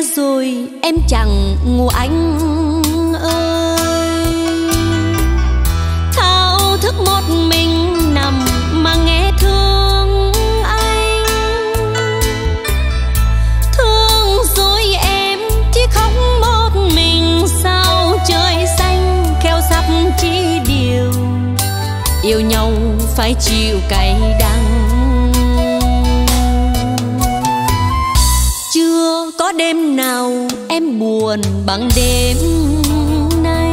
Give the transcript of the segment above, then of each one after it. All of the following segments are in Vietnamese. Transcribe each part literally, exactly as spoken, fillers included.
rồi em chẳng ngủ anh ơi. Thao thức một mình nằm mà nghe thương anh. Thương rồi em chỉ không một mình, sao trời xanh khéo sắp chỉ điều. Yêu nhau phải chịu cay đắng. Chưa có đêm nào em buồn bằng đêm nay.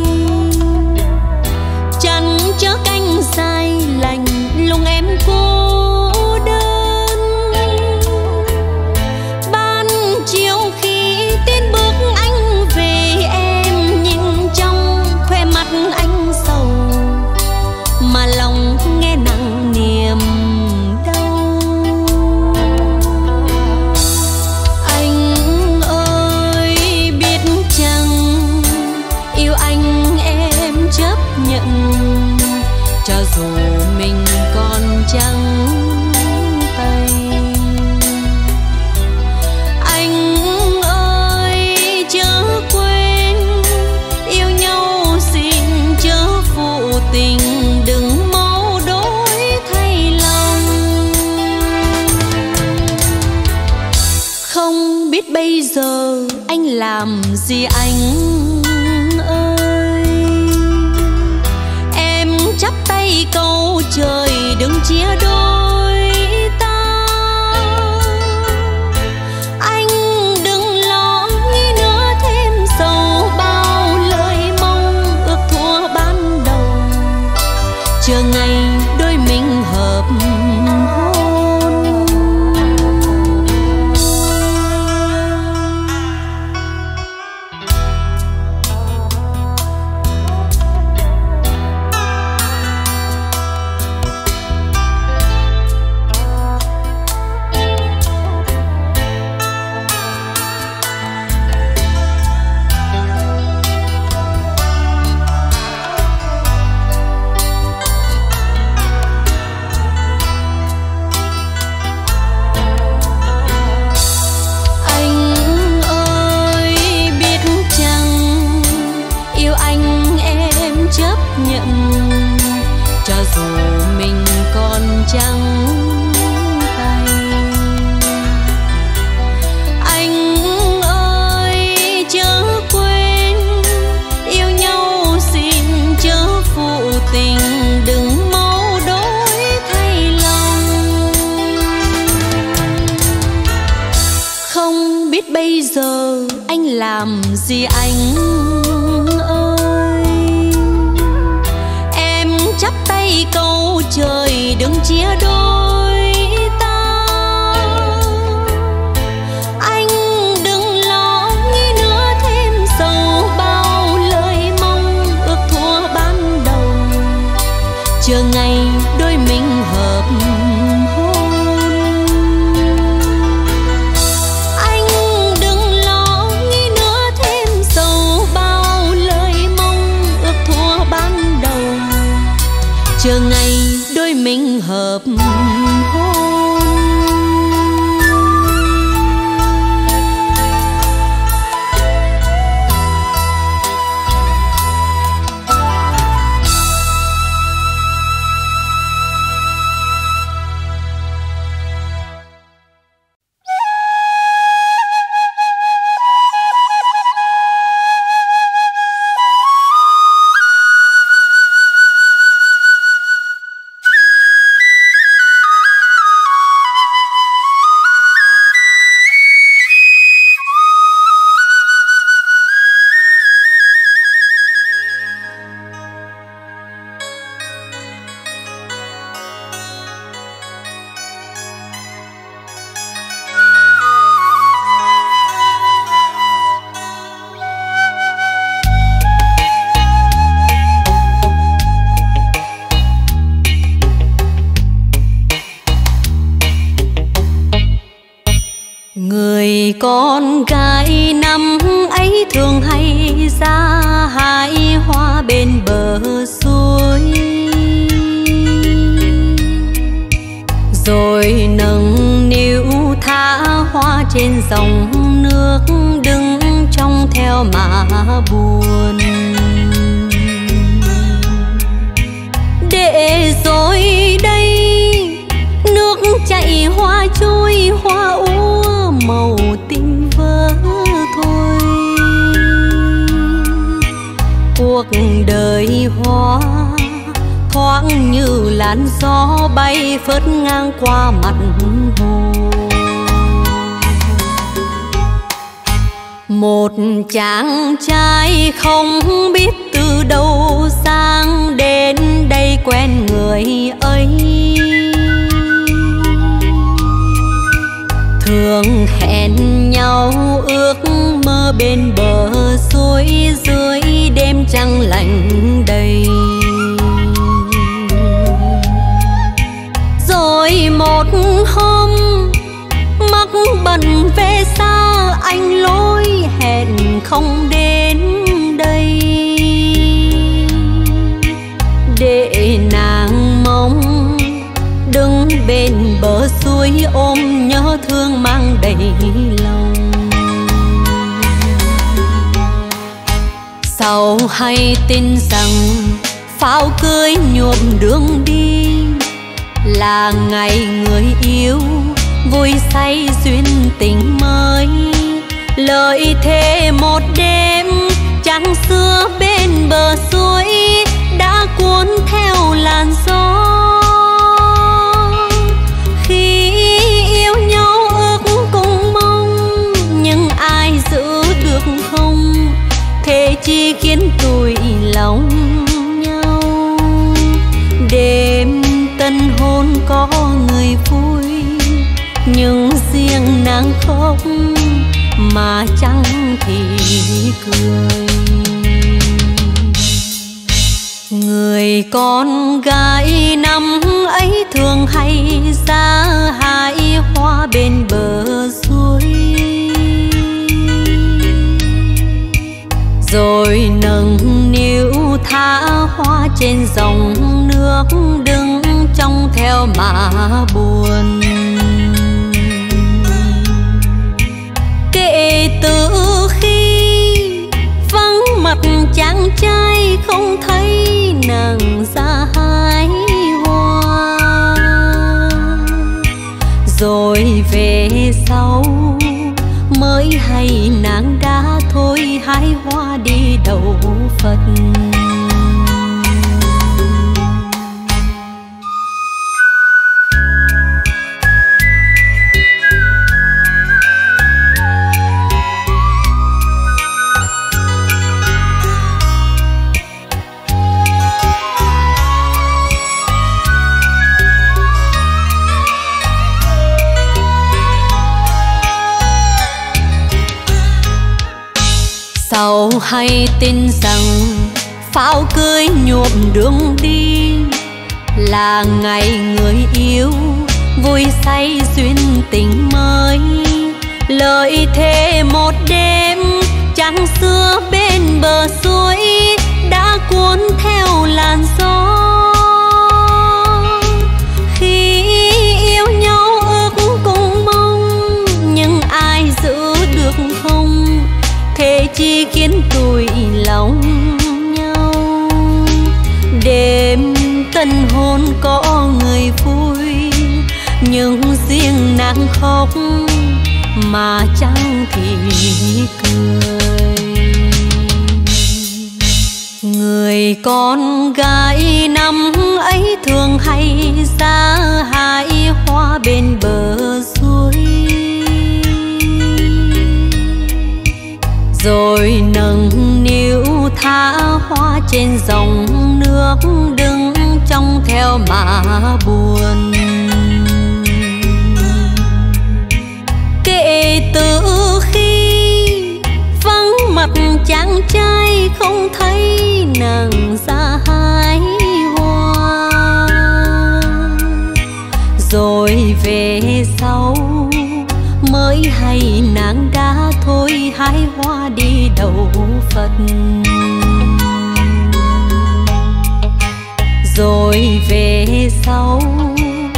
Chăn chớ canh dài lạnh lùng em cô đơn. Ban chiều khi tin bước anh về, em nhìn trong khoe mắt anh sầu, mà lòng nghe nặng niềm đau. Anh ơi biết chăng yêu anh em chấp nhận, cho dù mình còn trắng tay. Anh ơi chớ quên yêu nhau xin chớ phụ tình, đừng mau đổi thay lòng. Không biết bây giờ anh làm gì anh ơi. Em chắp tay cầu trời đừng chia đôi ta. Anh đừng lo nghĩ nữa thêm sầu, bao lời mong ước thua ban đầu, chờ ngày đôi mình hợp hôn. Trắng tay. Anh ơi chớ quên yêu nhau xin chớ phụ tình, đừng mau đổi thay lòng. Không biết bây giờ anh làm gì anh ơi. Em chắp tay cầu trời đừng chia đôi ta. Anh đừng lo nghĩ nữa thêm sầu, bao lời mong ước thua ban đầu, chờ ngày đôi mình hợp hôn. Anh đừng lo nghĩ nữa thêm sầu, bao lời mong ước thua ban đầu, chờ ngày đôi mình hợp hôn. Người con gái năm ấy thường hay ra hái hoa bên bờ suối, rồi nâng niu thả hoa trên dòng nước. ước đứng trong theo mà buồn. Để rồi đây nước chảy hoa trôi, hoa úa màu tình vỡ thôi. Cuộc đời hoa thoáng như làn gió bay phớt ngang qua mặt hồ. Một chàng trai không biết từ đâu sang đến đây quen người ấy. Thường hẹn nhau ước mơ bên bờ suối dưới đêm trăng lạnh đầy. Rồi một hôm mắc bận về xa, anh lối hẹn không đến đây. Để nàng mong đứng bên bờ suối ôm nhớ thương mang đầy lòng. Sau hay tin rằng pháo cưới nhuộm đường đi, là ngày người yêu vui say duyên tình mới. Lời thề một đêm trăng xưa bên bờ suối đã cuốn theo làn gió. Khi yêu nhau ước cùng mong, nhưng ai giữ được không? Thế chỉ khiến tủi lòng nhau. Đêm tân hôn có người vui, nhưng riêng nàng khóc mà chẳng thì cười. Người con gái năm ấy thường hay ra hái hoa bên bờ suối, rồi nâng niu thả hoa trên dòng nước, đứng trong theo mà buồn. Kể từ khi vắng mặt chàng trai không thấy nàng ra hái hoa, rồi về sau mới hay nàng đã thôi hái hoa đi đầu Phật. Sau hay tin rằng pháo cưới nhuộm đường đi, là ngày người yêu vui say duyên tình mới. Lời thề một đêm trăng xưa bên bờ suối đã cuốn theo làn gió. Khi yêu nhau ước cùng mong, nhưng ai giữ được không? Thế chỉ khiến tủi lòng nhau. Đêm tân hôn có người vui, nhưng riêng nàng khóc mà chẳng thì cười. Người con gái năm ấy thường hay ra hái hoa bên bờ suối, rồi nâng niu thả hoa trên dòng nước, đứng trong theo mà buồn. Kể từ khi vắng mặt chàng trai không thấy nàng ra hái hoa, rồi về sau mới hay nàng đã thôi hái hoa đi đầu Phật. Rồi về sau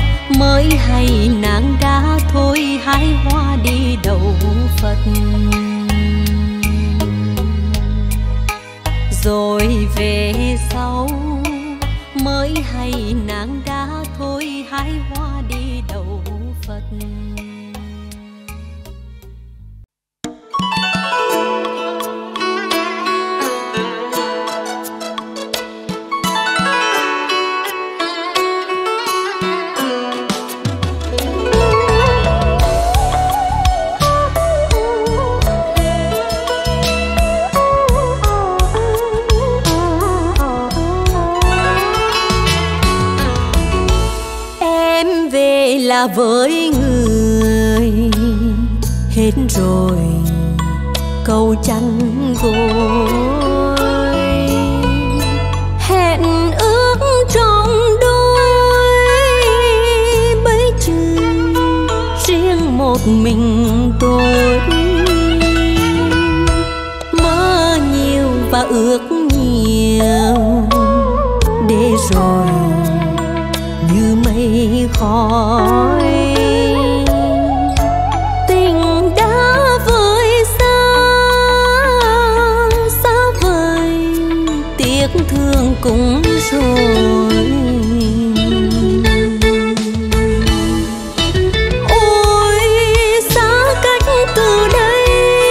mới hay nàng đã thôi hái hoa đi đầu Phật. Em về là với người hết rồi câu chăn gối, hẹn ước trong đôi bấy chừng riêng một mình tôi. Mơ nhiều và ước nhiều để rồi như mây khói, tình đã vơi xa xa vời, tiếc thương cũng rồi. Ôi xa cách từ đây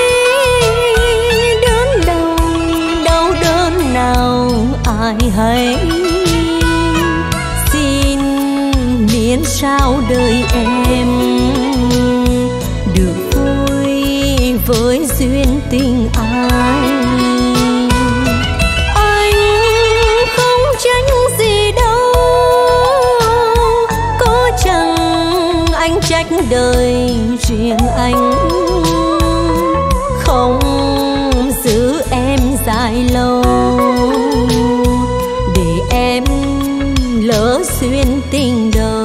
đớn đau, đau đớn nào ai hay. Miễn sao đời em được vui với duyên tình ai. Anh không trách gì đâu, có chẳng anh trách đời riêng anh không giữ em dài lâu, để em lỡ xuyên tình đầu.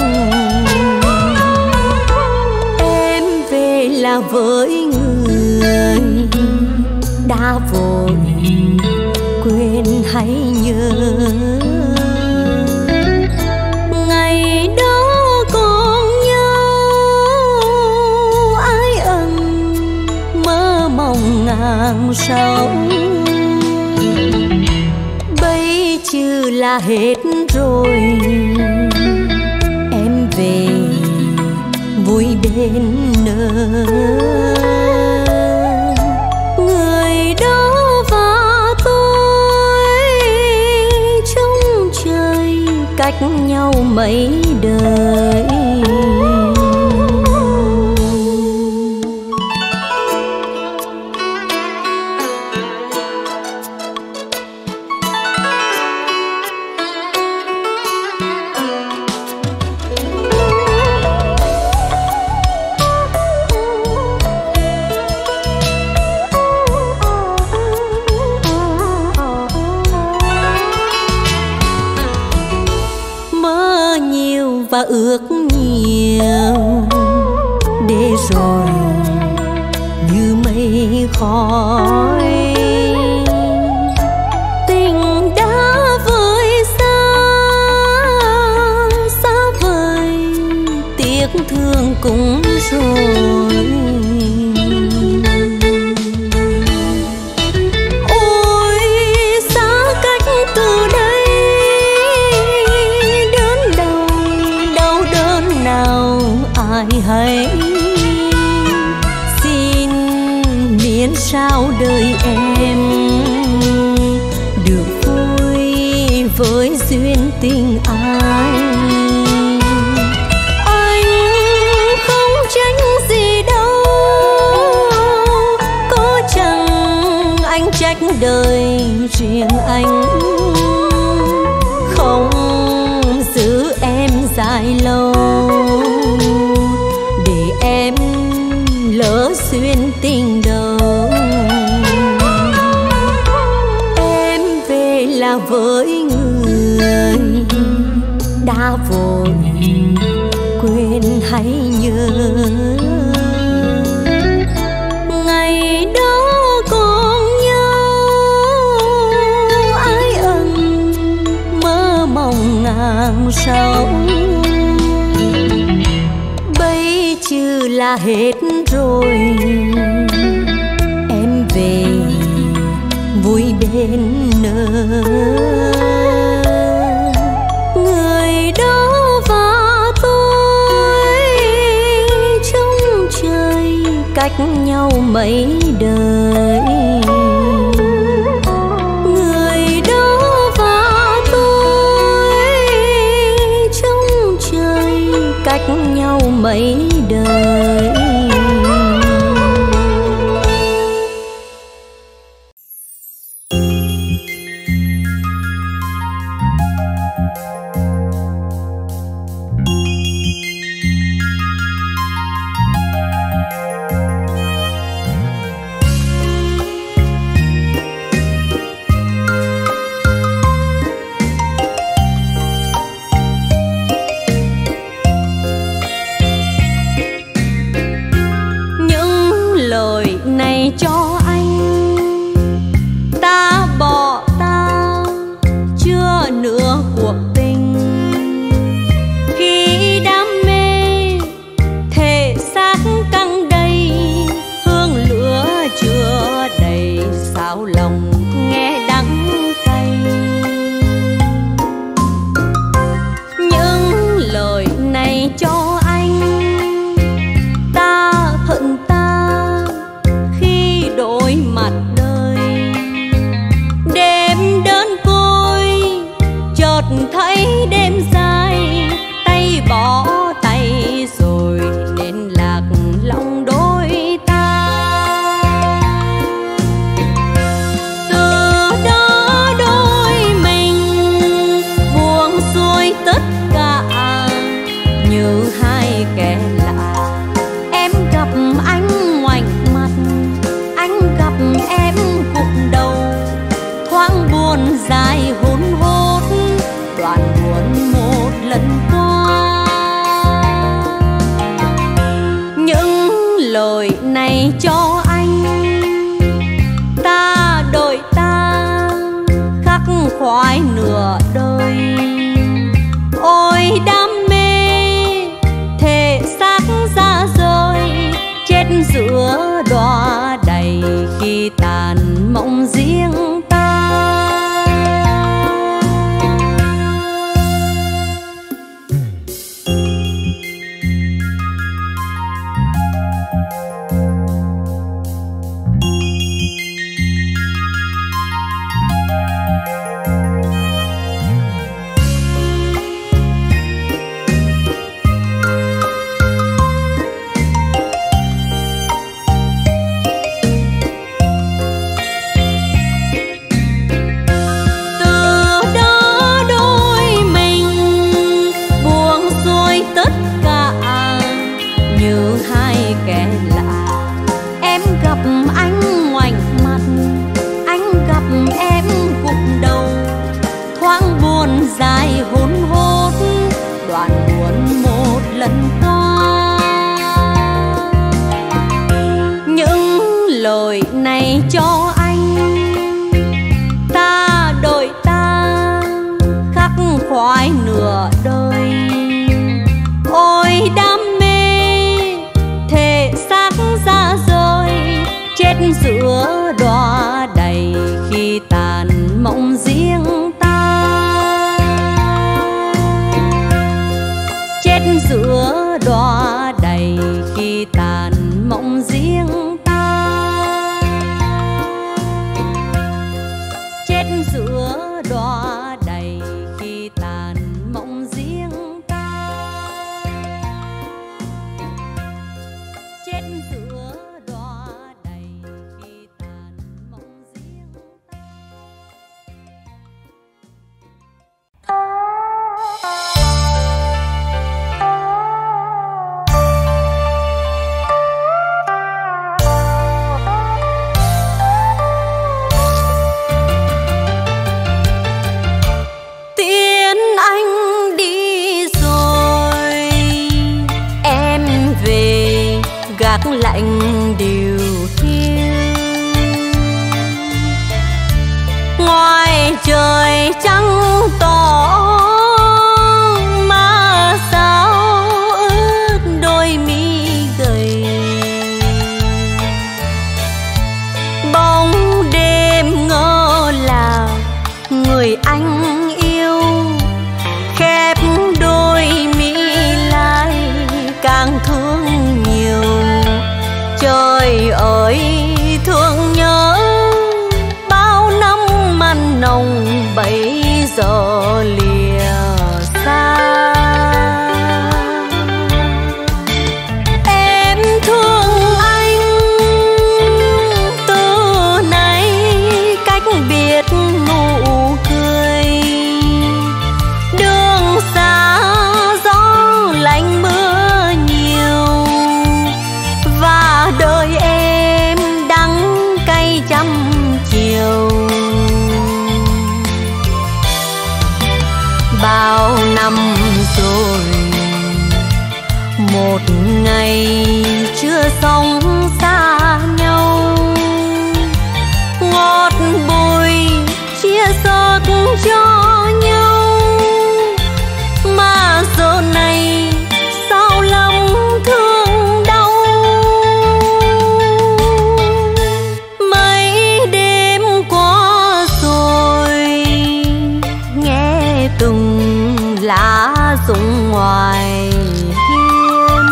Em về là với người đã vội quên hay nhớ, ngày đó còn nhau ái ân mơ mộng ngàn sao. Bây chứ là hết rồi, em về vui bên nơi người đó và tôi trong trời cách nhau mấy đời. Và ước nhiều để rồi như mây khói, tình đã vơi xa xa vời, tiếc thương cũng rồi. Ôi xa cách từ đây ai hay. Xin miễn sao đời em được vui với duyên tình ai. Anh không trách gì đâu, có chẳng anh trách đời riêng anh không giữ em dài lâu, để em lỡ xuyên tình đầu. Em về là với người đã vội quên hay nhớ, ngày đó còn nhau ái ân mơ mộng ngàn sao. Bây chứ là hết rồi, em về vui bên nơi người đó và tôi trong trời cách nhau mấy đời. Người đó và tôi trong trời cách nhau mấy đời. như hai kẻ lạ. Em gặp anh ngoảnh mặt, anh gặp em cụm đầu, thoáng buồn dài hôn hốt, đoạn buồn một lần qua. Những lời này cho anh, ta đợi ta khắc khoải nửa đời. Ôi đam mê thể xác ra rơi, chết giữa đóa đầy khi tàn mộng riêng ta. Dài hôn hốt, đoạn buồn một lần qua. Những lời này cho anh, ta đợi ta khắc khoải nửa đời. Ôi đam mê thể xác ra rơi, chết giữa đóa đầy khi tàn mộng riêng ta. Giữa đóa đầy khi tàn mộng riêng ta, chết giữa đóa đầy khi tàn mộng riêng ta, chết giữa đóa đầy khi tàn mộng riêng ta. Gác lạnh điều hiu, ngoài trời trăng tỏ mà sao ướt đôi mi gầy. Bóng đêm ngỡ là người anh yêu, khép đôi mi lại càng thương nhiều. Trời ơi thương nhớ bao năm mặn nồng bây giờ lìa xa. Em thương anh từ nay cách biệt nụ cười, đường xa gió lạnh mưa nhiều, và đời em đắng cay trăm chiều. Bao năm rồi một ngày chưa sống xa nhau, ngọt bùi chia sớt cho nhau, mà giờ này sao lòng thương đau. Mấy đêm qua rồi nghe từng lá rụng ngoài hiên,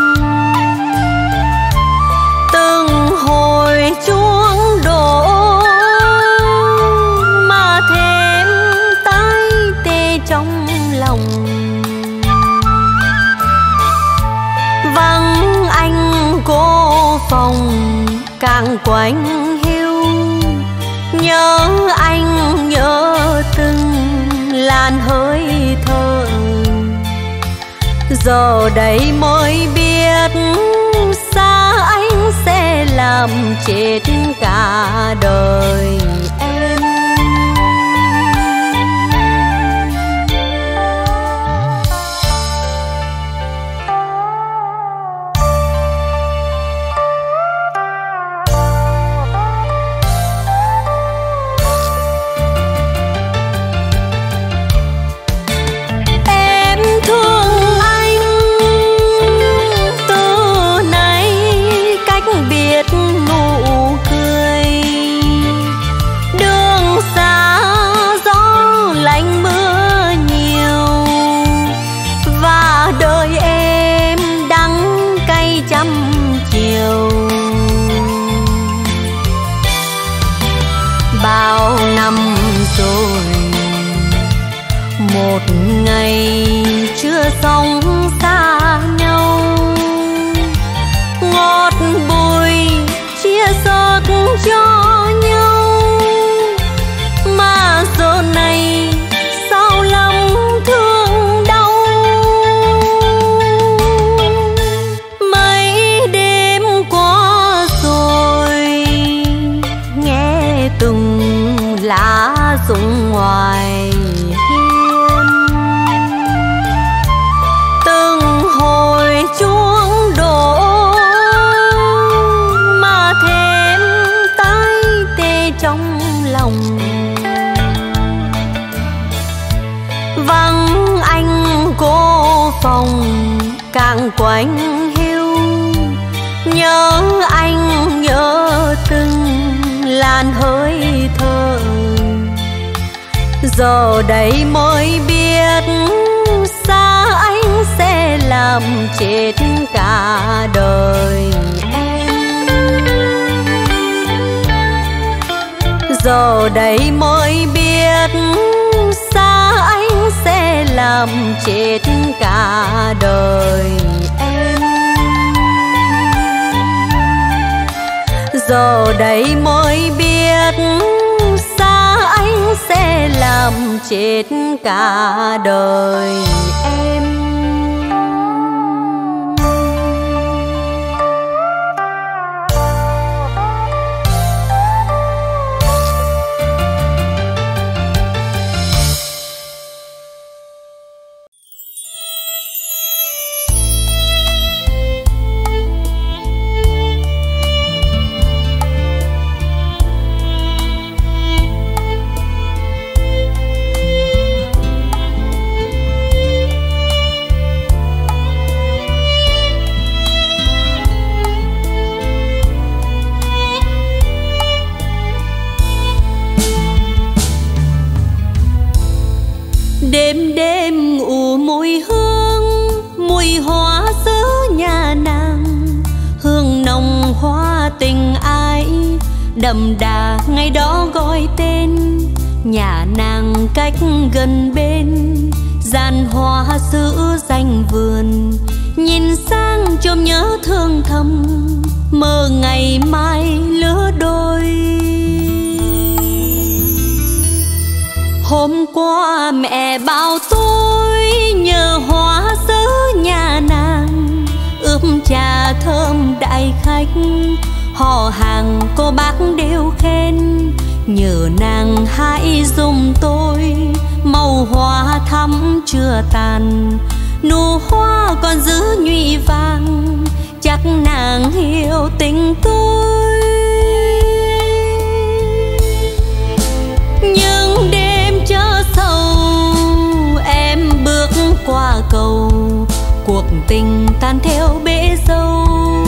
từng hồi chuông đổ mà thêm tái tê trong lòng. Vắng anh cô phòng càng quạnh hiu, nhớ anh nhớ từng làn hơi thở, Giờ đây mới biết xa anh sẽ làm chết cả đời em. Một ngày chưa sống xa nhau, ngọt bùi chia sớt cho nhau, mà giờ này sao lòng thương đau. Mấy đêm qua rồi nghe từng lá rụng ngoài chuông đổ, mà thêm tay tê trong lòng. Vắng anh cô phòng càng quạnh hiu, nhớ anh nhớ từng làn hơi thở. Giờ đây mới biết xa anh sẽ làm chết cả đời em. Giờ đây mới biết xa anh sẽ làm chết cả đời em. Giờ đây mới biết xa anh sẽ làm chết cả đời em. Đêm đêm ủ mùi hương, mùi hoa xứ nhà nàng, hương nồng hoa tình ai đậm đà ngày đó gọi tên. Nhà nàng cách gần bên, gian hoa xứ danh vườn, nhìn sang chôm nhớ thương thầm, mơ ngày mai lứa đôi. Hôm qua mẹ bảo tôi nhờ hoa xứ nhà nàng, ướp trà thơm đại khách, họ hàng cô bác đều khen. Nhờ nàng hãy giùm tôi màu hoa thắm chưa tàn, nụ hoa còn giữ nhụy vàng, chắc nàng hiểu tình tôi. Nhưng đêm chớ sầu em bước qua cầu, cuộc tình tan theo bể dâu.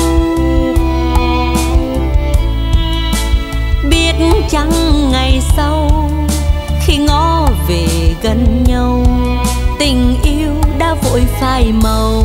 Biết chăng ngày sau khi ngó về gần nhau, tình yêu đã vội phai màu.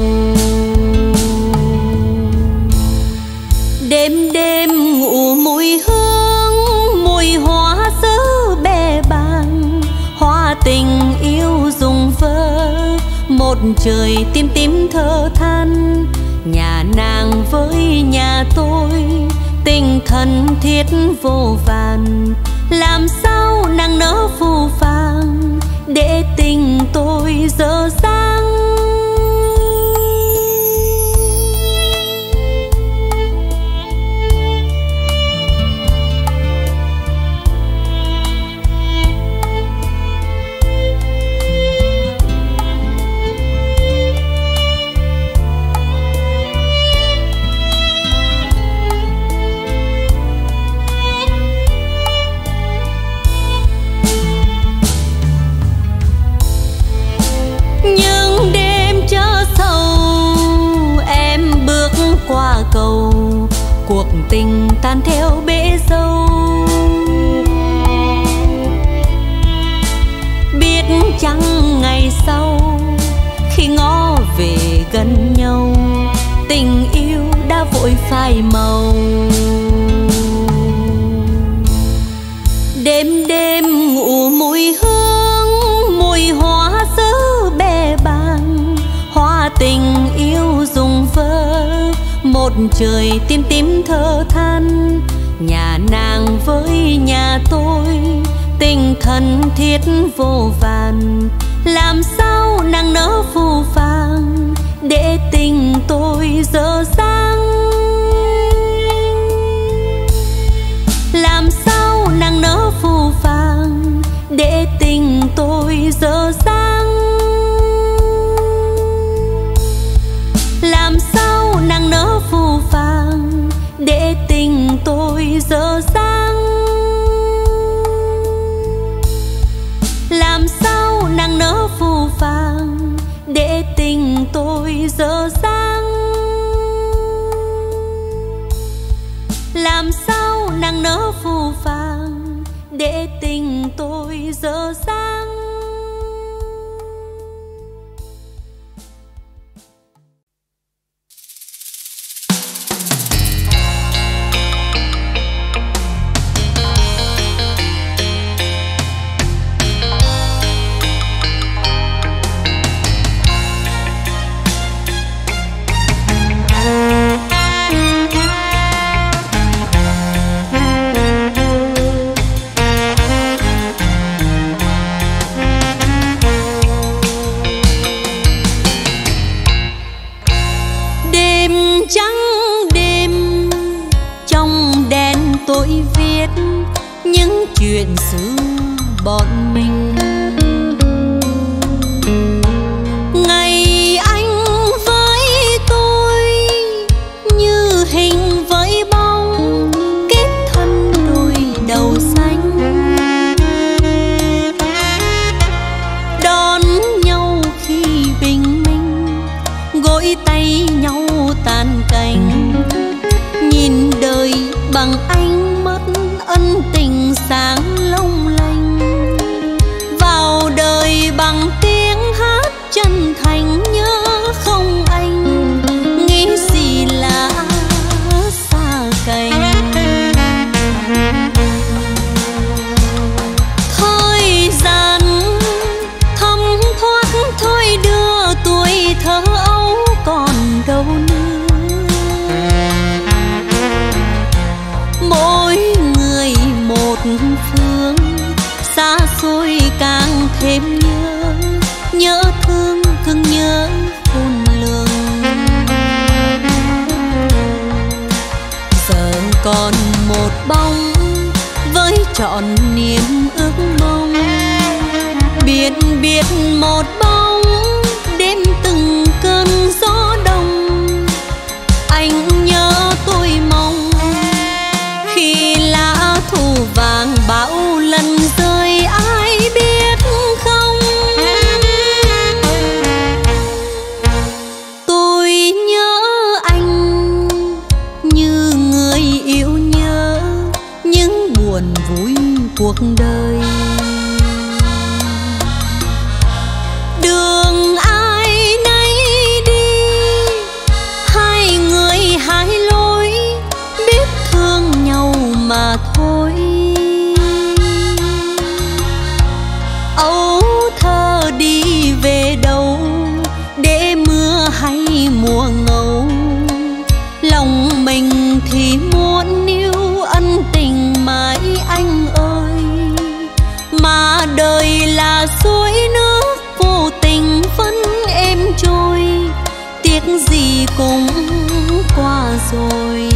Đêm đêm ngủ mùi hương, mùi hoa xứ bè bàng, hoa tình yêu rụng vỡ, một trời tím tím thở than. Nhà nàng với nhà tôi tình thân thiết vô vàn, làm sao nàng nỡ phù phàng để tình tôi dở dang. cuộc tình tan theo bể dâu. Biết chăng ngày sau khi ngó về gần nhau, tình yêu đã vội phai màu. Đêm đêm ngủ mùi hương, mùi hoa sứ bè bàng, hoa tình yêu rụng vỡ. Một trời tim tím thở than, nhà nàng với nhà tôi tình thân thiết vô vàn. Làm sao nàng nỡ phù phàng để tình tôi dở dang? Làm sao nàng nỡ phù phàng để tình tôi dở dang? Làm sao nàng nỡ phù phàng để tình tôi dở dang? Làm sao nàng nỡ phù phàng để tình tôi dở dang? Làm sao nàng nỡ phù phàng để tình tôi dở dang? Chuyện xưa bọn mình, ngày anh với tôi như hình với bóng, kết thân đôi đầu xanh. Đón nhau khi bình minh, gối tay nhau tàn cành, nhìn đời bằng ánh mắt ân tình sáng long lanh. Vào đời bằng tiếng hát chân thành, nhớ không anh nghĩ gì là xa cánh. Thời gian thấm thoát thôi đưa tuổi thơ ấu còn đâu nữa. Mỗi người một phương, xa xôi càng thêm nhớ, nhớ thương thương nhớ khôn lường. Giờ còn một bóng với trọn niềm ước mong, biết biết một bóng đêm từng cơn gió đông. Anh nhớ tôi mong khi lá thu vàng bão lần rơi, ai biết không? Tôi nhớ anh như người yêu nhớ những buồn vui cuộc đời. Đường ai nấy đi, hai người hai lối, biết thương nhau mà thôi. Âu thơ đi về đâu để mưa hay mùa ngâu, lòng mình thì muốn níu ân tình mãi anh ơi. Mà đời là suối nước vô tình vẫn êm trôi, tiếc gì cũng qua rồi.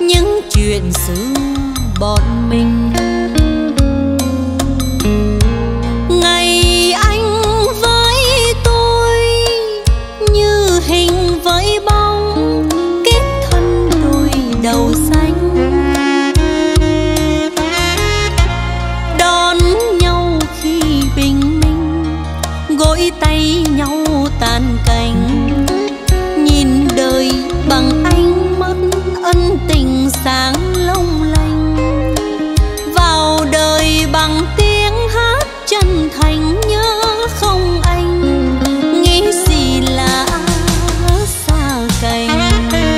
những chuyện xưa bọn mình. Ngày anh với tôi như hình với bóng, kết thân đôi đầu xanh. Đón nhau khi bình minh, gối tay nhau tàn cành. Nhìn đời bằng ánh mắt ân tình sáng long lanh. Vào đời bằng tiếng hát chân thành, nhớ không anh nghĩ gì là xa cánh.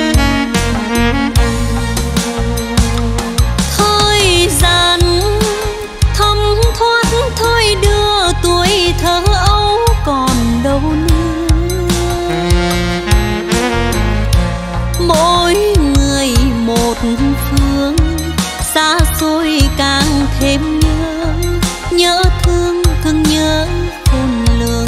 Thời gian thấm thoát thôi đưa tuổi thơ ấu còn đâu nữa. Mỗi người một phương, xa xôi càng thêm nhớ. Nhớ thương thương nhớ khôn lường.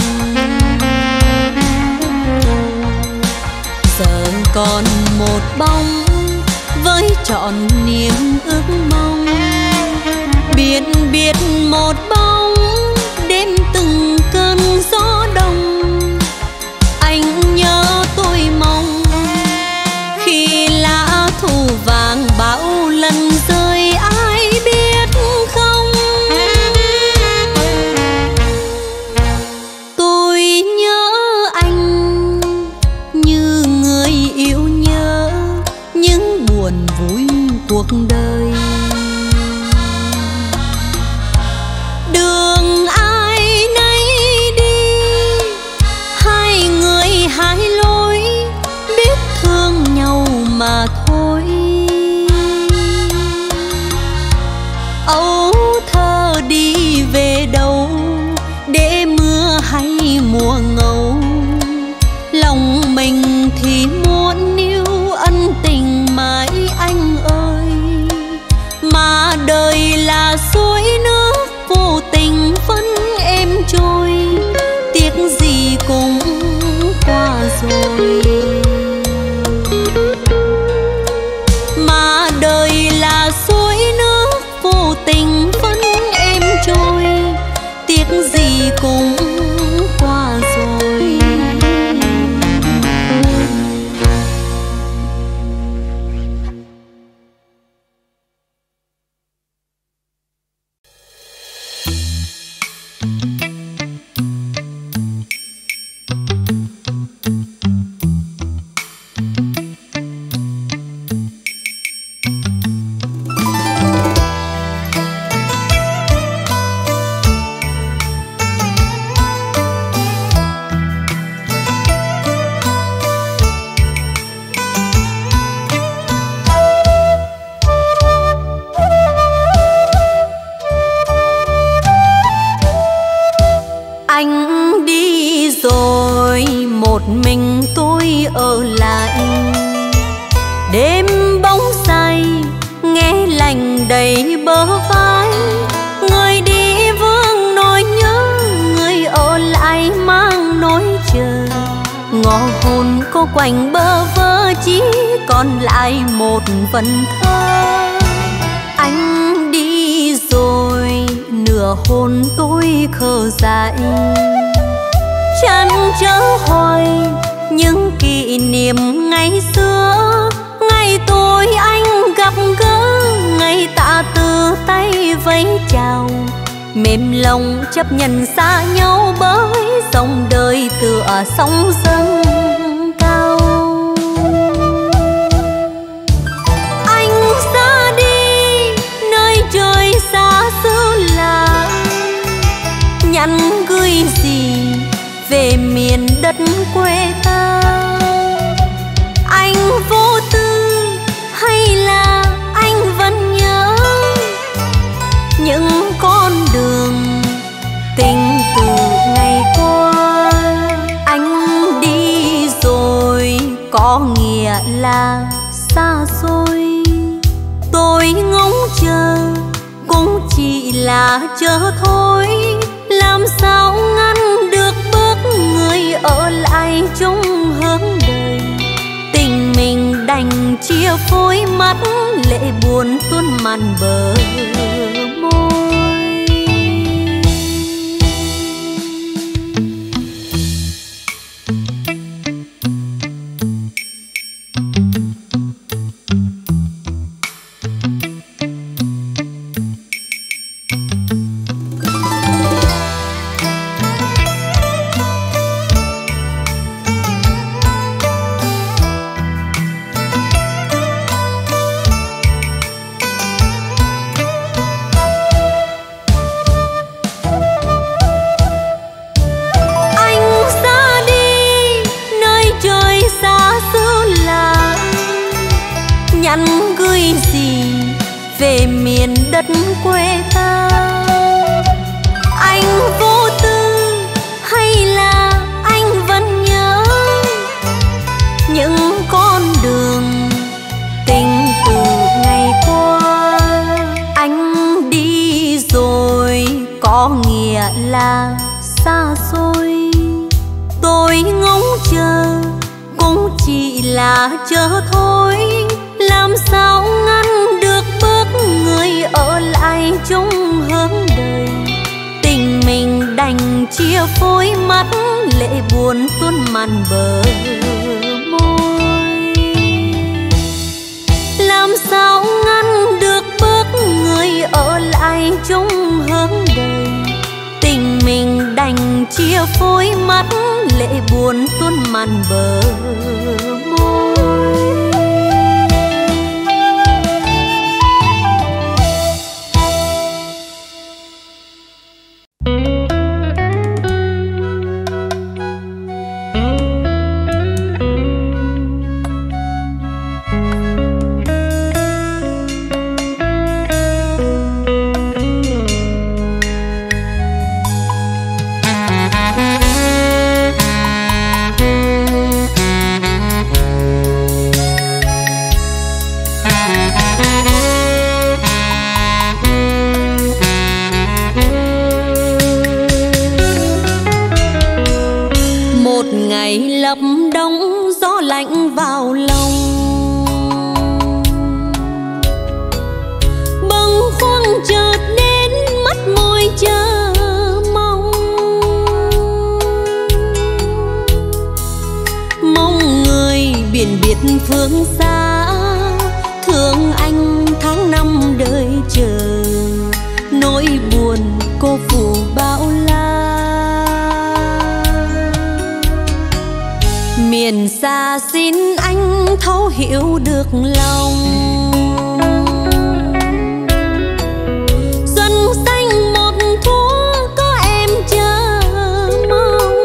Giờ còn một bóng với trọn niềm ước mong. Biết biết một bóng đêm từng cơn gió đông. Anh nhớ tôi mong khi lá thu vàng bão lần rơi, ai biết không. Tôi nhớ anh như người yêu nhớ những buồn vui cuộc đời. Đường ai nấy đi, hai người hai lối, biết thương nhau mà thôi. Âu thơ đi về đâu, để mưa hay mùa ngâu. Lòng mình thì muốn níu ân tình mãi anh ơi. Mà đời là suối nước vô tình vẫn êm trôi. Tiếc gì cũng qua rồi. Mà đời là suối nước vô tình vẫn êm trôi. Tiếc gì cũng qua rồi. Anh đi rồi một mình tôi ở lại. Đêm bóng say nghe lạnh đầy bờ vai. Người đi vương nỗi nhớ, người ở lại mang nỗi chờ. Ngõ hồn cô quạnh bơ vơ, chỉ còn lại một vần thơ. Anh đi rồi nửa hồn tôi khờ dại. Chăn chở hoài những kỷ niệm ngày xưa. Ngày tôi anh gặp gỡ, ngày tạ từ tay vẫy chào. Mềm lòng chấp nhận xa nhau bởi dòng đời tựa sóng dâng cao. Anh ra đi nơi trời xa xứ lạ, nhắn gửi gì về miền đất quê ta. Anh vô tư hay là anh vẫn nhớ những con đường tình từ ngày qua. Anh đi rồi có nghĩa là xa xôi. Tôi ngóng chờ cũng chỉ là chờ thôi. Làm sao ngăn được bước người ở lại chung hướng đời. Tình mình đành chia phối mắt, lệ buồn tuôn màn bờ môi. Về miền đất quê ta, anh vô tư hay là anh vẫn nhớ những con đường tình từ ngày qua? Anh đi rồi có nghĩa là xa xôi, tôi ngóng chờ cũng chỉ là chờ thôi. Làm sao ngăn được bước người ở lại chung hướng đời? Tình mình đành chia phối mắt, lệ buồn tuôn màn bờ môi. Làm sao ngăn được bước người ở lại chung hướng đời? Tình mình đành chia phối mắt, lệ buồn tuôn màn bờ môi. Lập đông gió lạnh vào lòng, bâng khuâng chợt đến mắt môi chờ mong. Mong người biển biệt phương xa, thương anh tháng năm đợi chờ. Nỗi buồn cô phủ bão la, miền xa xin anh thấu hiểu được lòng. Xuân xanh một thuở có em chờ mong,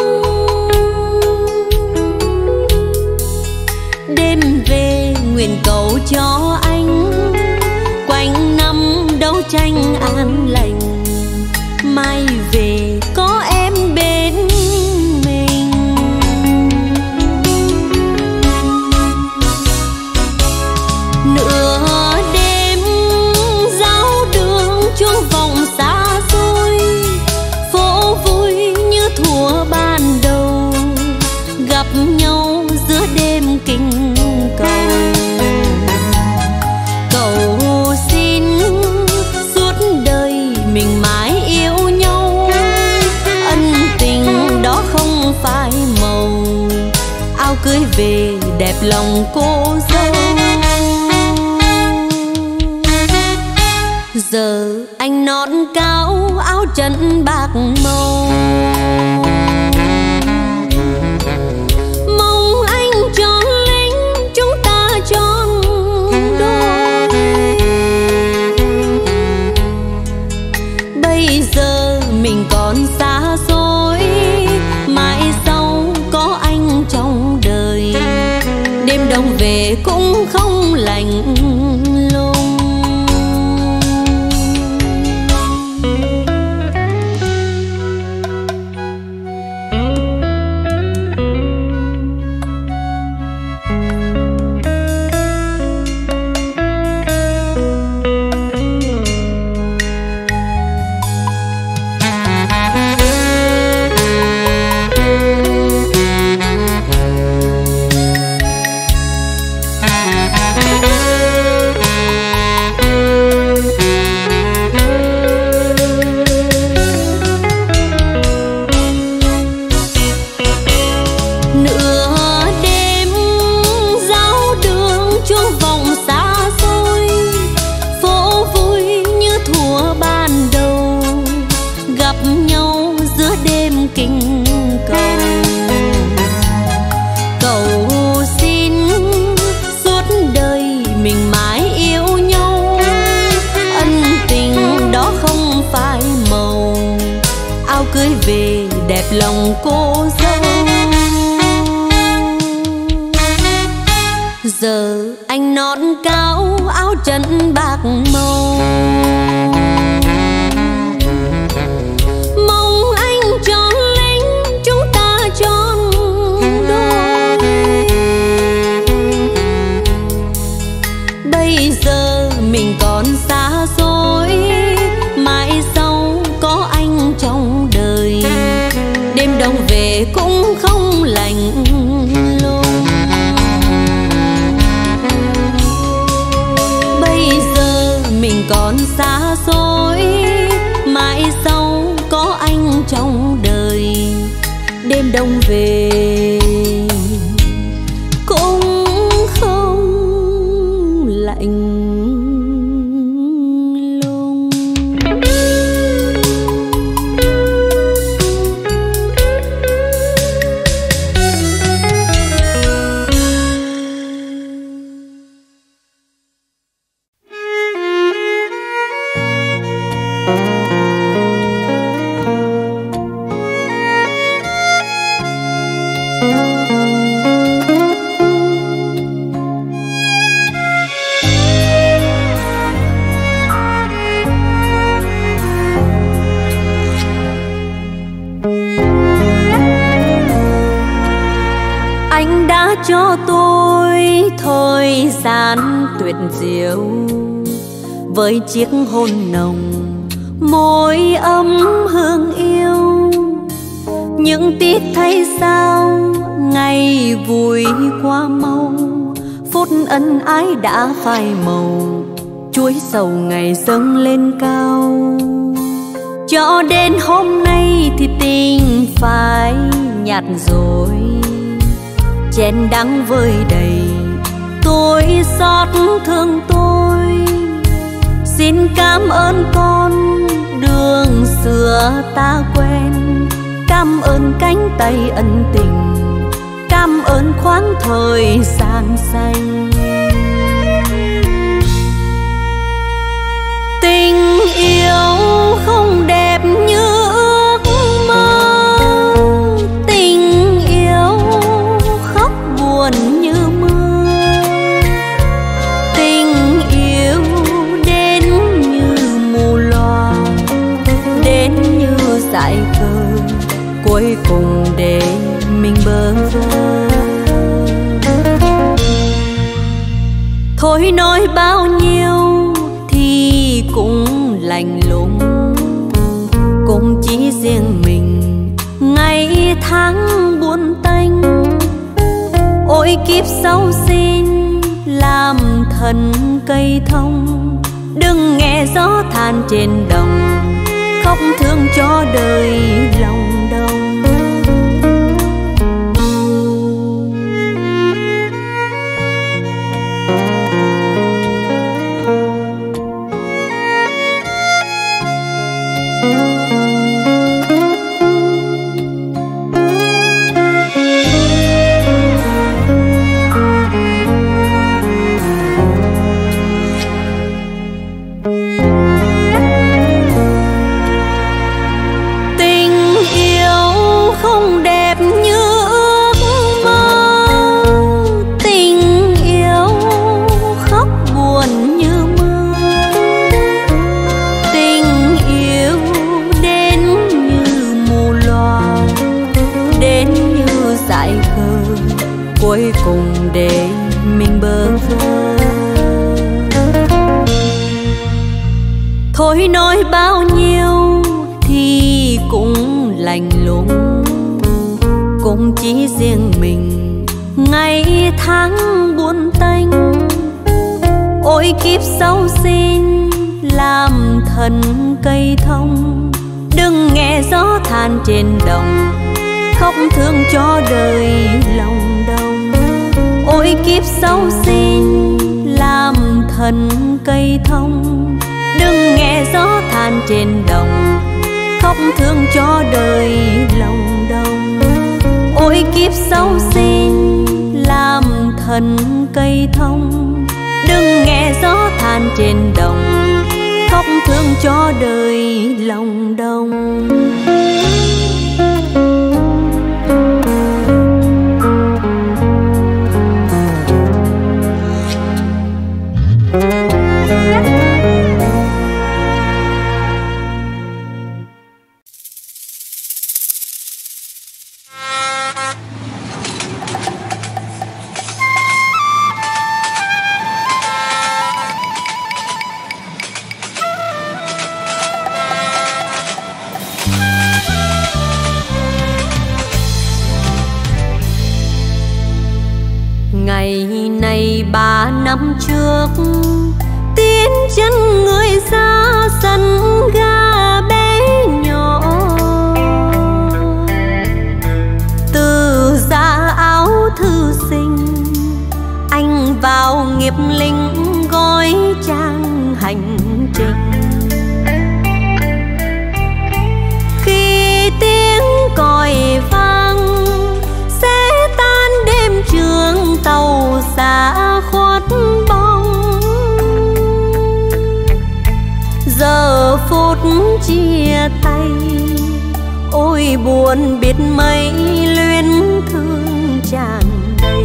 đêm về nguyện cầu cho anh quanh năm đấu tranh an lành. Mai về có em bên mình, nửa đêm giáo đường chuông vọng xa xôi. Phố vui như thuở ban đầu, gặp nhau giữa đêm kinh cầu. Cầu xin suốt đời mình mãi yêu nhau, ân tình đó không phai màu. Áo cưới về đẹp lòng cô dâu, giờ anh nón cao áo trần bạc màu. Mong anh tròn lính chúng ta tròn đôi. Bây giờ mình còn xa xôi, mãi sau có anh trong đời. Đêm đông về cũng không lạnh lùng. phai màu, áo cưới về đẹp lòng cô dâu. Giờ anh nón cao áo trần bạc màu, mong anh tròn lính chúng ta tròn đôi. Bây giờ mình còn xa xôi, mãi sau có anh trong đời, đêm đông về cũng không lạnh lùng. Bây giờ mình còn xa xôi, mãi sau có anh trong đời, đêm đông về cũng không lạnh. Cho tôi thời gian tuyệt diệu với chiếc hôn nồng, môi ấm hương yêu. Những tiếc thay sao ngày vui qua mau, phút ân ái đã phai màu, chuối sầu ngày dâng lên cao. Cho đến hôm nay thì tình phai nhạt rồi, chén đắng vơi đầy, tôi xót thương tôi. Xin cảm ơn con đường xưa ta quen, cảm ơn cánh tay ân tình, cảm ơn khoáng thời gian xanh. Tình yêu không đẹp như ước mơ, tình yêu khóc buồn như mưa, tình yêu đến như mù loà, đến như dại khờ, cuối cùng để mình bơ vơ. Thôi nói bao nhiêu thì cũng lạnh lùng, cũng chỉ riêng mình ngày tháng buồn tanh. Ôi kiếp sau xin làm thần cây thông, đừng nghe gió than trên đồng, khóc thương cho đời lòng đông. Cuối cùng để mình bơ vơ. Thôi nói bao nhiêu thì cũng lạnh lùng, cũng chỉ riêng mình ngày tháng buồn tanh. Ôi kiếp sau xin làm thần cây thông, đừng nghe gió than trên đồng, khóc thương cho đời lòng đông. Ôi kiếp sau xin làm thần cây thông, đừng nghe gió than trên đồng, khóc thương cho đời lòng đông. Ôi kiếp sau xin làm thần cây thông, đừng nghe gió than trên đồng, khóc thương thương cho đời lòng đông. Ngày này ba năm trước, tiến chân người xa sân ga bé nhỏ. Từ giá áo thư sinh, anh vào nghiệp lính gói trang hành trình. Khi tiếng còi vang sẽ tan đêm trường tàu xa khuất bóng. Giờ phút chia tay, ôi buồn biết mấy luyến thương tràn đầy.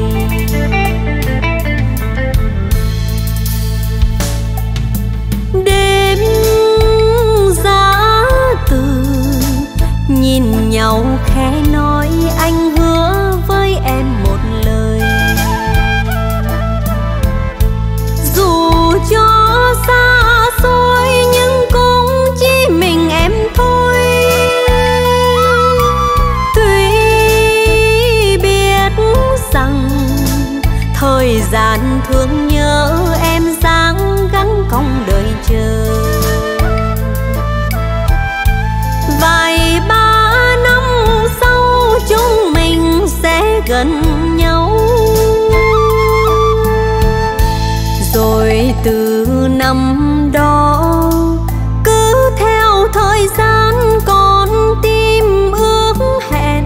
Đêm giá từ nhìn nhau khẽ nói, anh hứa với em một lời. Dù cho xa xôi nhưng cũng chỉ mình em thôi. Tuy biết rằng thời gian thương nhớ em dáng gắn cong đời chờ. Vài ba năm sau chúng mình sẽ gần nhau. Rồi từ năm đó cứ theo thời gian con tim ước hẹn.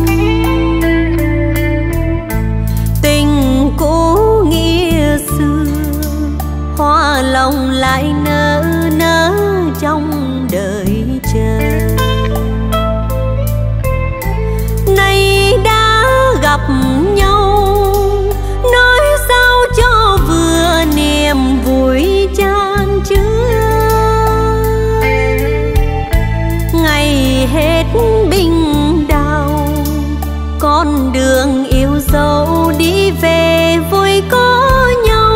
Tình cũ nghĩa xưa hoa lòng lại nở nở trong đời chờ. Nay đã gặp nhau, nói sao cho vừa niềm vui chan chứa. Ngày hết bình đào, con đường yêu dấu đi về vui có nhau.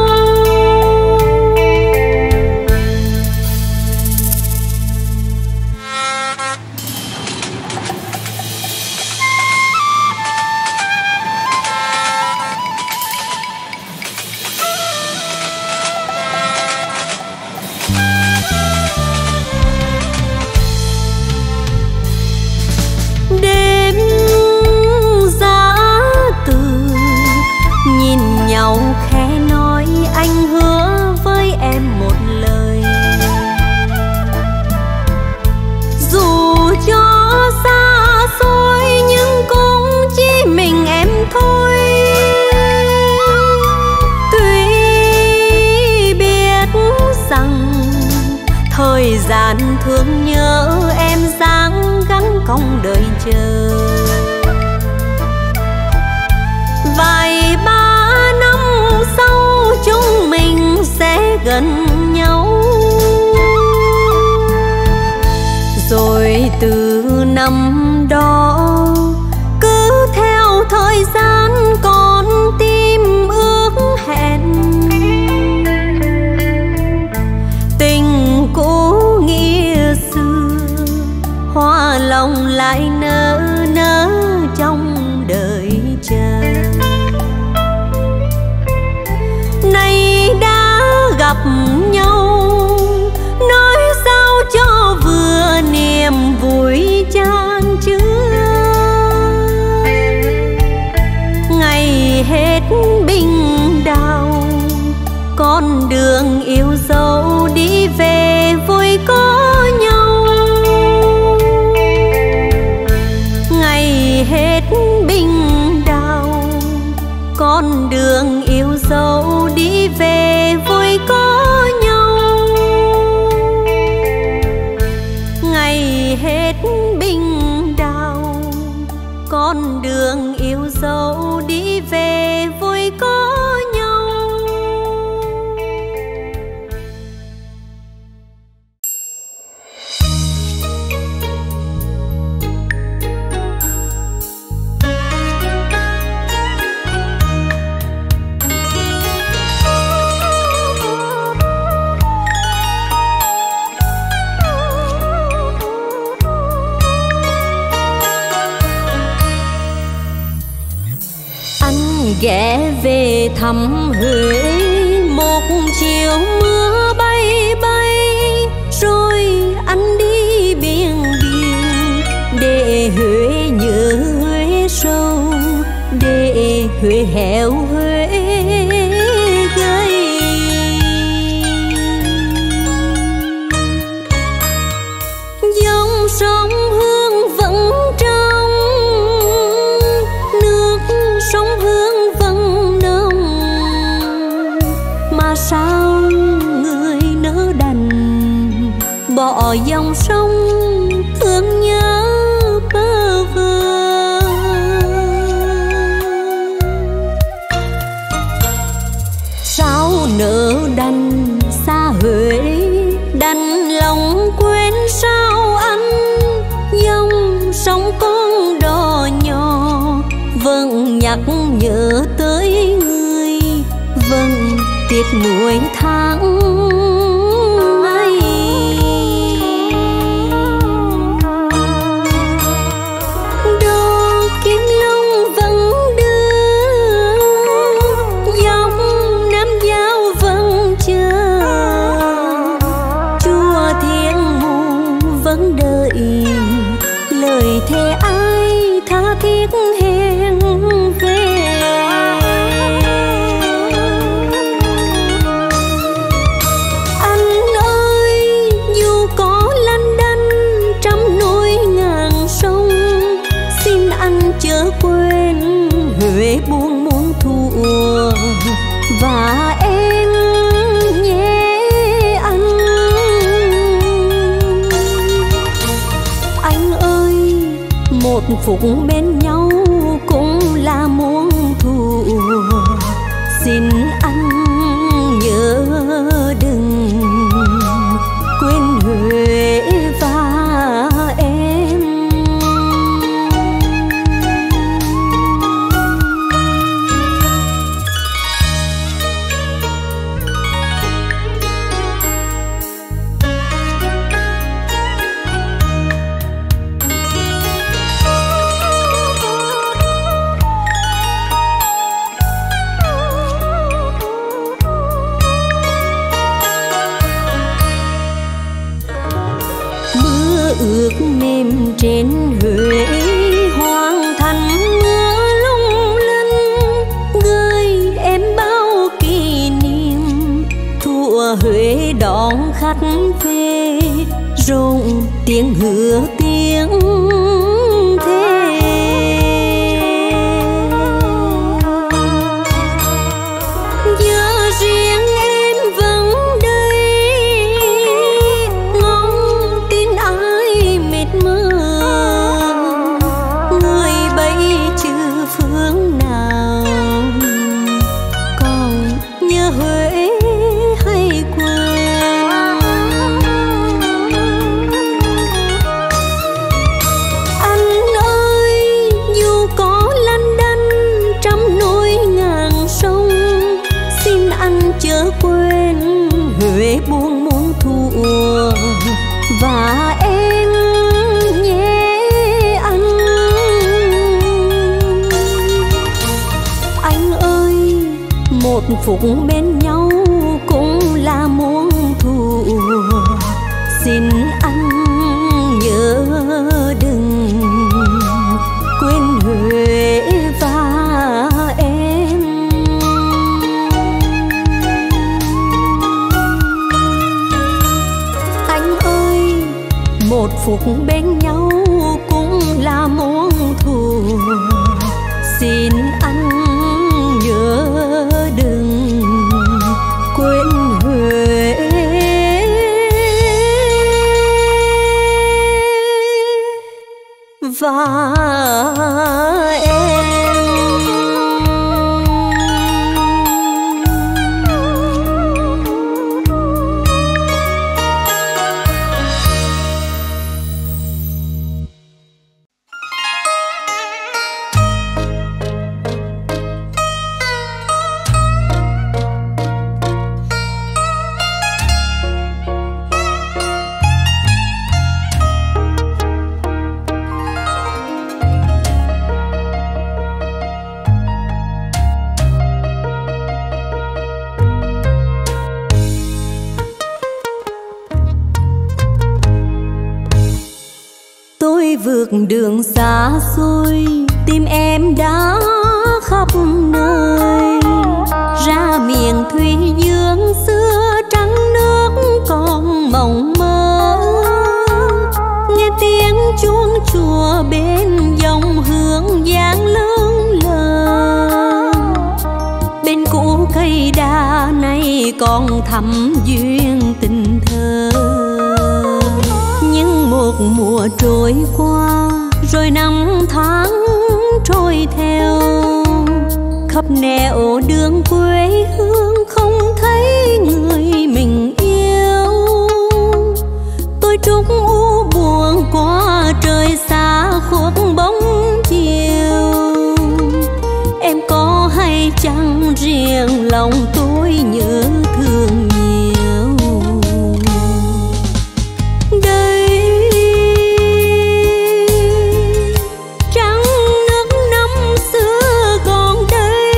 Đêm giá từ nhìn nhau khẽ nói, anh hứa với em một lời. Dù cho xa xôi nhưng cũng chỉ mình em thôi. Tuy biết rằng thời gian thương nhớ em dáng gắn cong đời chờ. Vài ba năm sau chúng mình sẽ gần nhau. Rồi từ năm đó cứ theo thời gian con tim ước hẹn. Tình cũ nghĩa xưa hoa lòng lại nở nở trong đời chờ. Nay đã gặp nhau, nói sao cho vừa niềm vui chan chứa. Ngày hết bình đào, con đường yêu dấu đi về vui có nhau. Ngày hết bình đào, con đường yêu dấu đi về vui có nhau. hết bình đau. Con đường yêu dấu đi về vui có nhau. Ghé về thăm Huế một chiều mưa bay bay, rồi anh đi biển biển để Huế nhớ Huế sâu, để Huế héo Huế gầy. Dòng sông Hương vẫn trong, nước sông Hương sao người nỡ đành bỏ dòng sông thương nhớ bơ vơ. Sao nỡ đành xa Huế, đành lòng quên sao anh. Dòng sông con đò nhỏ vẫn nhắc nhớ tới người, vẫn tiết nuôi tháng ngày. Đò Kim Long vẫn đưa, dòng Nam Giao vẫn chờ, chùa Thiên Mụ vẫn đợi lời thề ai tha thiết hẹn về. Chớ quên Huế buông muốn thua và em nhé anh. Anh ơi, một phút bên nhau cũng là muốn thua. Xin anh nhớ đừng quên Huế và em. Ước mềm trên Huế hoang thành mưa lung linh, gửi em bao kỷ niệm thủa Huế đón khách về, rộn tiếng hứa tiếng thề. Giờ riêng em vẫn đây, ngóng tin ai mệt mơ, người bấy chữ phương nào, còn nhớ Huế hay quên. Anh ơi, dù có lăn đanh trăm núi ngàn sông, xin anh chớ quên Huế buông muốn thua và em nhé anh. Anh ơi, một phút bên nhau cũng là muốn thua. Xin anh nhớ đừng quên Huế và em. Anh ơi, một phút bên nhau cũng là muốn thua. Xin anh nhớ đừng quên Huế và em. Vượt đường xa xôi tìm em đã khắp nơi, ra miền Thủy Dương xưa trắng nước còn mộng mơ. Nghe tiếng chuông chùa bên dòng hương vang lững lờ, bên cũ cây đa này còn thắm duyên tình thơ. Nhưng một mùa trôi qua rồi năm tháng trôi theo, khắp nẻo đường quê hương không thấy người mình yêu. Tôi trút u buồn qua trời xa khuất bóng chiều. Em có hay chăng riêng lòng tôi nhớ thương nhiều. Đây trắng nước năm xưa còn đây,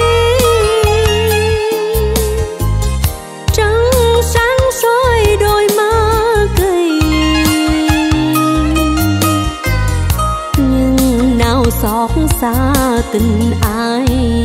trắng sáng soi đôi má cây. Nhưng nào xót xa tình ai,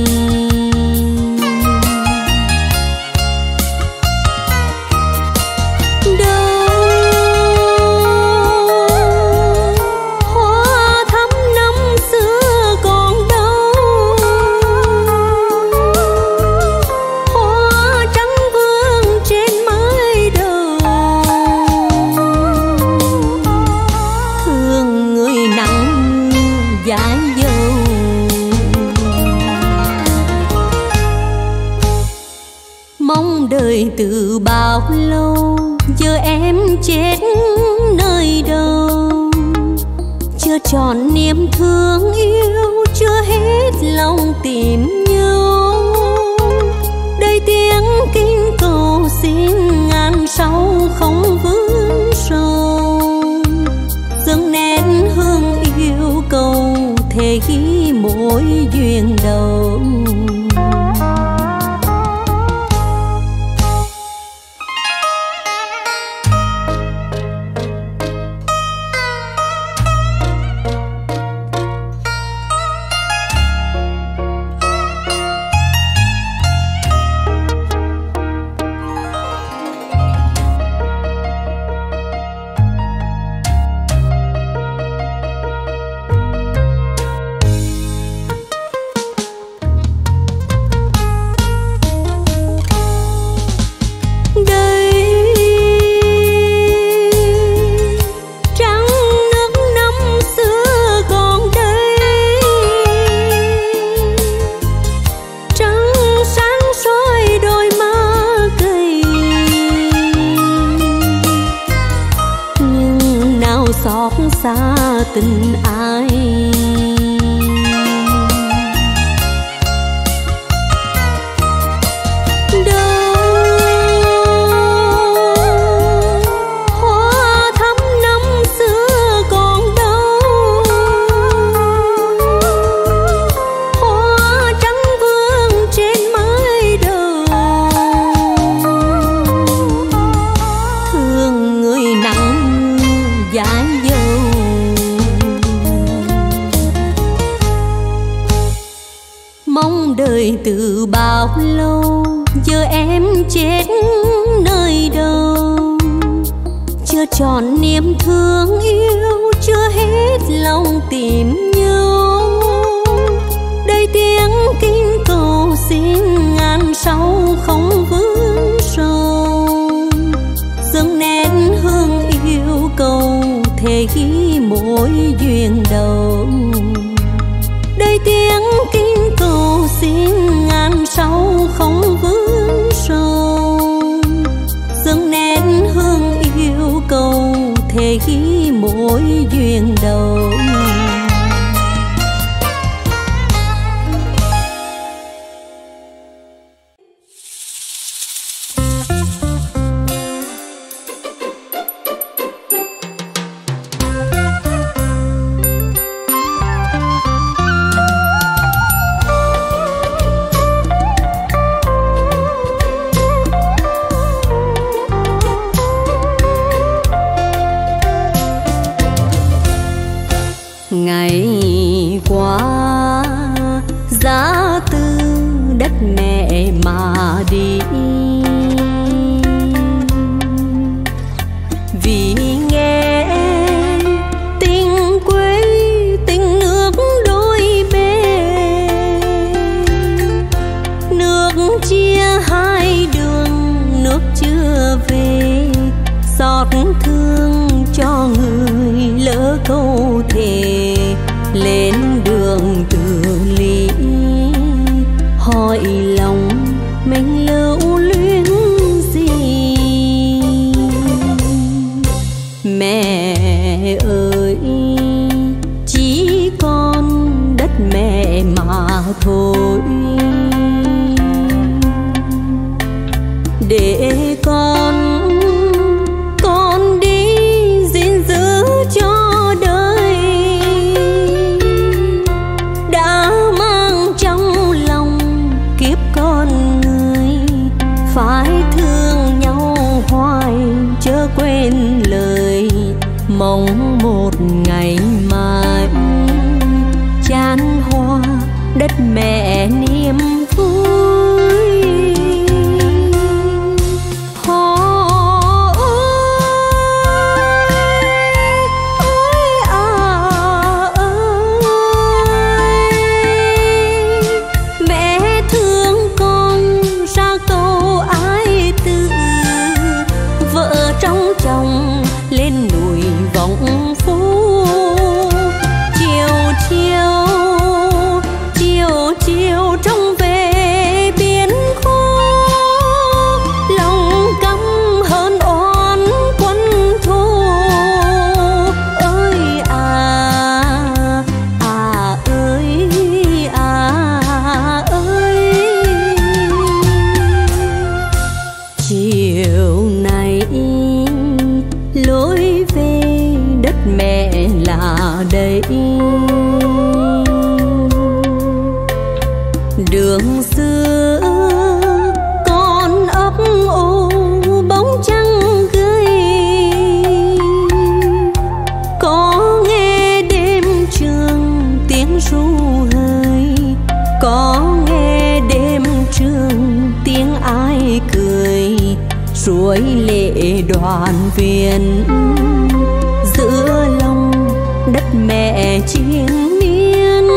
từ bao lâu giờ em chết nơi đâu. Chưa tròn niềm thương yêu, chưa hết lòng tìm nhau. Đây tiếng kinh cầu xin ngàn sau không vướng sâu, dâng nén hương yêu cầu thể ghi mỗi duyên đầu. Xót xa tình ai, đâu hoa thắm năm xưa còn đâu. Hoa trắng vương trên mái đầu, thương người nặng dãi dâu. Mong đời từ bao lâu giờ em chết nơi đâu. Chưa tròn niềm thương yêu, chưa hết lòng tìm nhau. Đây tiếng kinh cầu xin ngàn sau không vướng sâu, dâng nén hương yêu cầu thể ghi mỗi duyên đầu. tiếng kinh cầu xin ngàn sau không vướng sâu, dâng nén hương yêu cầu thể ghi mỗi duyên đầu. Ngày qua giá từ đất mẹ mà đi, vì nghe tình quê tình nước đôi bên, nước chia hai đường nước chưa về, xót thương cho người lỡ câu thề lên đường từ ly, hỏi lòng mình lưu luyến gì. Mẹ ơi chỉ còn đất mẹ mà thôi, để con con đi gìn giữ cho đời, đã mang trong lòng kiếp con người, phải thương nhau hoài chớ quên lời, mong một ngày mai chan hoa đất mẹ niềm vui. Đường xưa con ấp ô bóng trăng gầy, có nghe đêm trường tiếng ru hơi, có nghe đêm trường tiếng ai cười, suối lệ đoàn viên giữa lòng đất mẹ chiến miên.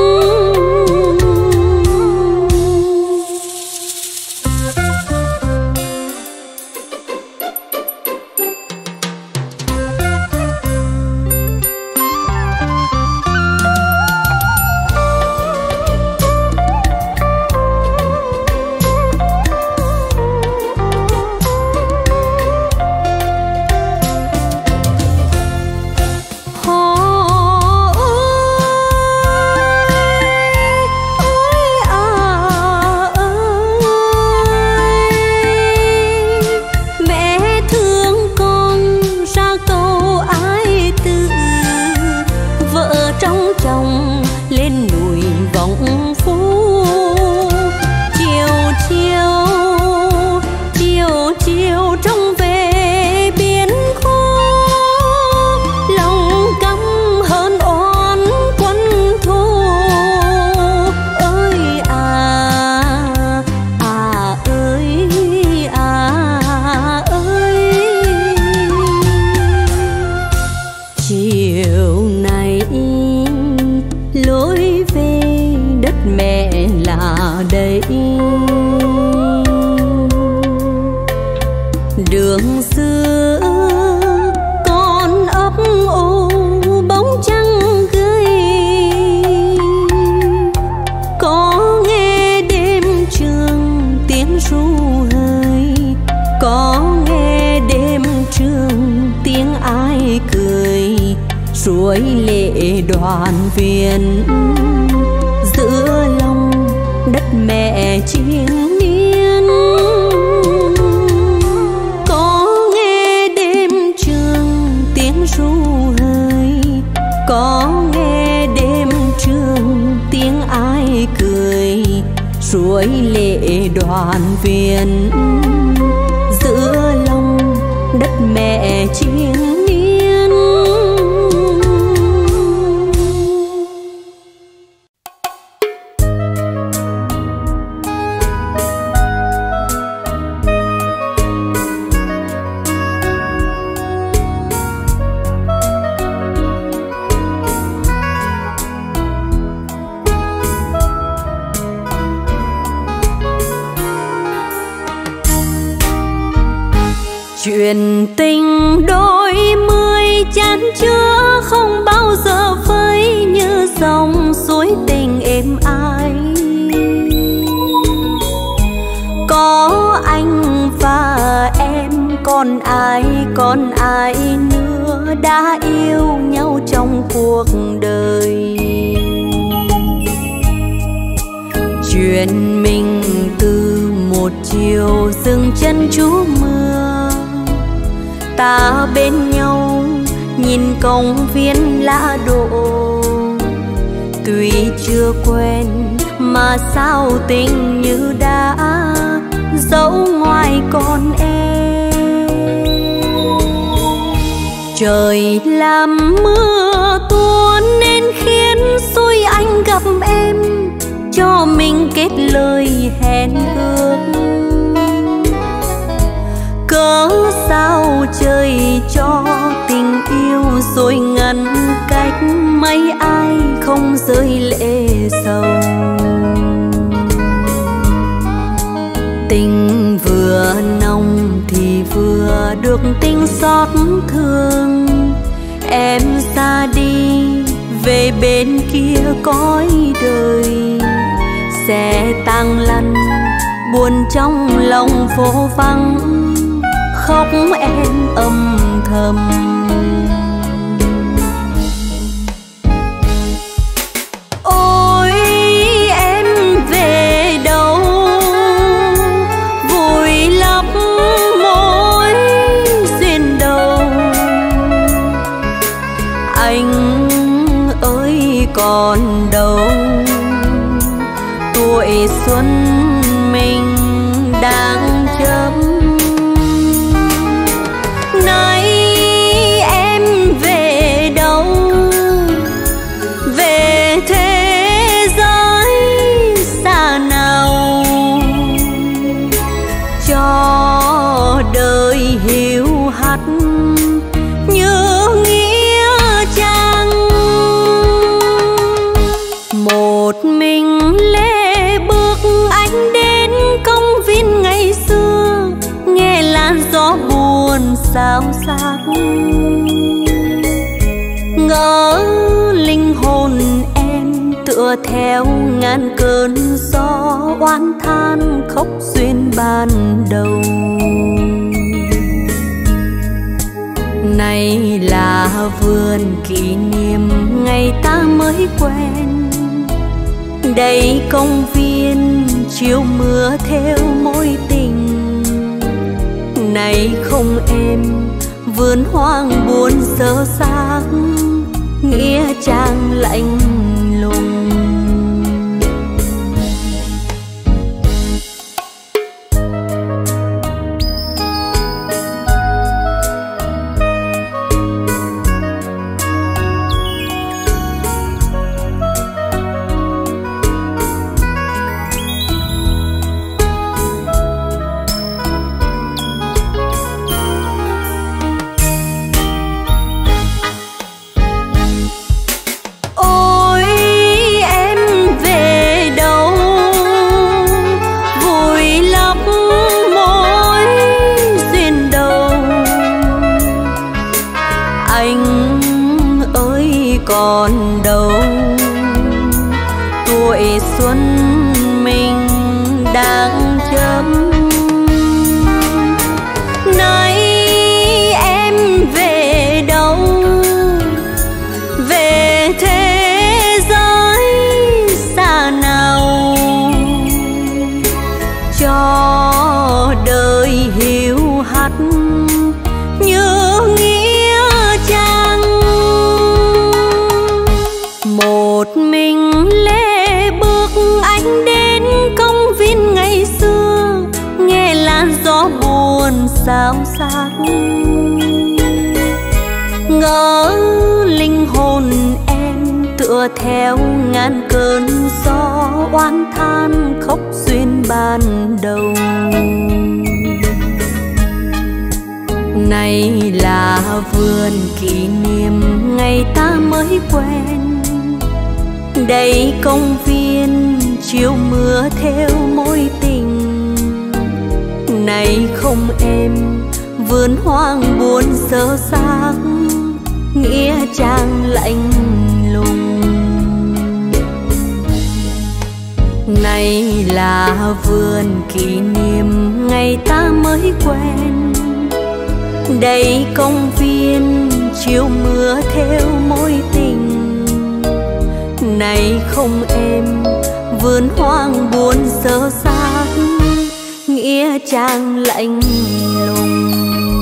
Chiều nay lối về đất mẹ suối lệ đoàn viên, giữa lòng đất mẹ chiến miên. Có nghe đêm trường tiếng ru hơi, có nghe đêm trường tiếng ai cười, suối lệ đoàn viên, giữa lòng đất mẹ chiến miên. Chuyện tình đôi mươi chan chứa không bao giờ vơi như dòng suối tình êm ái. Có anh và em, còn ai còn ai nữa đã yêu nhau trong cuộc đời. Chuyện mình từ một chiều dừng chân trú mưa, ta bên nhau nhìn công viên lá đổ. Tuy chưa quen mà sao tình như đã dẫu ngoài con em. Trời làm mưa tuôn nên khiến xui anh gặp em, cho mình kết lời hẹn ước. Cớ sao trời cho tình yêu rồi ngăn cách, mấy ai không rơi lệ sầu. Tình vừa nồng thì vừa được tình xót thương. Em ra đi về bên kia cõi đời, sẽ tang lăn buồn trong lòng phố vắng, khóc em âm thầm. Ôi em về đâu, vùi lấp mối duyên đầu. Anh ơi còn đâu, tuổi xuân mình đang chấm. Nay em về đâu, về thế giới xa nào, cho đời hiu hắt như nghĩa trang. Một mình lê bước anh đến công viên ngày xưa, nghe làn gió buồn xao xạc, ngỡ linh hồn em tựa theo ngàn cơn gió oán than khóc duyên ban đầu. Này là vườn kỷ niệm ngày ta mới quen, đây công viên chiều mưa theo mối tình. Này không em, vườn hoang buồn sơ xác, nghĩa trang lạnh lùng. còn đâu, tuổi xuân mình đang chấm. Nay em về đâu, về sao sắc. Ngỡ linh hồn em tựa theo ngàn cơn gió oán than khóc duyên ban đầu. Này là vườn kỷ niệm ngày ta mới quen, đây công viên chiều mưa theo mối tình. Này không em, vườn hoang buồn sơ xác, nghĩa trang lạnh lùng. Này là vườn kỷ niệm ngày ta mới quen, đây công viên chiều mưa theo mối tình. Này không em, vườn hoang buồn sơ xác, nghĩa trang lạnh lùng.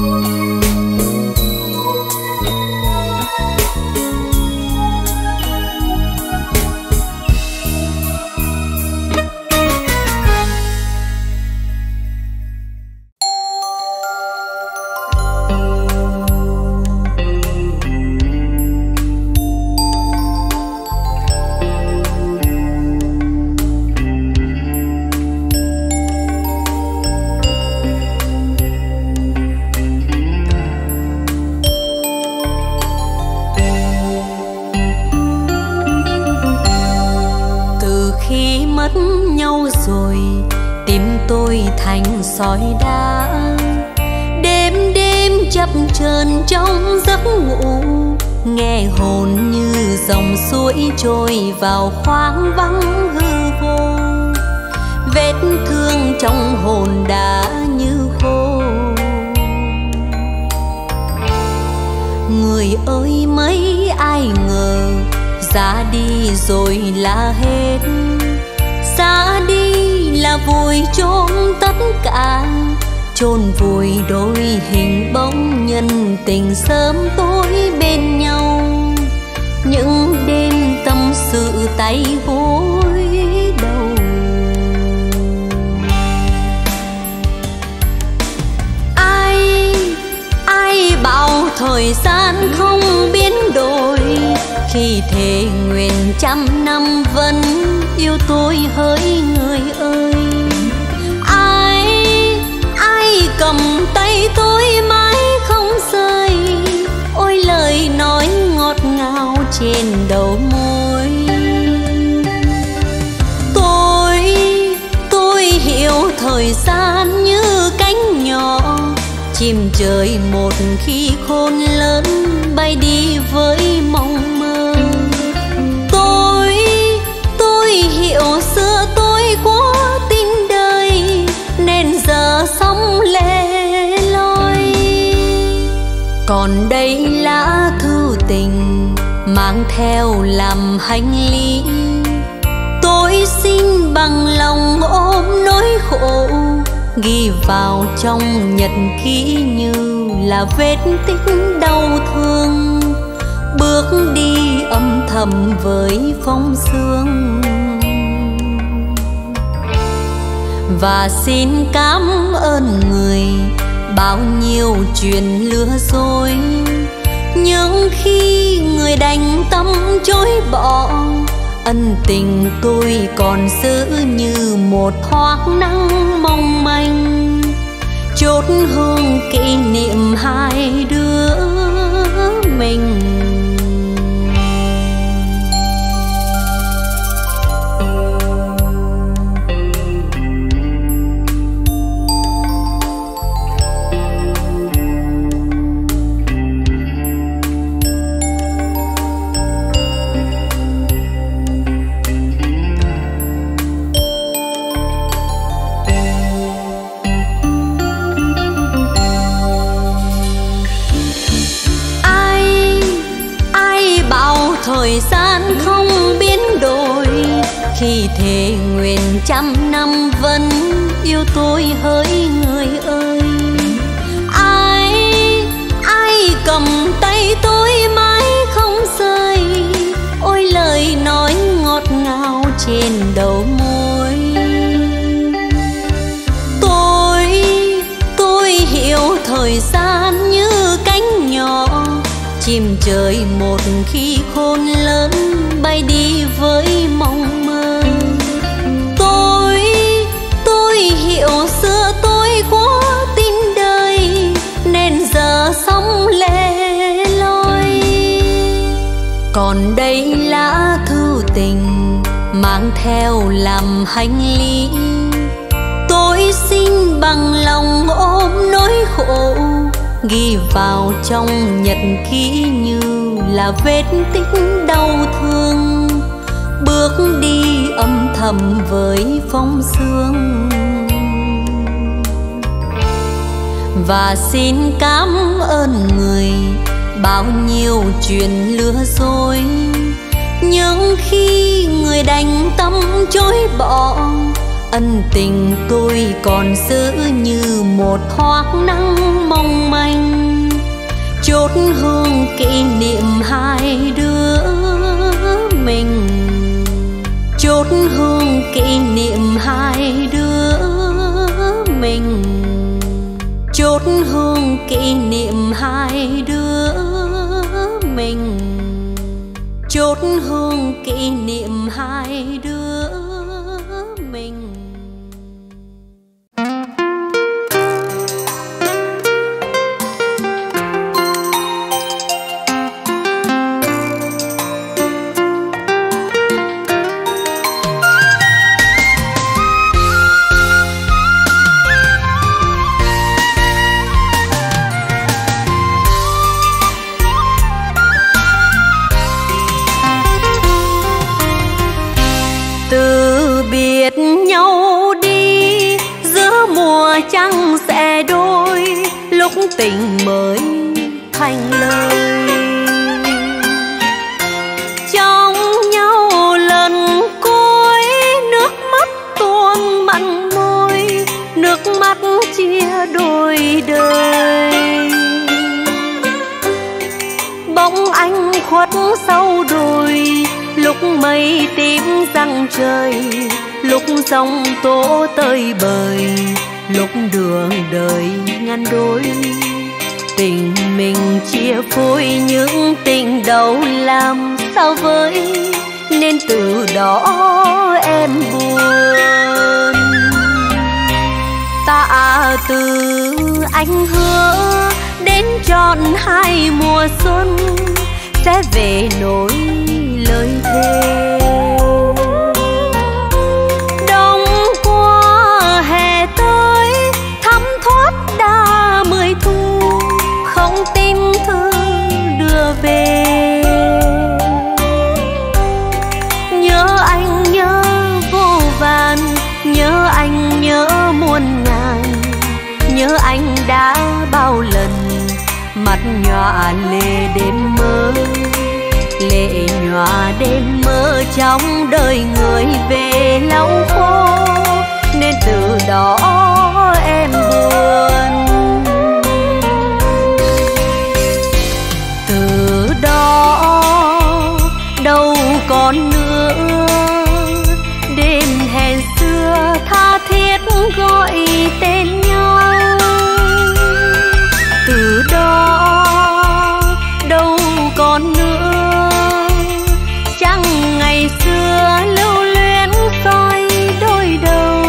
Sỏi đá đêm đêm chập chờn trong giấc ngủ, nghe hồn như dòng suối trôi vào khoáng vắng hư vô. Vết thương trong hồn đã như khô. Người ơi mấy ai ngờ ra đi rồi là hết, ra đi là vùi chôn tất cả, chôn vùi đôi hình bóng nhân tình sớm tối bên nhau. Những đêm tâm sự tay gối đầu, ai ai bảo thời gian không biến đổi, khi thề nguyện trăm năm vẫn yêu tôi hỡi người ơi. Ai ai cầm tay tôi mãi không rời, ôi lời nói ngọt ngào trên đầu môi. Tôi tôi hiểu thời gian như cánh nhỏ, chim trời một khi khôn lớn bay đi với mong mơ. Tôi tôi hiểu xưa tôi có tin đời, nên giờ sống lẻ loi. Còn đây là thư tình mang theo làm hành lý, tôi xin bằng lòng ôm nỗi khổ, ghi vào trong nhật ký như là vết tích đau thương. Bước đi âm thầm với phong sương, và xin cảm ơn người bao nhiêu chuyện lừa dối. Nhưng khi người đành tâm chối bỏ, ân tình tôi còn giữ như một thoáng nắng mong manh, chốt hương kỷ niệm hai đứa mình. Thời gian không biến đổi, khi thề nguyện trăm năm vẫn yêu tôi hỡi người ơi. Ai ai cầm tay tôi mãi không rời, ôi lời nói ngọt ngào trên đầu môi. Tôi tôi hiểu trời một khi khôn lớn bay đi với mộng mơ. Tôi, tôi hiểu xưa tôi quá tin đời nên giờ sống lẻ loi. Còn đây lá thư tình mang theo làm hành lý, tôi xin bằng lòng ôm nỗi khổ, ghi vào trong nhật ký như là vết tích đau thương, bước đi âm thầm với phong sương. Và xin cảm ơn người bao nhiêu chuyện lừa dối, nhưng khi người đành tâm chối bỏ, ân tình tôi còn giữ như một thoáng nắng mong manh, chốt hương kỷ niệm hai đứa mình, chốt hương kỷ niệm hai đứa mình, chốt hương kỷ niệm hai đứa mình, chốt hương kỷ niệm hai đứa mình. Trăng sẽ đôi lúc tình mới thành lời, trong nhau lần cuối nước mắt tuôn mặn môi, nước mắt chia đôi đời. Bóng anh khuất sau đồi lúc mây tím răng trời, lúc sóng tố tơi bời, lúc đường đời ngăn đôi. Tình mình chia phôi những tình đầu làm sao với, nên từ đó em buồn. Tạ từ anh hứa đến trọn hai mùa xuân sẽ về nối lời thề. Đông qua hè tới thắm thoát đã mười thu, không tin thư đưa về. Nhớ anh nhớ vô vàn, nhớ anh nhớ muôn ngàn, nhớ anh đã bao lần mắt nhòa lệ đêm mơ, lệ nhòa đêm mơ trong đời người về lòng phố, nên từ đó em buồn. Từ đó đâu còn nữa đêm hẹn xưa tha thiết gọi tên nhau. Từ đó đâu còn nữa chẳng ngày xưa lưu luyến soi đôi đầu.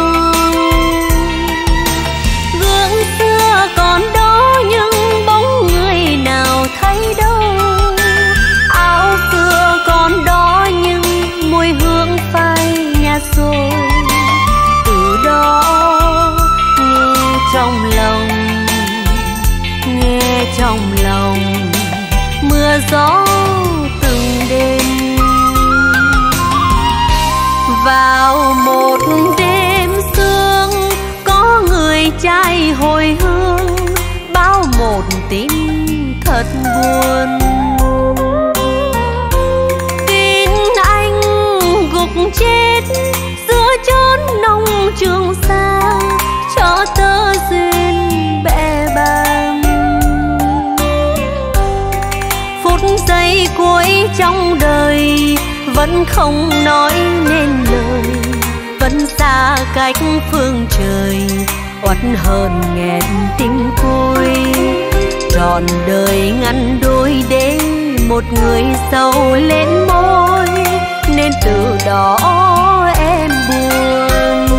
Gương xưa còn đó nhưng bóng người nào thấy đâu, áo xưa còn đó nhưng mùi hương phai nhạt rồi. Từ đó nghe trong lòng, nghe trong lòng mưa gió từng đêm. Vào một đêm sương có người trai hồi hương, bao một tin thật buồn. Tin anh gục chết giữa chốn nông trường xa, cho tơ duyên bẽ bàng. Phút giây cuối trong đời vẫn không nói nên lời, vẫn xa cách phương trời, oắt hơn nghẹn tim côi. Trọn đời ngăn đôi để một người sầu lên môi, nên từ đó em buồn.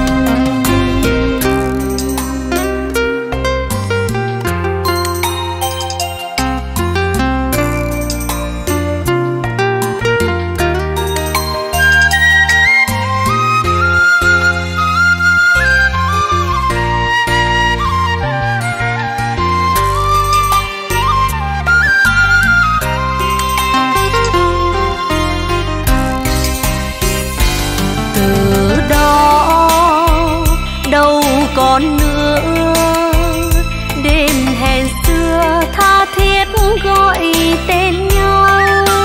Còn nữa đêm hẹn xưa tha thiết gọi tên nhau,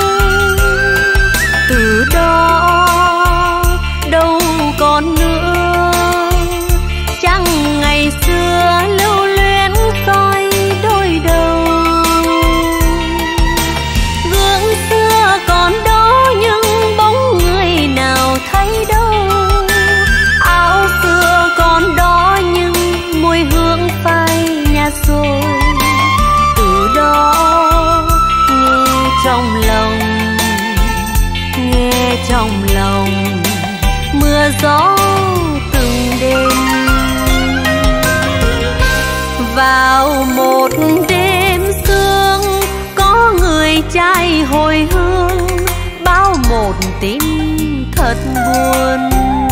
từ đó đâu còn nữa chẳng ngày xưa lưu luyến soi đôi đầu. Gương xưa còn đó nhưng bóng người nào thấy đâu, áo xưa còn đó nhưng mùi hương phai nhạt rồi. Từ đó nghe trong lòng, nghe trong lòng mưa gió từng đêm. Vào một đêm sương có người trai hồi hương, báo một tin thật buồn.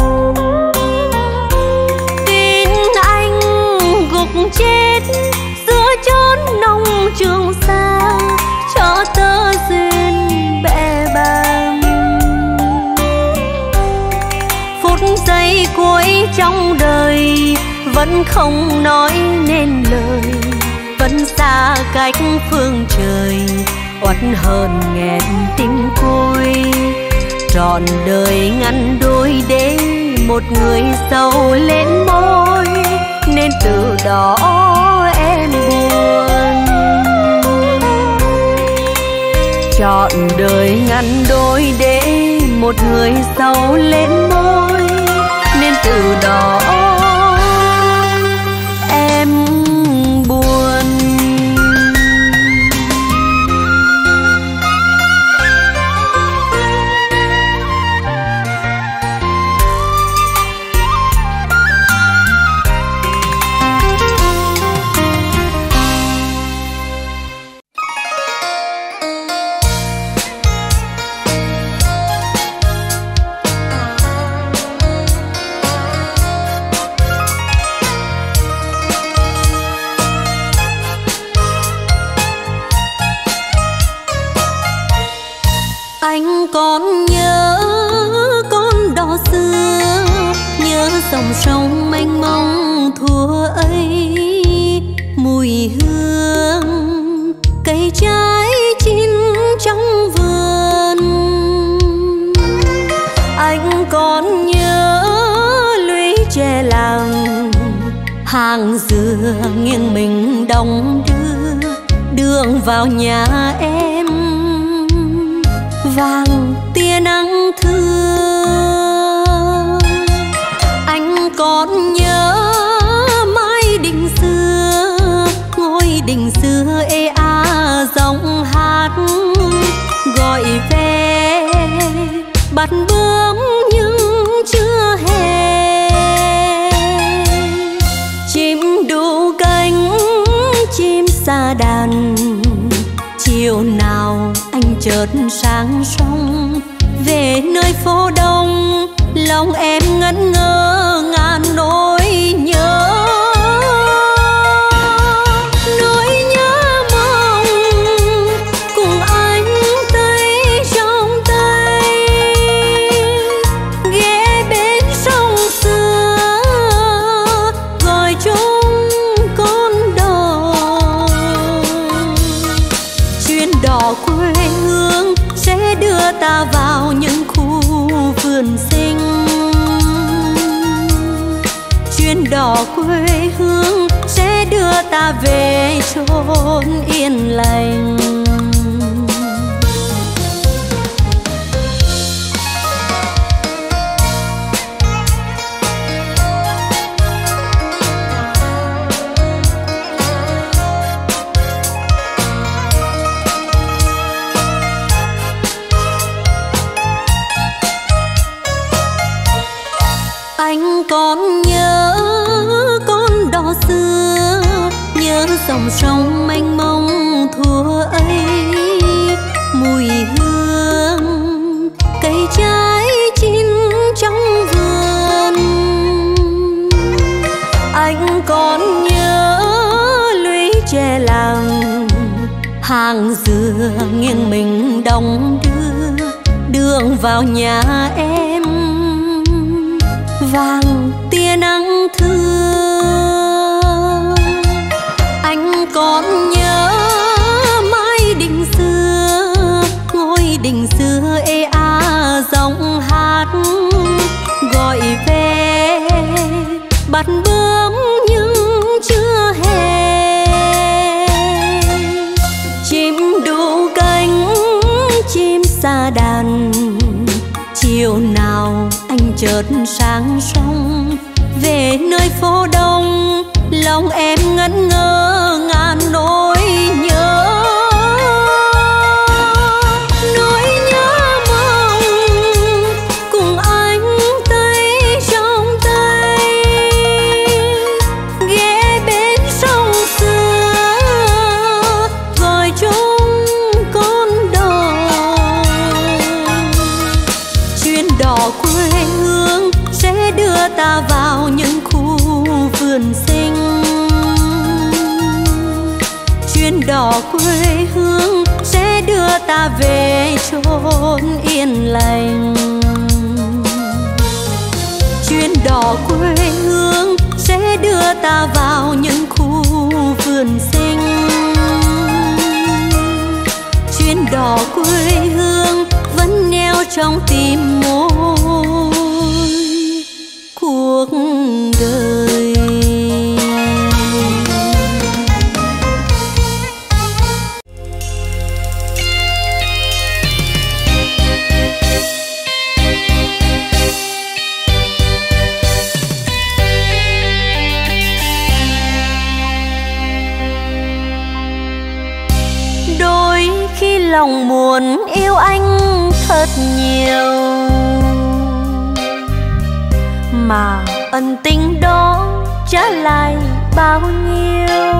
Chết giữa chốn nông trường xa, cho tơ duyên bẽ bàng. Phút giây cuối trong đời vẫn không nói nên lời, vẫn xa cách phương trời, oắt hơn nghẹn tim côi. Trọn đời ngăn đôi để một người sầu lên môi, nên từ đó em buồn. Trọn đời ngăn đôi để một người sầu lên môi, nên từ đó em buồn. Anh còn nhớ con đò xưa, nhớ dòng sông mênh mông thuở ấy. Mùi hương cây trái chín trong vườn. Anh còn nhớ lũy tre làng, hàng dừa nghiêng mình đong đưa đường vào nhà em. Vàng tia nắng thưa, anh còn nhớ mái đình xưa, ngôi đình xưa ê a giọng hát gọi về. Bắt bướm nhưng chưa hè, chim đu cánh chim sa đàn. Chiều nào anh chợt sáng sông về nơi phố đông, lòng em ngẩn ngơ ngàn nỗi nhớ. Nỗi nhớ mong cùng anh tay trong tay, ghé bên sông xưa gọi chung con đò. Chuyến đò quê hương sẽ đưa ta vào những khu vườn xinh. Chuyến đò quê hương sẽ đưa ta về chốn yên lành. Anh còn nhớ con đò xưa, nhớ dòng sông mênh mông thuở ấy, mùi hương cây trái chín trong vườn. Anh còn nhớ lũy tre làng, hàng dừa nghiêng mình đong đưa, đường vào nhà em vàng tia nắng thưa. Anh còn nhớ mái đình xưa, ngôi đình xưa ê a giọng hát gọi về bắt bướm nhưng chưa hè. Chim đu cánh chim sa đàn, chiều nào anh chợt sang sông về nơi phố đông, lòng em ngẩn ngơ ngàn nỗi nhớ. Nỗi nhớ mong cùng anh tay trong tay, ghé bên sông xưa gọi chung con đò. Chuyến đò quê hương sẽ đưa ta vào những khu vườn xinh. Chuyến đò quê hương sẽ đưa ta về chốn yên lành. Chuyến đò quê hương sẽ đưa ta vào những khu vườn xinh. Chuyến đò quê hương vẫn neo trong tim mỗi cuộc đời. Đôi khi lòng muốn yêu anh thật nhiều, mà ân tình đó trả lại bao nhiêu.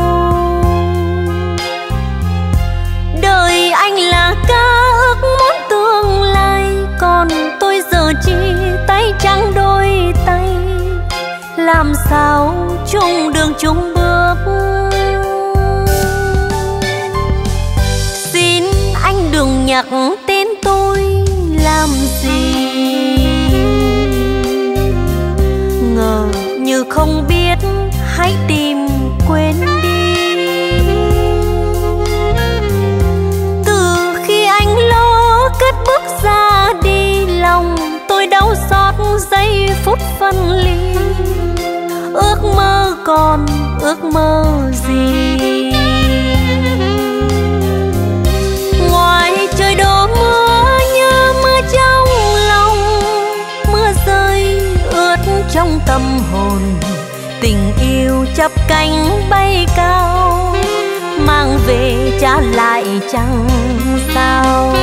Đời anh là ca ước muốn tương lai, còn tôi giờ chỉ tay trắng đôi tay. Làm sao chung đường chung bước, xin anh đừng nhắc tên tôi làm gì. Ngờ như không biết, hãy tìm quên đi. Từ khi anh lỡ cất bước ra đi, lòng tôi đau xót giây phút phân ly. Ước mơ còn ước mơ gì, ngoài trời đổ mưa như mưa trong lòng. Mưa rơi ướt trong tâm hồn, tình yêu chắp cánh bay cao, mang về trả lại chẳng sao.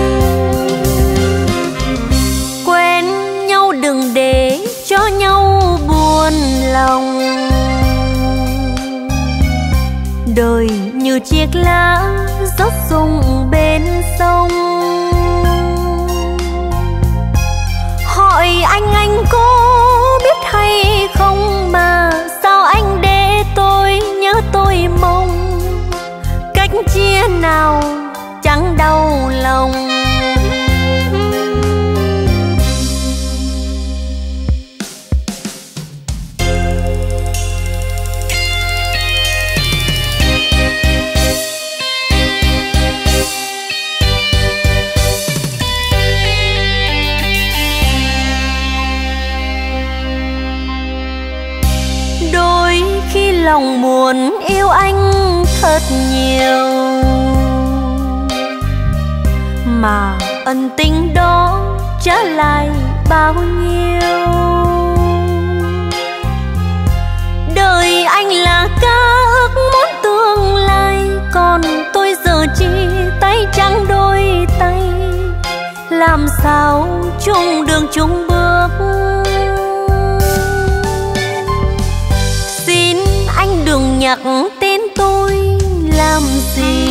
Quen nhau đừng để cho nhau buồn lòng. Đời như chiếc lá rớt rụng bên sông. Hỏi anh anh có biết hay không, mà sao anh để tôi nhớ tôi mong. Cách chia nào chẳng đau lòng. Lòng muốn yêu anh thật nhiều, mà ân tình đó trả lại bao nhiêu. Đời anh là ca ước muốn tương lai, còn tôi giờ chỉ tay trắng đôi tay. Làm sao chung đường chung bước, tên tôi làm gì?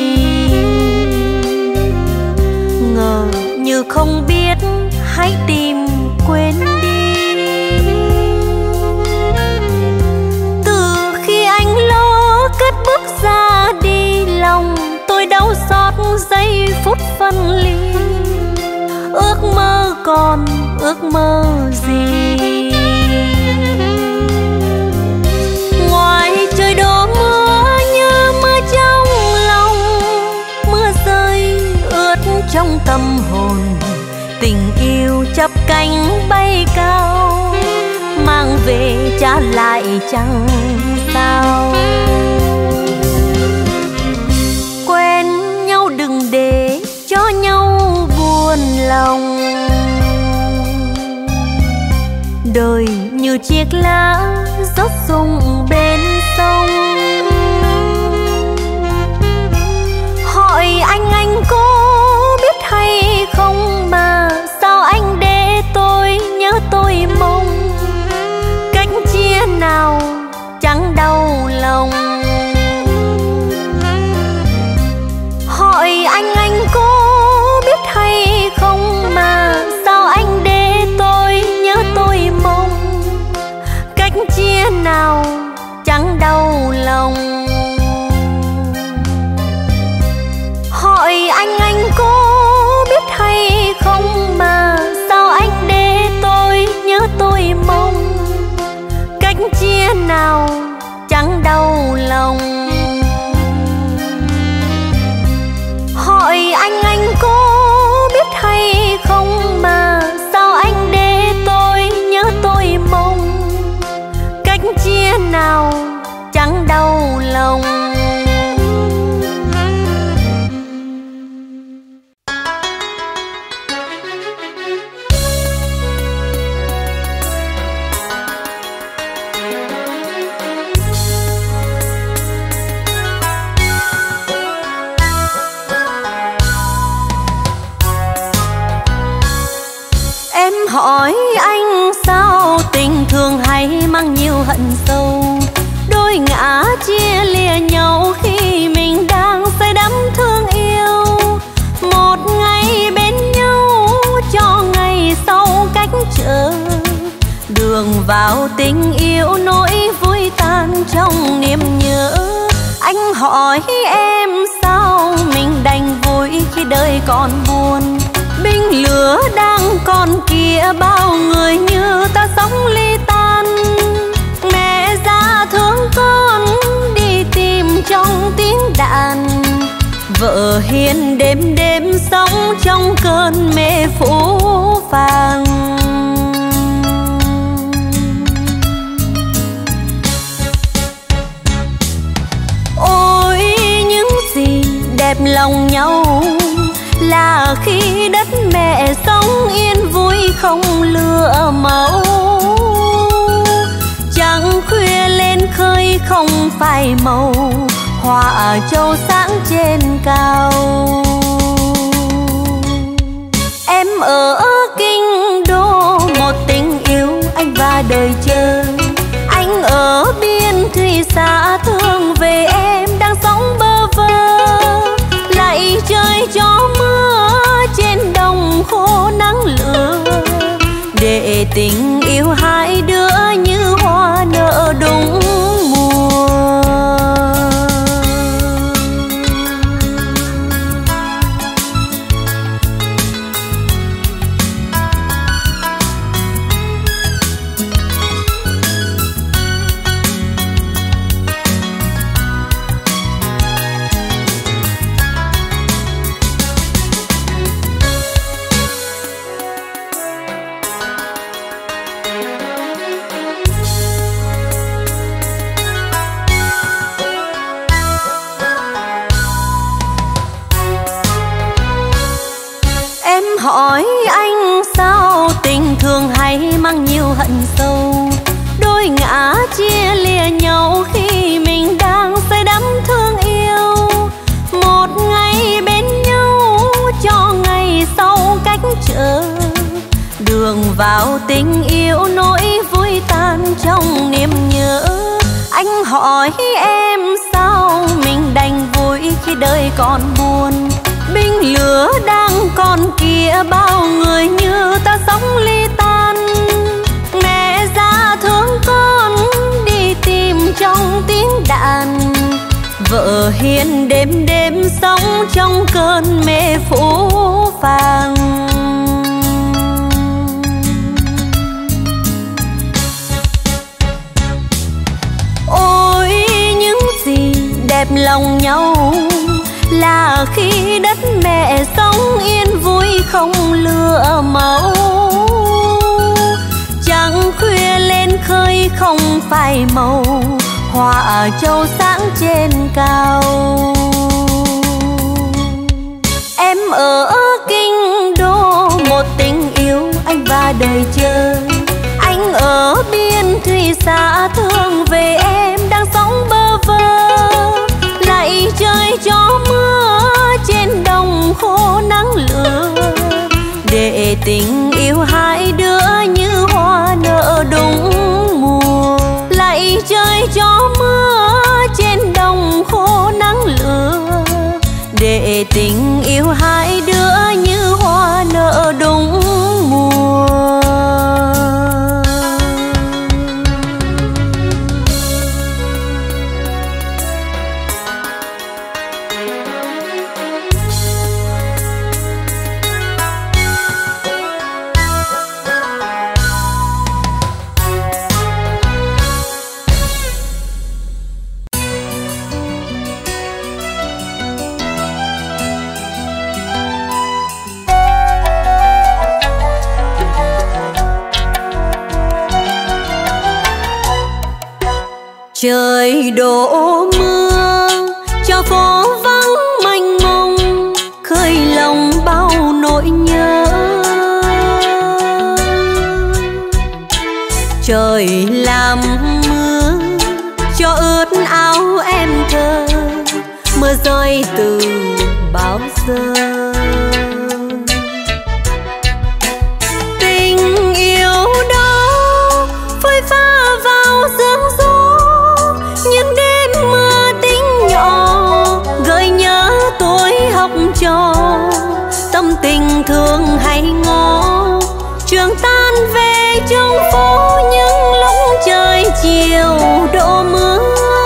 Ngờ như không biết, hãy tìm quên đi. Từ khi anh lỡ cất bước ra đi, lòng tôi đau xót giây phút phân ly. Ước mơ còn ước mơ gì? Ngoài trời đổ mưa như mưa trong lòng, mưa rơi ướt trong tâm hồn. Tình yêu chắp cánh bay cao, mang về trả lại chẳng sao. Quen nhau đừng để cho nhau buồn lòng. Đời như chiếc lá rớt rụng bên sông. Hỏi anh anh có biết hay không, mà sao anh để tôi nhớ tôi mong. Cách chia nào chẳng đau lòng. Hỏi anh anh có biết hay không, mà sao anh để tôi nhớ tôi mong. Cách chia nào chẳng đau lòng. Hỏi anh anh có biết hay không, mà sao anh để tôi nhớ tôi mong. Cách chia nào chẳng đau lòng. Hỏi anh anh có biết hay không, mà sao anh để tôi nhớ tôi mong. Cách chia nào chẳng đau lòng. Hỏi anh sao tình thường hay mang nhiều hận sâu. Đôi ngã chia lìa nhau khi mình đang say đắm thương yêu. Một ngày bên nhau cho ngày sau cách trở. Đường vào tình yêu nỗi vui tan trong niềm nhớ. Anh hỏi em sao mình đành vui khi đời còn buồn. Binh lửa đang còn kia, bao người như ta sống ly tan. Mẹ già thương con đi tìm trong tiếng đàn. Vợ hiền đêm đêm sống trong cơn mê phũ phàng. Ôi những gì đẹp lòng nhau là khi đất mẹ sống yên vui không lửa màu. Trăng khuya lên khơi không phai màu, hoa châu sáng trên cao. Em ở kinh đô một tình yêu anh và đời chờ. Anh ở biên thủy xa thương về em đang sống bơ vơ. Lại chơi cho mưa trên đồng khô nắng lửa. Để tình yêu hai đứa như hoa nở đúng mùa. Hỏi anh sao tình thường hay mang nhiều hận sâu. Đôi ngã chia lìa nhau khi mình đang say đắm thương yêu. Một ngày bên nhau cho ngày sau cách trở. Đường vào tình yêu nỗi vui tan trong niềm nhớ. Anh hỏi em sao mình đành vui khi đời còn buồn. Binh lửa đang còn kia, bao người như ta sống ly tan. Mẹ già thương con đi tìm trong tiếng đàn. Vợ hiền đêm đêm sống trong cơn mê phũ phàng. Ôi những gì đẹp lòng nhau là khi đất mẹ sống yên vui không lửa máu. Trăng khuya lên khơi không phai màu, hoa châu sáng trên cao. Em ở kinh đô một tình yêu anh và đời chờ. Anh ở biên thủy xa thương về em đang sống bơ vơ. Lại trời cho mưa trên đồng khô nắng lửa, để tình yêu hai đứa như hoa nở đúng mùa. Lại trời cho mưa trên đồng khô nắng lửa, để tình yêu hai đứa như hoa nở đúng mùa. Trời đổ mưa cho phố vắng mênh mông, khơi lòng bao nỗi nhớ. Trời làm mưa cho ướt áo em thơ, mưa rơi từ bao giờ. Tình yêu đó phôi pha vào sương gió, những đêm mưa tính nhỏ gợi nhớ tuổi học trò. Tâm tình thương hay ngó trường tan về trong phố, những lúc trời chiều đổ mưa.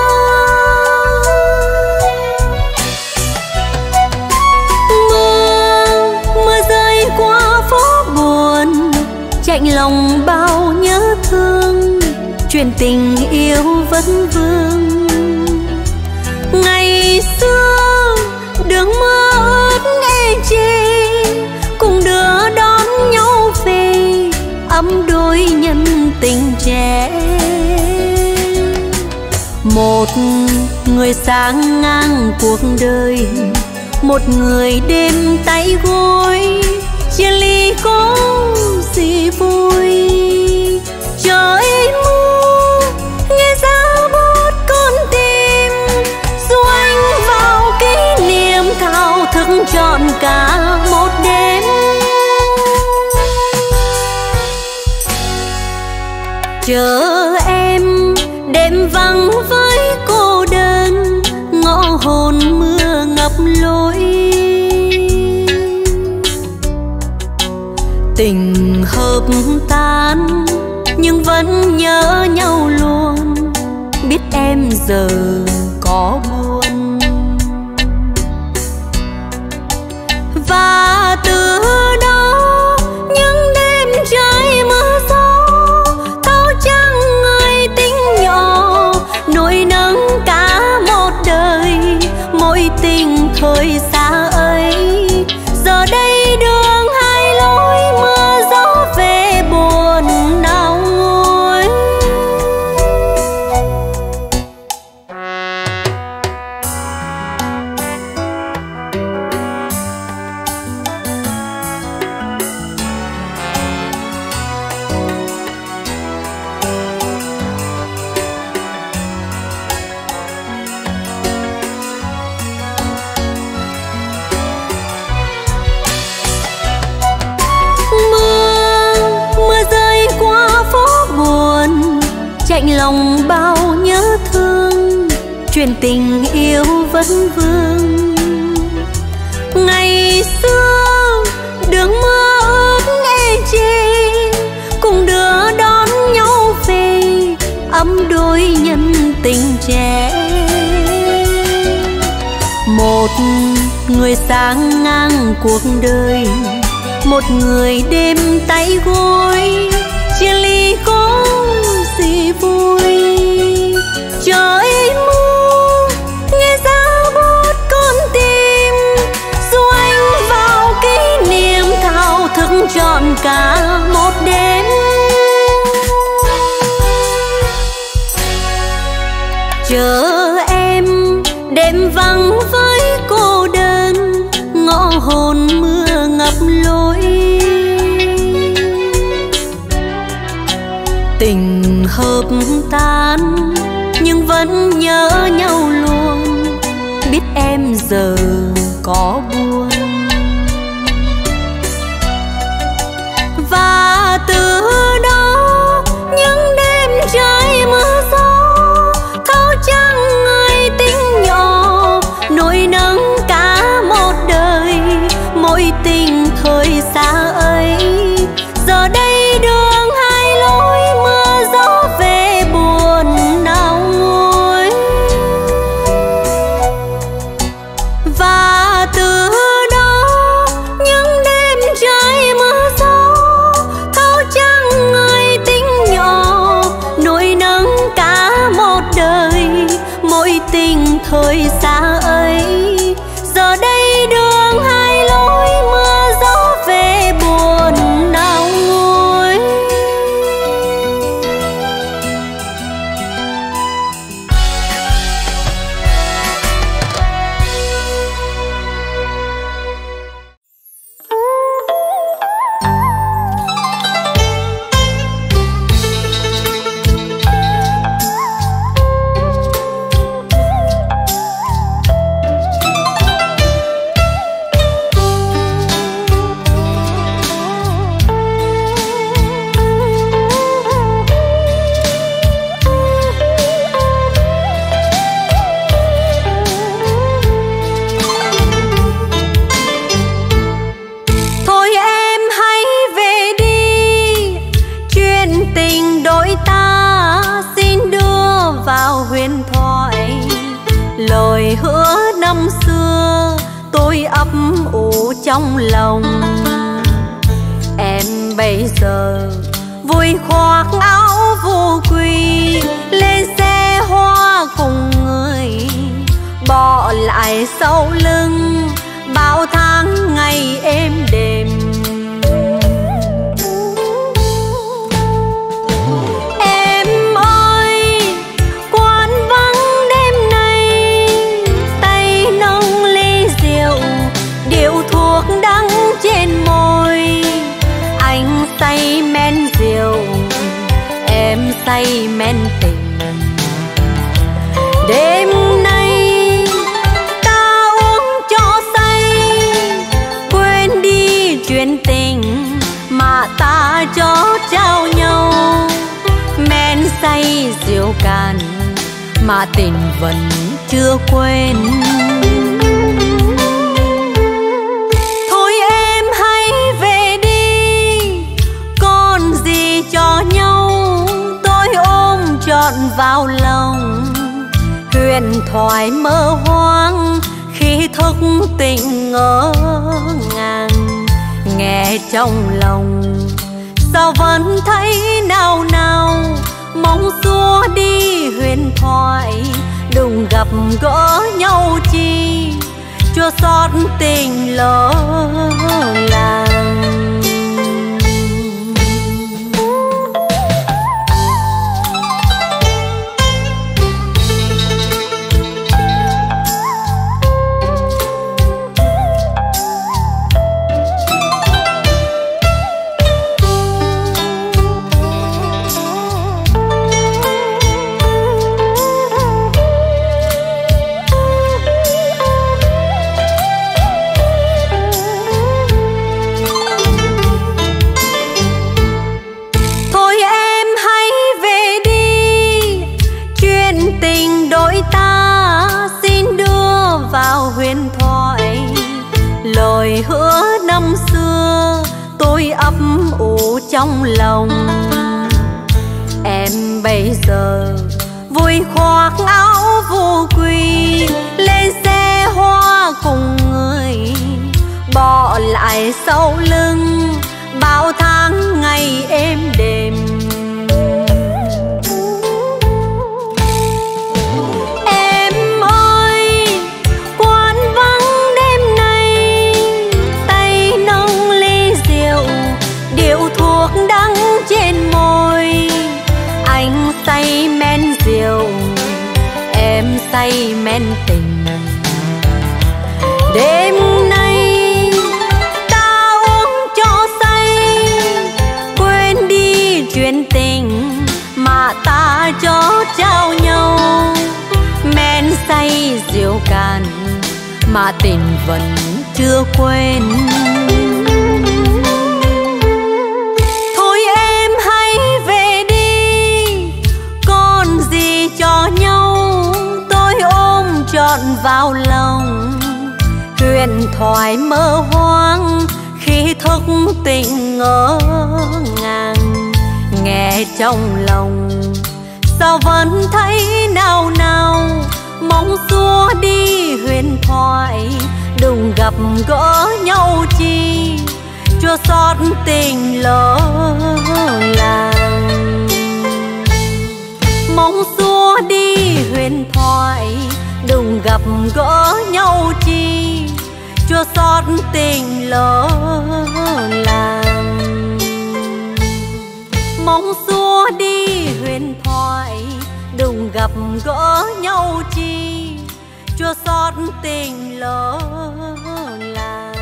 Mưa, mưa rơi qua phố buồn, chạnh lòng bao nhớ thương. Chuyện tình yêu vẫn vương. Ngày xưa đường mưa ướt ê chê, cùng đứa đón nhau về ấm đôi nhân tình trẻ. Một người sáng ngang cuộc đời, một người đêm tay gối, chia ly có gì vui. Trời mưa nghe giá bút con tim, dù anh vào kỷ niệm thao thức trọn cả một đêm. Chờ em đêm vắng với cô đơn, ngõ hồn mưa ngập lối. Tình hợp tan nhưng vẫn nhớ nhau luôn, biết em giờ có buồn. Và từ đó những đêm trời mưa gió, thao trăng người tính nhỏ, nỗi nắng cả một đời. Mỗi tình thời xa ấy, giờ đây đường hai lối, mưa gió về buồn nào nguôi. Chạnh lòng bao nhớ thương. chuyện tình yêu vẫn vương. Ngày xưa đường mưa ướt ê chê, cùng đưa đón nhau về ấm đôi nhân tình trẻ. Một người sáng ngang cuộc đời, một người đêm tay gối, chia ly có gì vui. Trời mưa nghe giá buốt con tim, dù anh vào kỷ niệm thao thức trọn cả một đêm. Chờ em đêm vắng với cô đơn, ngõ hồn mưa ngập lối. Tình hợp tan nhưng vẫn nhớ nhau luôn, biết em giờ có buồn. Và từ đó những đêm trời mưa gió, thao chẳng người tính nhỏ, nỗi nắng cả một đời. Mỗi tình thời xa ấy, giờ đây đường hai lối, mưa gió về buồn nào nguôi. Và từ đó những đêm trời mưa gió, thao chẳng người tính nhỏ, nỗi nắng cả một đời. Mỗi tình thời xa ấy, giờ đây đường hai lối, mưa gió về buồn nào nguôi. Lời hứa năm xưa tôi ấp ủ trong lòng, em bây giờ vui khoác áo vô quy, lên xe hoa cùng người, bỏ lại sau lưng bao tháng ngày êm đềm. Trên môi anh say men rượu, em say men tình. Đêm nay ta uống cho say, quên đi chuyện tình mà ta cho trao nhau. Men say rượu cạn mà tình vẫn chưa quên. Trọn vào lòng huyền thoại mơ hoang, khi thức tình ngỡ ngàng. Nghe trong lòng sao vẫn thấy nao nao, mong xua đi huyền thoại, đừng gặp gỡ nhau chi cho xót tình lỡ làng. trong lòng. Em bây giờ vui khoác áo vô quy, lên xe hoa cùng người, bỏ lại sau lưng bao tháng ngày êm đềm. Em ơi, quán vắng đêm nay, tay nâng ly rượu, điệu thuốc đắng trên môi. Anh say men rượu, em say men tình. Đêm nay ta uống cho say, quên đi chuyện tình mà ta cho trao nhau. Men say rượu cạn mà tình vẫn chưa quên. Thôi em hãy về đi, còn gì cho nhau. Tôi ôm trọn vào lòng, huyền thoại mơ hoang khi thức tỉnh ngỡ ngàng. Nghe trong lòng sao vẫn thấy nao nao, mong xua đi huyền thoại, đừng gặp gỡ nhau chi cho xót tình lỡ làng. Mong xua đi huyền thoại, đừng gặp gỡ nhau chi cho xót tình lỡ làng. Mong xua đi huyền thoại, đừng gặp gỡ nhau chi cho xót tình lỡ làng.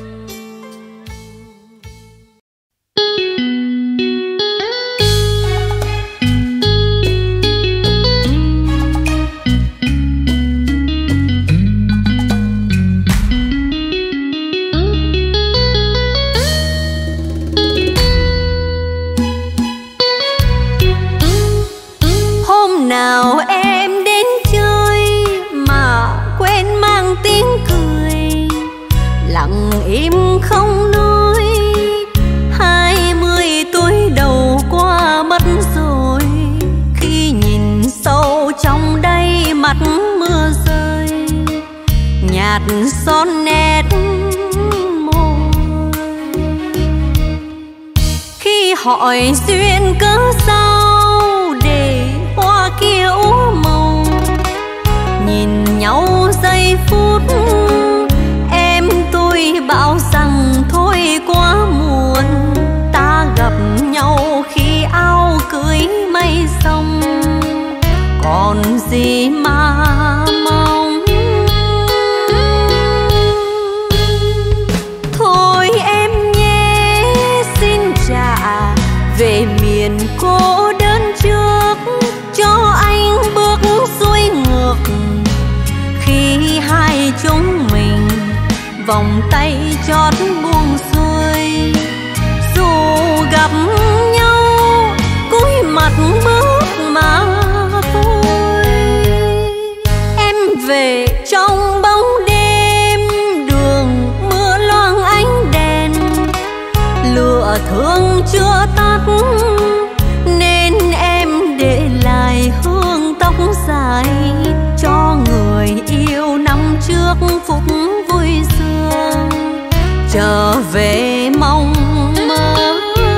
Nào em đến chơi mà quên mang tiếng cười, lặng im không nói. Hai mươi tuổi đầu qua mất rồi, khi nhìn sâu trong đây mắt mưa rơi, nhạt son nét môi. Khi hỏi duyên cớ sao để hoa kia úa màu, nhìn nhau giây phút em tôi bảo rằng thôi quá muộn. Ta gặp nhau khi áo cưới mây sông, còn gì mà mong. Thôi em nhé, xin trả về miền cô đơn trước, cho anh bước xuôi ngược. Khi hai chúng mình vòng tay chót buông xuôi, dù gặp nhau cúi mặt bước mà thôi. Em về trong bóng đêm, đường mưa loang ánh đèn, lửa thương chưa tắt nên em để lại hương tóc dài cho người yêu năm trước phút vui sương trở về mong mơ.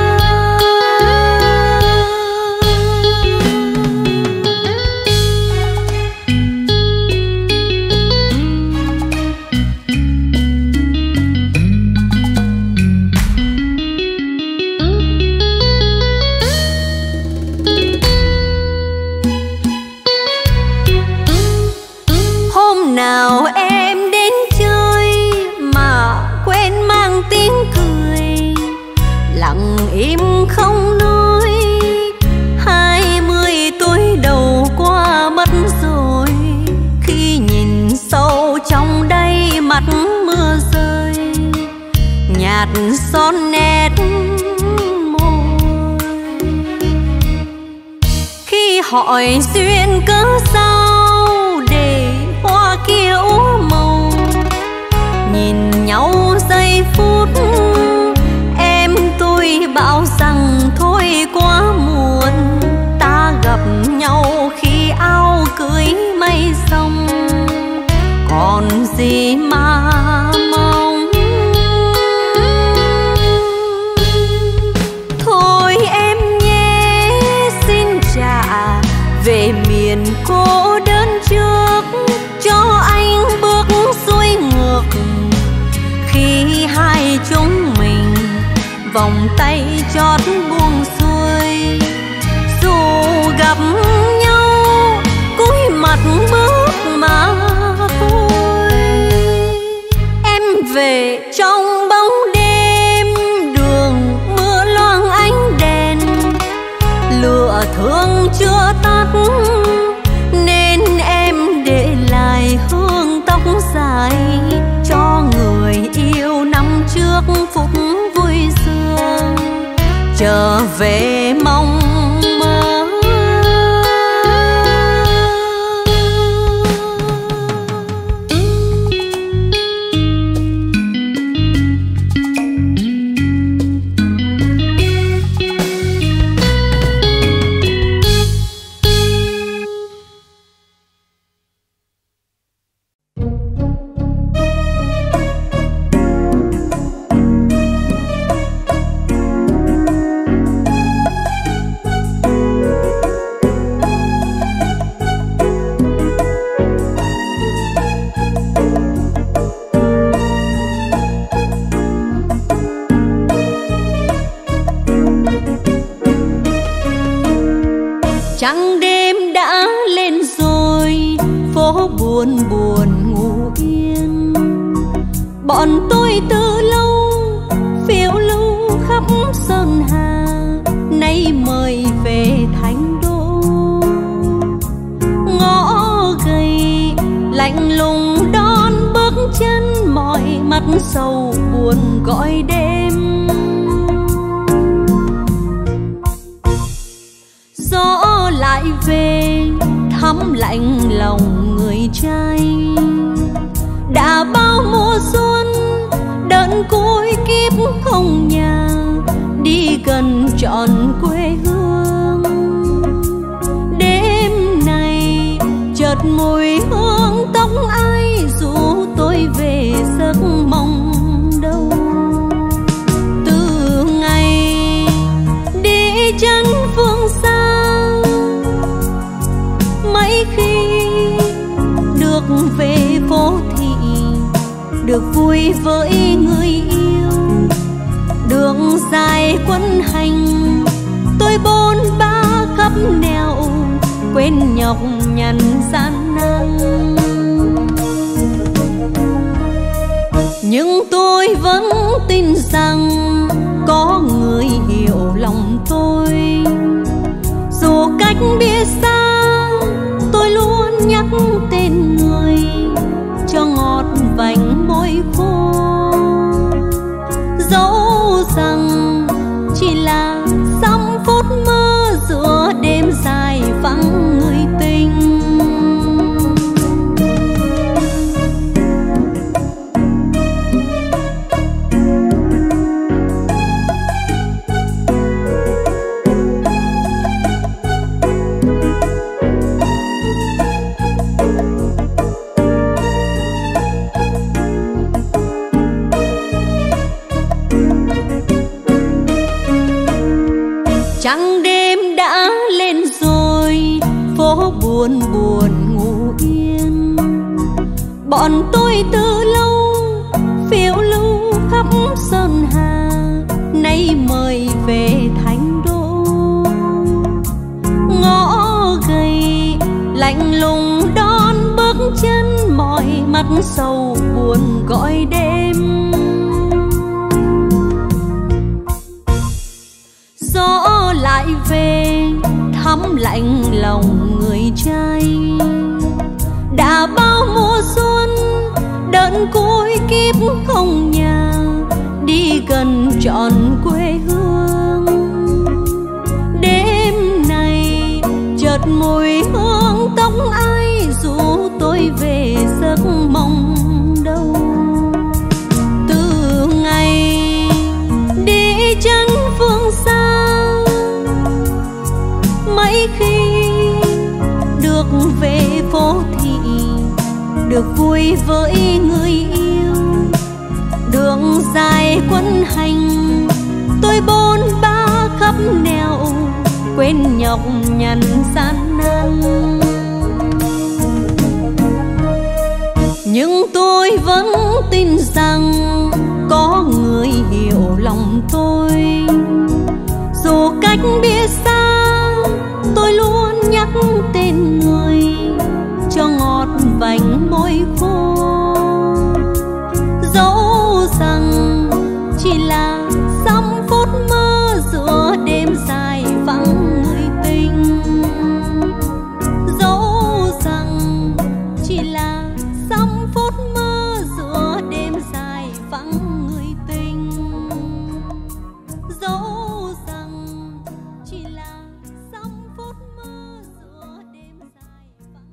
Nào em đến chơi mà quên mang tiếng cười, lặng im không nói. Hai mươi tuổi đầu qua mất rồi, khi nhìn sâu trong đây mắt mưa rơi, nhạt son nét môi. Khi hỏi duyên cớ sao để hoa kia úa màu, nhìn nhau giây phút em tôi bảo rằng chót buông xuôi. Dù gặp nhau cúi mặt bước mà thôi. Em về trong bóng đêm, đường mưa loang ánh đèn, lửa thương chưa tắt nên em để lại hương tóc dài cho người yêu năm trước phút vui sương. Trở về mong mơ. Trăng đêm đã lên rồi, phố buồn buồn ngủ yên. Bọn tôi từ lâu phiêu lưu khắp sơn hà, nay mời về Thánh Đô. Ngõ gầy lạnh lùng đón bước chân, mỏi mắt sầu buồn gọi đêm. Gió lại về thấm lạnh lòng người trai. Đã bao mùa xuân đơn côi kiếp không nhà, đi gần trọn quê hương. Đêm này chợt mùi hương tóc ai rủ tôi về giấc mong đâu. Từ ngày đi chân phương xa, mấy khi được về phố thị, được vui với người yêu. Đường dài quân hành tôi bôn ba khắp nẻo, quên nhọc nhằn gian nan. Nhưng tôi vẫn tin rằng có người hiểu lòng tôi. Dù cách biệt xa, tôi luôn nhắc tên người cho ngọt vành môi khô. Dẫu rằng chỉ là dăm phút mơ giữa đêm dài vắng người tình. Trăng đêm đã lên rồi, phố buồn buồn ngủ yên. Bọn tôi từ lâu phiêu lưu khắp sơn hà, nay mời về Thánh Đô. Ngõ gầy lạnh lùng đón bước chân, mỏi mắt sầu buồn gọi đêm. Gió lại về thấm lạnh lòng người trai. Đã bao mùa xuân đơn côi kiếp không nhà, đi gần trọn quê hương. Đêm này chợt mùi hương tóc ai rủ tôi về giấc mong đâu. Từ ngày đi chân phương xa, mấy khi được về phố thị, được vui với người yêu. Đường dài quân hành tôi bôn ba khắp nẻo, quên nhọc nhằn gian nan. Nhưng tôi vẫn tin rằng có người hiểu lòng tôi. biết xa, tôi luôn nhắc tên người cho ngọt vành môi khô. Dẫu rằng chỉ là dăm phút mơ giữa đêm dài vắng người tình. Dẫu rằng chỉ là dăm phút mơ giữa đêm dài vắng người tình. Dẫu rằng chỉ là dăm phút mơ giữa đêm dài vắng.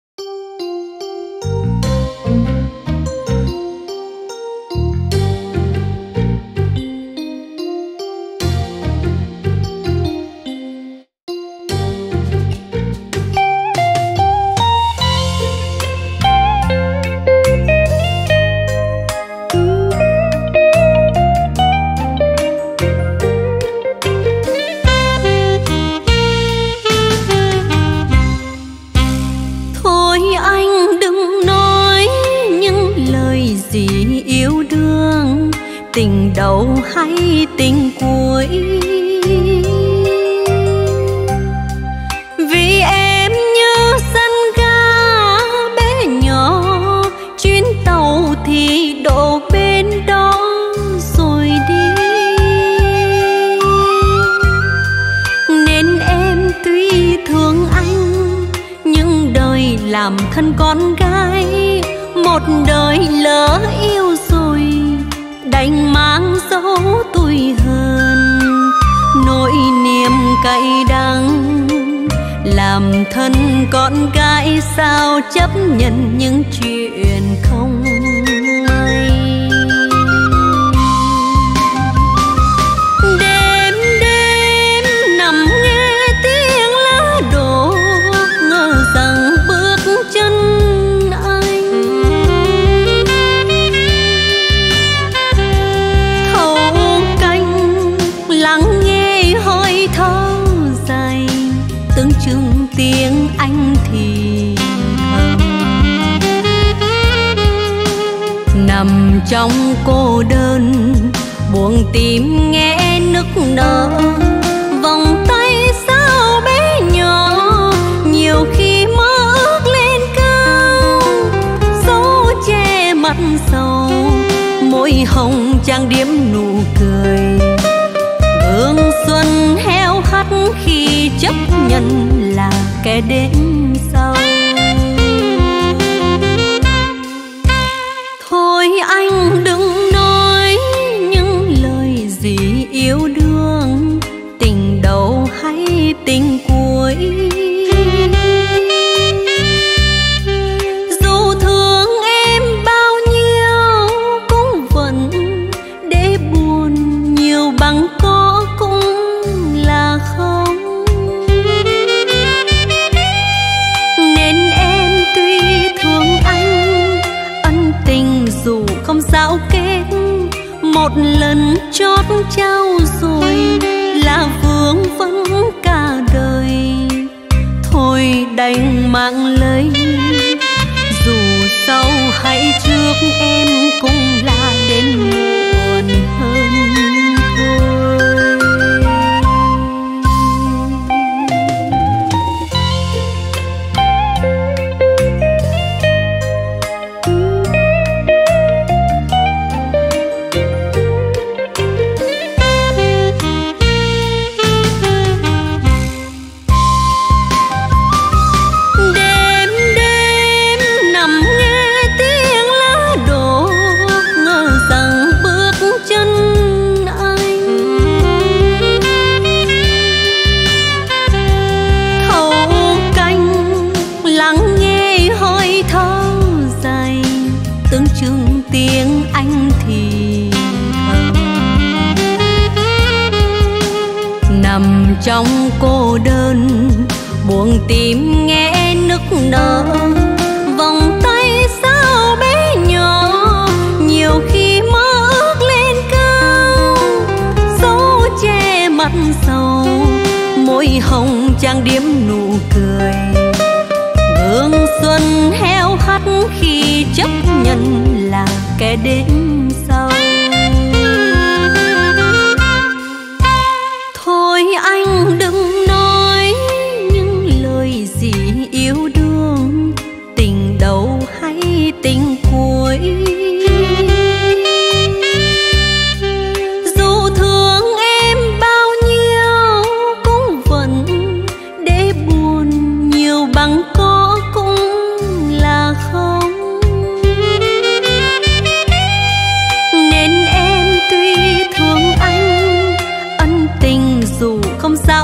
Tình đầu hay tình cuối, vì em như sân ga bé nhỏ, chuyến tàu thì đổ bên đó rồi đi. Nên em tuy thương anh nhưng đời làm thân con gái, một đời lỡ yêu rồi đành mang dấu tủi hờn. Nỗi niềm cay đắng làm thân con gái sao chấp nhận những chuyện không may. Đêm đêm nằm nghe tiếng lá đổ, ngờ rằng bước chân chừng tiếng anh thì thầm. Nằm trong cô đơn buông tim nghe nức nở, vòng tay sao bé nhỏ nhiều khi mơ ước lên cao. Dấu che mặt sầu, môi hồng trang điểm nụ cười, hương xuân heo hắt khi chấp nhận là kẻ đến sau. Thôi anh đừng nói những lời gì yêu đương, tình đầu hay tình cuối. Dù thương em bao nhiêu cũng vẫn để buồn, nhiều bằng có cũng là không. Nên em tuy thương anh, ân tình dù không giao kết, một lần chót trao rồi là vương vấn cả đời. Thôi đành mạng lấy, dù sau hay trước em cũng là đến muộn hơn thôi. Tiếng anh thì thầm. Nằm trong cô đơn buông tim nghe nức nở, vòng tay sao bé nhỏ nhiều khi mơ ước lên cao. Dấu che mặt sầu, môi hồng trang điểm nụ cười, hương xuân heo hắt khi chấp nhận là kẻ đến sau. Thôi anh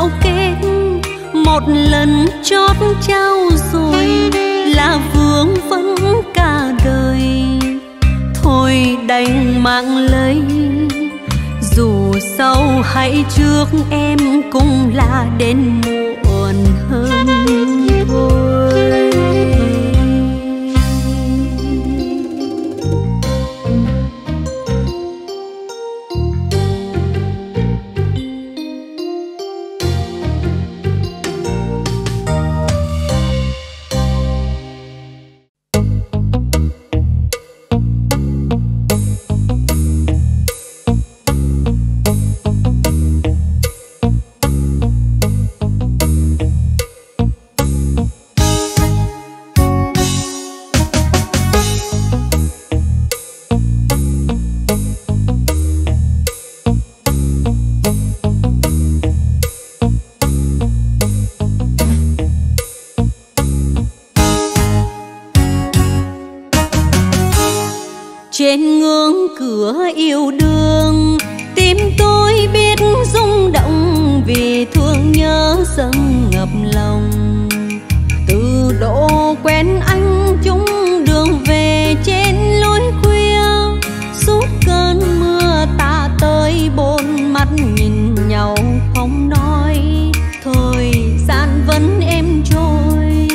giao kết một lần chót trao rồi là vướng vẫn cả đời. Thôi đành mạng lấy, dù sau hay trước em cũng là đến muộn hơn thôi. Trên ngưỡng cửa yêu đương, tim tôi biết rung động vì thương nhớ dâng ngập lòng. Từ độ quen anh chung đường về trên lối khuya, suốt cơn mưa ta tới bốn mắt nhìn nhau không nói, thời gian vẫn êm trôi.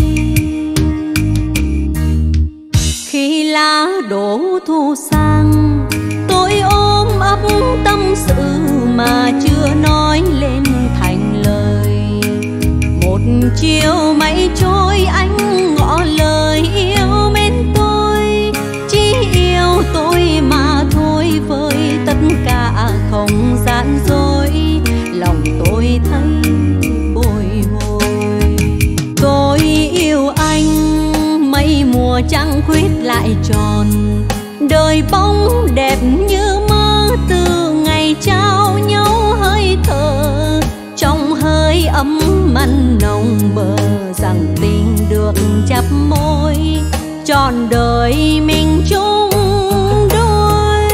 Khi lá đổ thu sang, tôi ôm ấp tâm sự mà chưa nói lên thành lời. Một chiều mây trôi anh ngỏ lời yêu mến tôi, chỉ yêu tôi mà thôi với tất cả không gian dối. Lòng tôi thấy bồi hồi. Tôi yêu anh, mây mùa trăng khuyết lại tròn, đời bóng đẹp như mơ từ ngày trao nhau hơi thở. Trong hơi ấm mặn nồng bờ rằng tình được chắp môi, trọn đời mình chung đôi.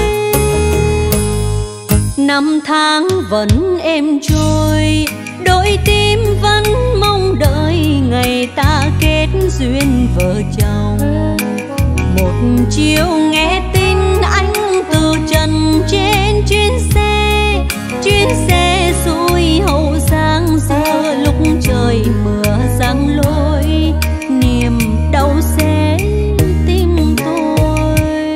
Năm tháng vẫn êm trôi, đôi tim vẫn mong đợi ngày ta kết duyên vợ chồng. Một chiều nghe tin anh từ trần trên chuyến xe, chuyến xe xuôi Hậu Giang giữa lúc trời mưa giăng lối. Niềm đau xé tim tôi,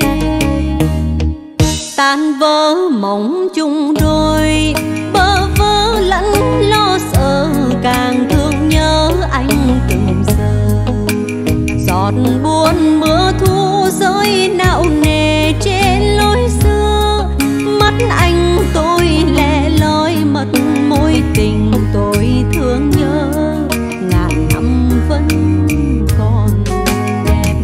tan vỡ mộng chung đôi, bơ vơ lẫn lo sợ càng thương nhớ anh từng giờ. Giọt buồn mưa thu rơi nặng nề trên lối xưa, mắt anh tôi lẻ loi mất mối tình tôi thương nhớ. Ngàn năm vẫn còn đẹp.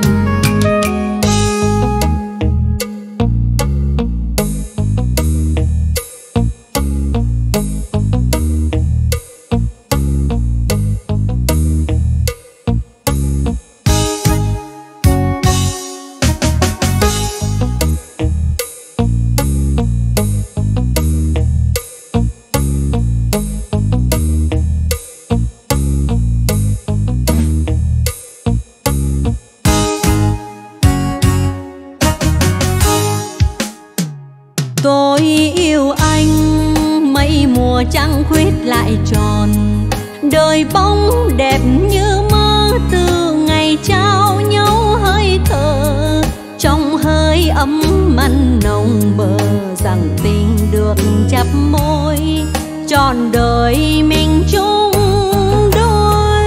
Tôi yêu anh, mây mùa trăng khuyết lại tròn, đời bóng đẹp như mơ từ ngày trao nhau hơi thở. Trong hơi ấm mặn nồng bờ rằng tình được chắp môi, trọn đời mình chung đôi.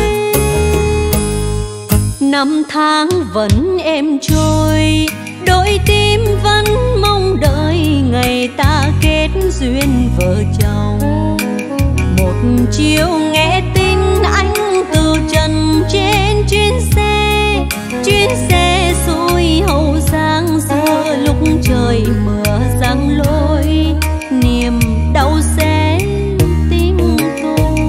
Năm tháng vẫn êm trôi, đôi tim vẫn mong đợi ngày ta kết duyên vợ chồng. Một chiều nghe tin anh từ trần trên chuyến xe, chuyến xe xuôi Hậu Giang giữa lúc trời mưa giăng lối. Niềm đau xé tim tôi,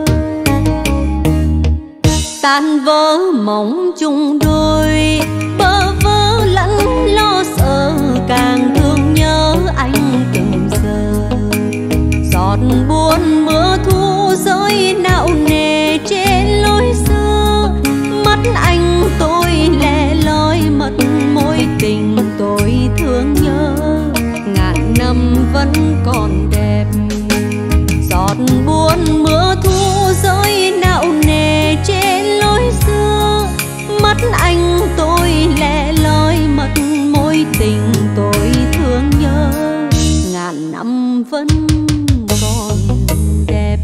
tan vỡ mộng chung đôi, bơ vơ lẫn lo sợ càng thương nhớ anh từng giờ. Giọt buồn buồn mưa thu rơi nặng nề trên lối xưa, mắt anh tôi lẻ loi mất mối tình tôi thương nhớ, ngàn năm vẫn còn đẹp. Giọt buồn mưa thu rơi nặng nề trên lối xưa, mắt anh tôi lẻ loi mất mối tình tôi thương nhớ, ngàn năm vẫn còn đẹp.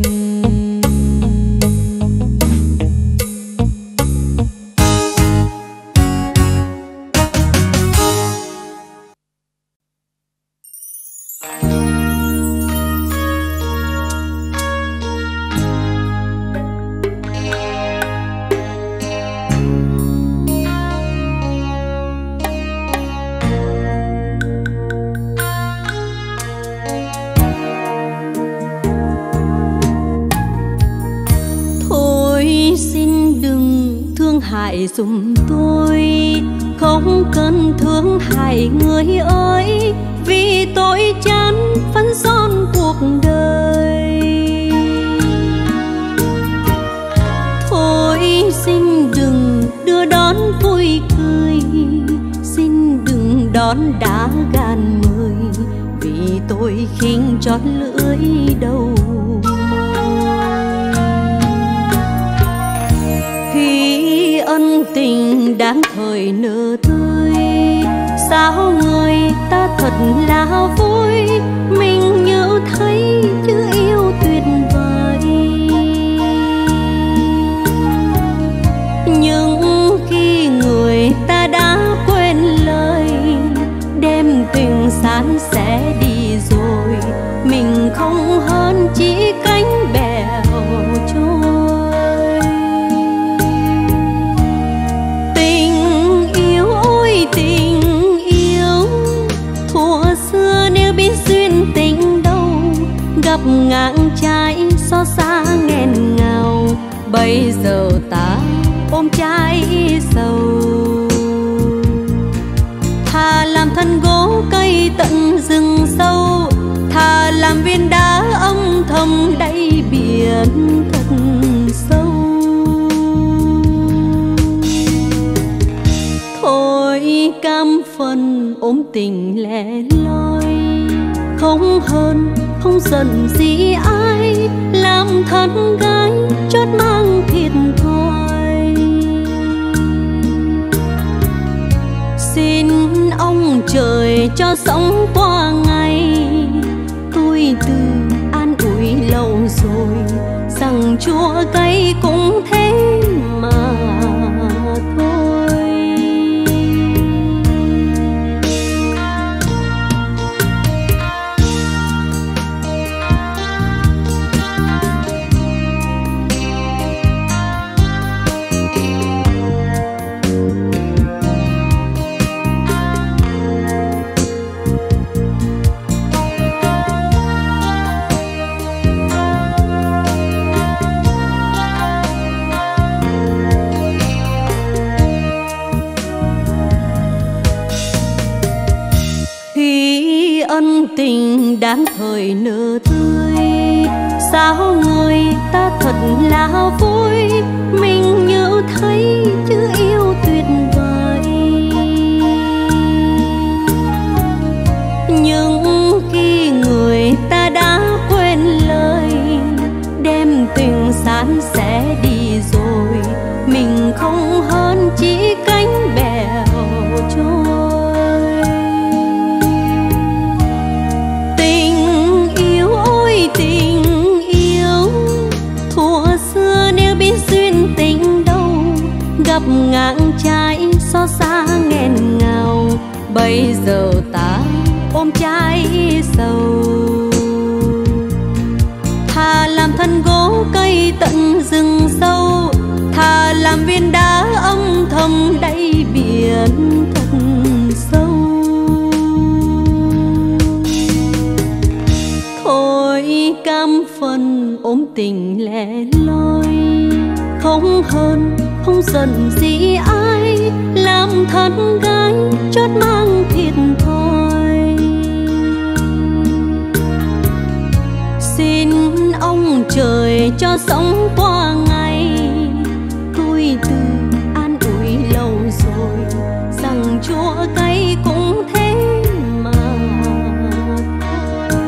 Hại dùm tôi, không cần thương hại người ơi, vì tôi chán phấn son cuộc đời. Thôi xin đừng đưa đón vui cười, xin đừng đón đá gàn người, vì tôi khinh chót lưỡi đầu. Ân tình đáng thời nở tươi, sao người ta thật là vui, mình như thấy chữ yêu tuyệt vời. Nhưng khi người ta đã quên lời, đem tình san sẻ đi rồi, mình không hơn chỉ cánh bèo trôi. Tình yêu thuở xưa nếu biết duyên tình đâu, gặp ngang trái xót xa nghẹn ngào, bây giờ ta ôm trái sầu. Thà làm thân gỗ cây tận rừng sâu, thà làm viên đá âm thầm đáy biển thật sâu. Thôi cam phần ôm tình lẻ loi, không hơn không giận gì ai, làm thân gái chót mang thiệt thòi. Xin ông trời cho sống qua ngày, tôi từ an ủi lâu rồi, rằng chua cay cũng thế mà thôi. Ân tình đáng thời nở tươi, sao người ta thật là vui, mình như thấy chữ yêu tuyệt vời. Nhưng khi người ta đã quên lời, đem tình san sẻ đi rồi, mình không hơn chỉ cánh bèo trôi. Tình yêu thuở xưa nếu biết duyên tình đâu, gặp ngang trái xót xa nghẹn ngào, bây giờ ta ôm trái sầu. Thà làm thân gỗ cây tận rừng sâu, thà làm viên đá âm thầm đáy biển thật sâu. Thôi cam phần ôm tình lẻ loi, không hơn không giận gì ai, làm thân gái chót mang thiệt thòi. Xin ông trời cho sống qua ngày. Tôi tự an ủi lâu rồi rằng chua cay cũng thế mà thôi.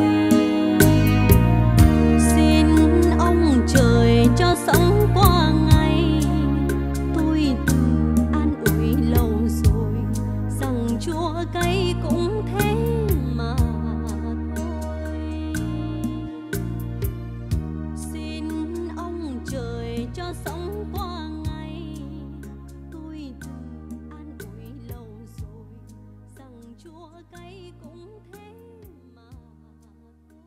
Xin ông trời cho sống qua ngày. Tôi tự an ủi lâu rồi rằng chua cay cũng thế mà thôi. Xin ông trời cho sống qua ngày. Tôi tự an ủi lâu rồi rằng chua cay cũng thế mà thôi.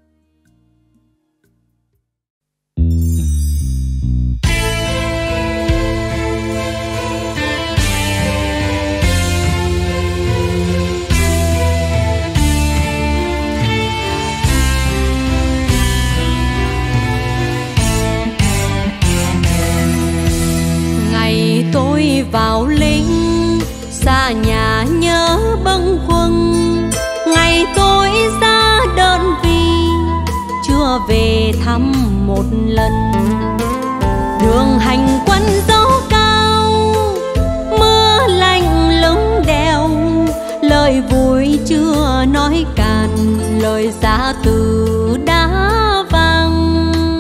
Ngày tôi vào lính, xa nhà nhớ bâng khuâng. Ngày tôi ra đơn vị, chưa về thăm một lần. Đường hành quân dấu cao, mưa lạnh lững đèo. Lời vui chưa nói cạn, lời giã từ đã vang.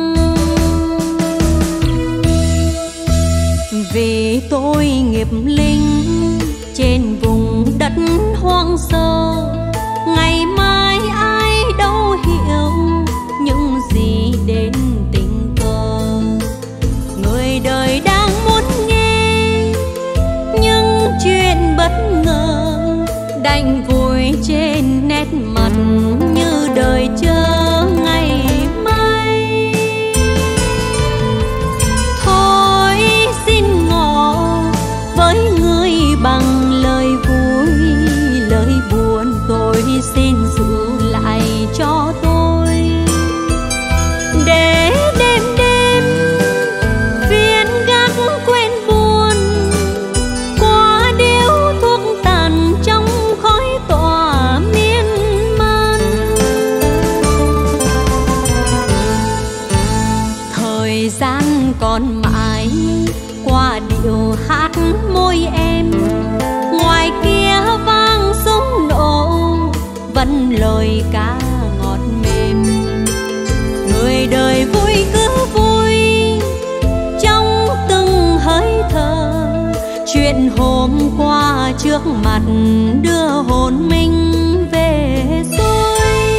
Vì tôi nghiệp linh trên vùng đất hoang sơ, ngày mai ai đâu hiểu những gì đến tình cờ. Người đời đang muốn nghe những chuyện bất ngờ, đành vùi trên nét mặt như đời chờ ngày mai. Thôi xin ngỏ với người bằng lời vui, lời buồn tôi xin giữ lại cho tôi. Để đêm đêm viên gác quên buồn, qua điếu thuốc tàn trong khói tỏa miên man. Thời gian còn mãi qua điệu hát môi em, ngoài kia vang súng nổ vẫn lời ca ngọt mềm. Người đời vui cứ vui trong từng hơi thở, chuyện hôm qua trước mặt đưa hồn mình về xuôi.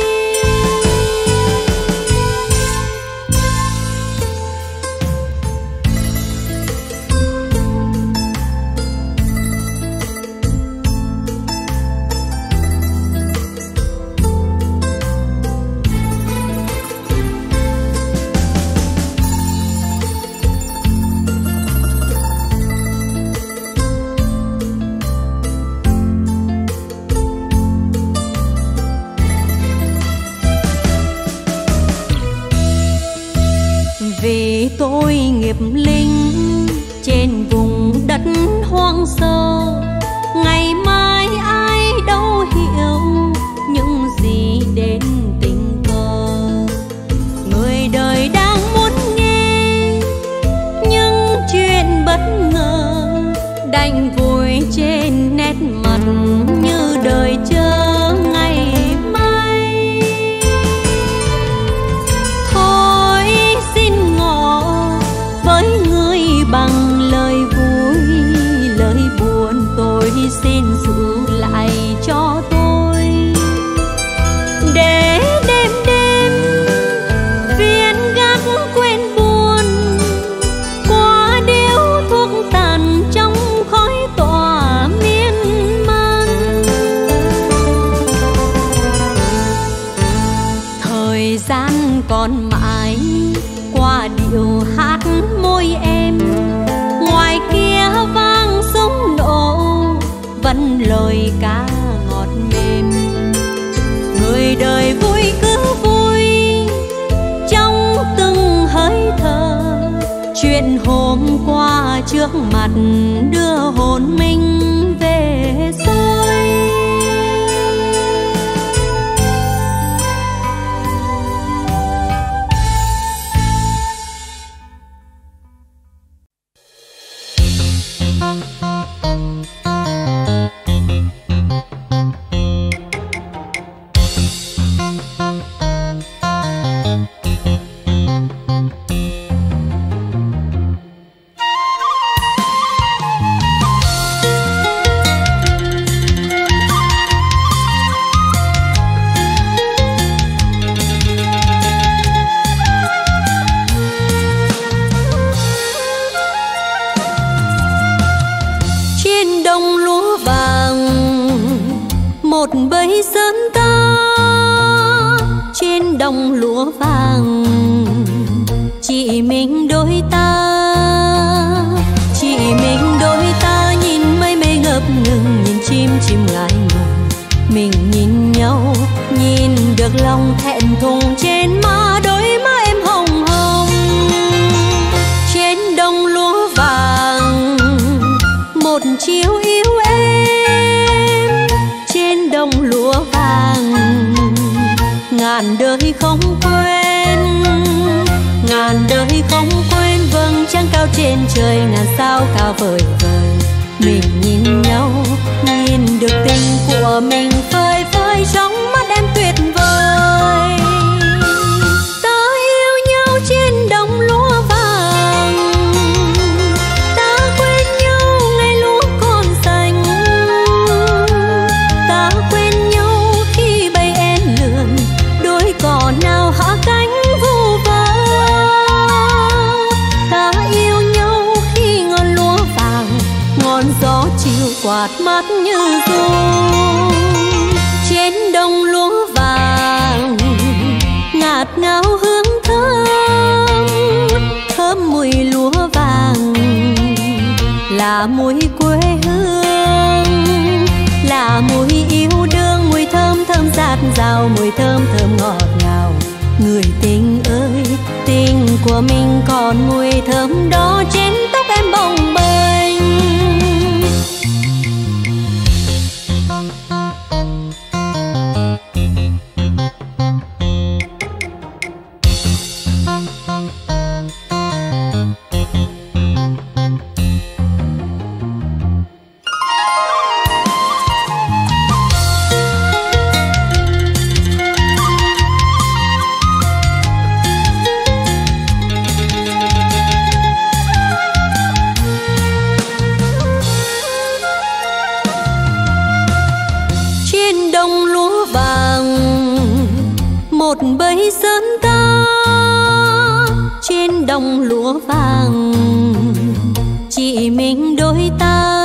Vì tôi nghiệp linh trên vùng đất hoang sơ, ngày mai ai đâu hiểu những gì đến tình cờ. Người đời đang muốn nghe những chuyện bất ngờ, đành vùi trên nét mặt như đời chờ ngày mai. Thôi xin ngỏ với người bằng lời vui, lời buồn tôi xin giữ lại cho tôi. Để đêm đêm viên gác quên buồn, qua điếu thuốc tàn trong khói tỏa miên man. Thời gian còn mãi qua điệu hát môi em, ngoài kia vang súng nổ vẫn lời ca ngọt mềm. Người đời vui cứ vui trong từng hơi thở, chuyện hôm qua trước mặt đưa hồn mình về xuôi. đồng lúa vàng. Chỉ mình đôi ta, chỉ mình đôi ta nhìn mây mây ngập ngừng, nhìn chim chim ngại ngùng. Mình nhìn nhau, nhìn được lòng thẹn thùng trên má, đôi má em hồng hồng. Trên đồng lúa vàng một chiều yêu em, trên đồng lúa vàng ngàn đời không quên, ngàn đời không quên. Vầng trăng cao trên trời, ngàn sao cao vời vời. Mình nhìn nhau, nhìn được tình của mình phơi phới trong mắt em tuyệt vời. Ta yêu nhau trên đồng lúa vàng, ta quên nhau ngày lúa còn xanh, ta quên nhau khi bay én lượn, đôi cò nào hạ cánh vu vơ. Ta yêu nhau khi ngọn lúa vàng, ngọn gió chiều quạt mát như ru. Trên đồng lúa vàng ngạt ngào hương thơm, thơm mùi lúa vàng là mùi quê hương, là mùi yêu đương. Mùi thơm thơm dạt dào, mùi thơm thơm ngọt ngào. Người tình ơi, tình của mình còn mùi thơm đó trên tóc em bồng bềnh. Một bầy sơn ta trên đồng lúa vàng, chỉ mình đôi ta,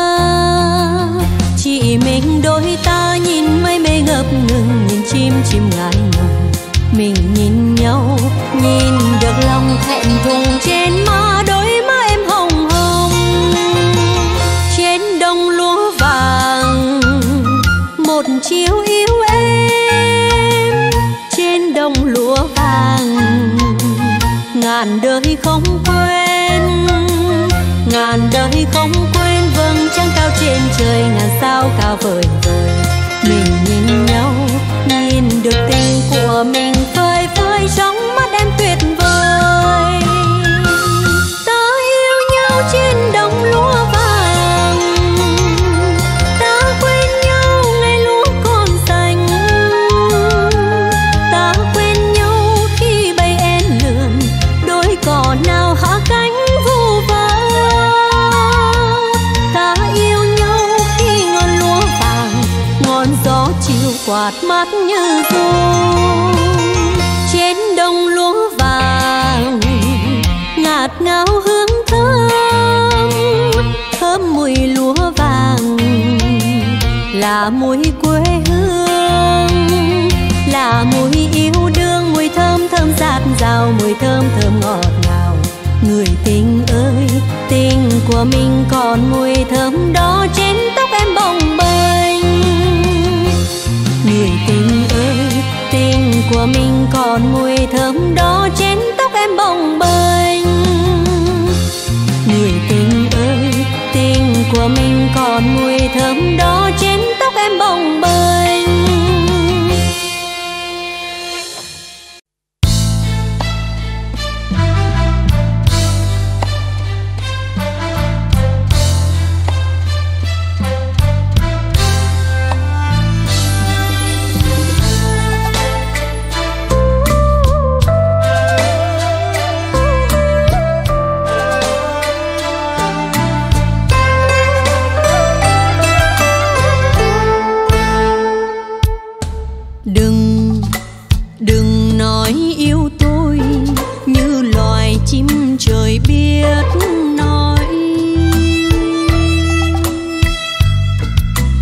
chỉ mình đôi ta nhìn mây mây ngập ngừng, nhìn chim chim ngại ngùng. Mình nhìn nhau, nhìn được lòng thẹn thùng trên má, đôi má em hồng hồng. Trên đồng lúa vàng một chiều yêu em, trên đồng lúa vàng ngàn đời không quên, ngàn đời không quên. Vầng trăng cao trên trời, ngàn sao cao vời vời. Mình nhìn nhau, nhìn được tình của mình phơi phới trong mắt em tuyệt vời. Ta yêu nhau trên đồng lúa vàng, ta quên nhau ngày lúa còn xanh, ta quên nhau khi bay én lượn, đôi cò nào hạ cánh vu vơ. Ta yêu nhau khi ngọn lúa vàng, ngọn gió chiều quạt mát như ru. Trên đồng lúa vàng ngạt ngào hương thơm, thơm mùi lúa vàng là mùi quê hương, là mùi yêu đương. Mùi thơm thơm dạt dào, mùi thơm thơm ngọt ngào. Người tình ơi, tình của mình còn mùi thơm đó trên tóc em bồng bềnh. Người tình ơi, tình của mình còn mùi thơm đó trên tóc em bồng bềnh. Người tình ơi, tình của mình còn mùi thơm đó trên tóc em bồng bềnh.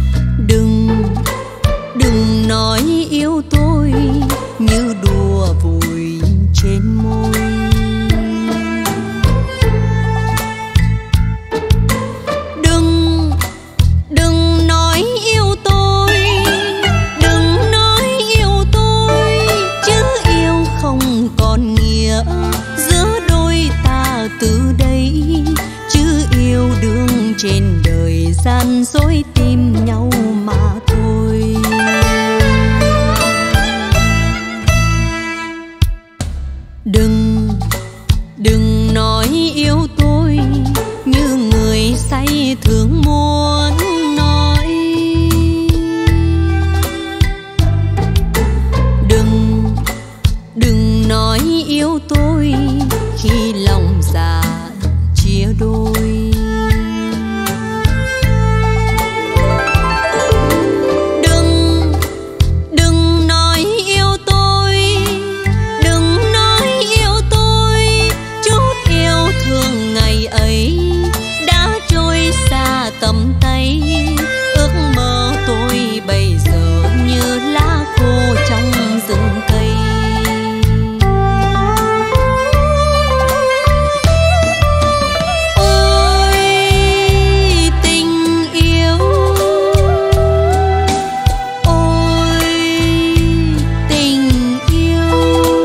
nói yêu tôi như đùa vui. thường muốn nói. Đừng, đừng nói yêu tôi khi lòng già chia đôi. Đừng, đừng nói yêu tôi, đừng nói yêu tôi, chút yêu thương ngày ấy đã trôi xa tầm tay. Ước mơ tôi bây giờ như lá khô trong rừng cây. Ôi tình yêu, ôi tình yêu,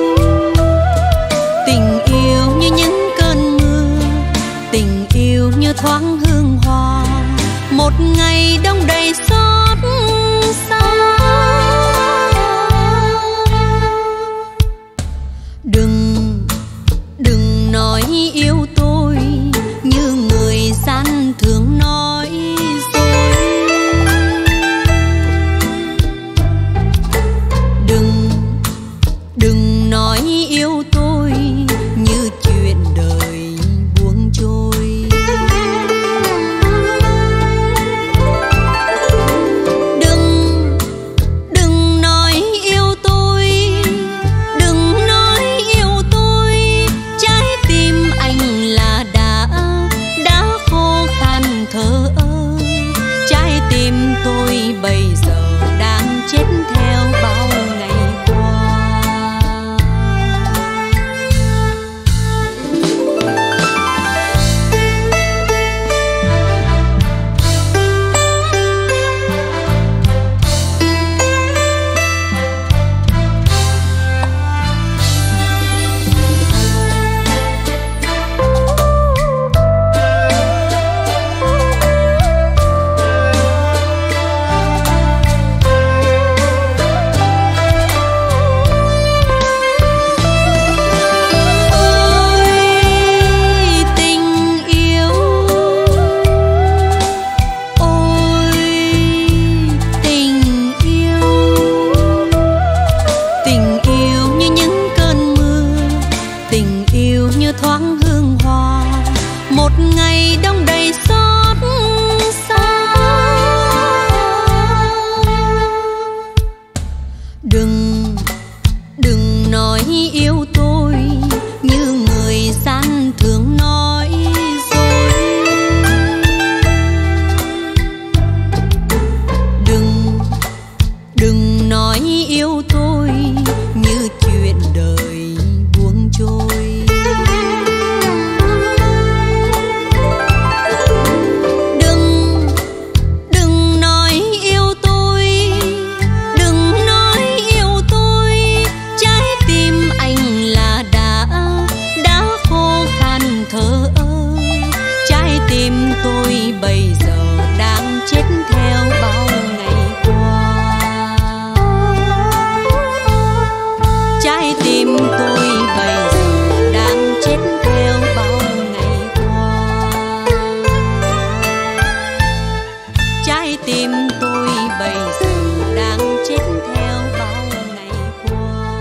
tình yêu như những cơn mưa, tình yêu như thoáng hương hoa, một ngày đông đầy xót xa. Đừng, đừng nói yêu tôi như người gian thường nói dối. Đừng, đừng nói yêu tôi như chuyện đời buông trôi. Đừng, đừng nói yêu tôi, đừng nói yêu tôi, trái tim anh là đã, đã khô khan thở ơ. Trái tim tôi bây giờ đang chết theo bao ngày qua. Ôi tình yêu, ôi tình yêu, tình yêu như những cơn mưa, tình yêu như thoáng hương hoa, một ngày đông đầy xót xa. Đừng, đừng nói yêu tôi như người gian thường nói dối. Đừng, đừng nói yêu tôi như chuyện đời buông trôi. Đừng, đừng nói yêu tôi, đừng nói yêu tôi, trái tim anh là đã, đã khô khan thở ơ. Trái tim tôi bây giờ đang chết theo bao ngày qua. Trái tim tôi bây giờ đang chết theo bao ngày qua. Trái tim tôi bây giờ đang chết theo bao ngày qua.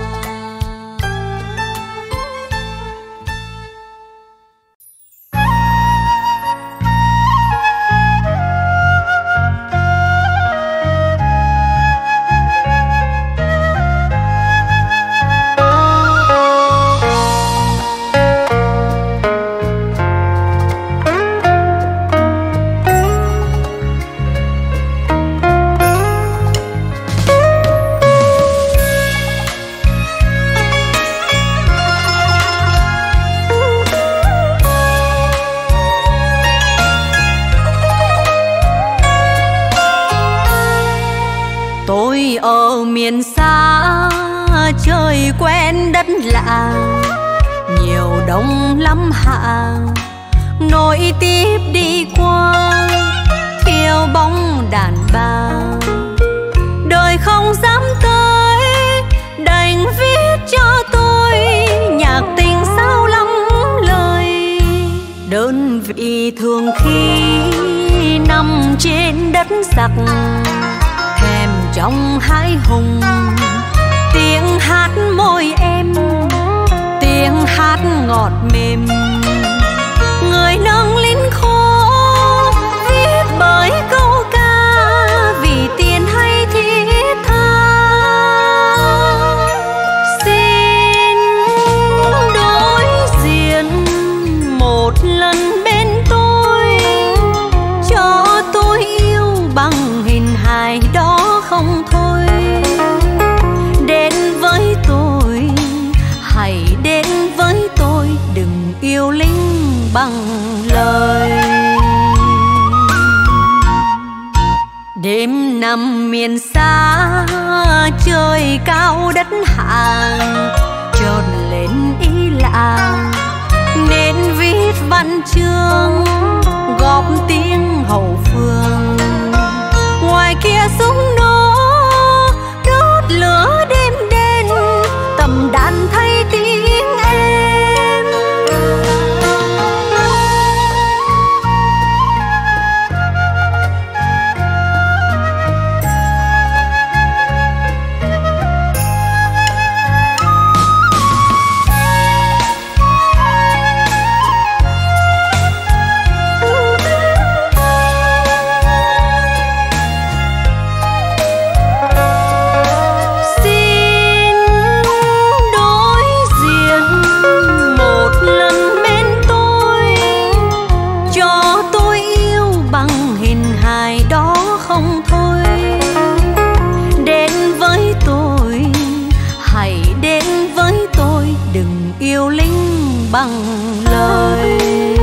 Tôi ở miền xa trời quen đất lạ, nhiều đông lắm hạ nối tiếp đi qua, thiếu bóng đàn bà đời không dám tới, đành viết cho tôi nhạc tình sao lắm lời. Đơn vị thường khi giặc, thèm trong hai hùng. Tiếng hát môi em, tiếng hát ngọt mềm, người nâng lính khô viết bởi câu ca vì tiền hay thiết tha. Xin đối diện một lần bên tôi, cho tôi yêu bằng hình hài đó không thôi. Đến với tôi, hãy đến với tôi, đừng yêu lính bằng lời. Đêm nằm miền xa, trời cao đất hàng, chợt lên ý làng nên viết văn chương góp tiếng hậu phương. Ngoài kia súng nổ đốt lửa đêm đen, cầm đàn thay tiếng em. Yêu lính bằng lời.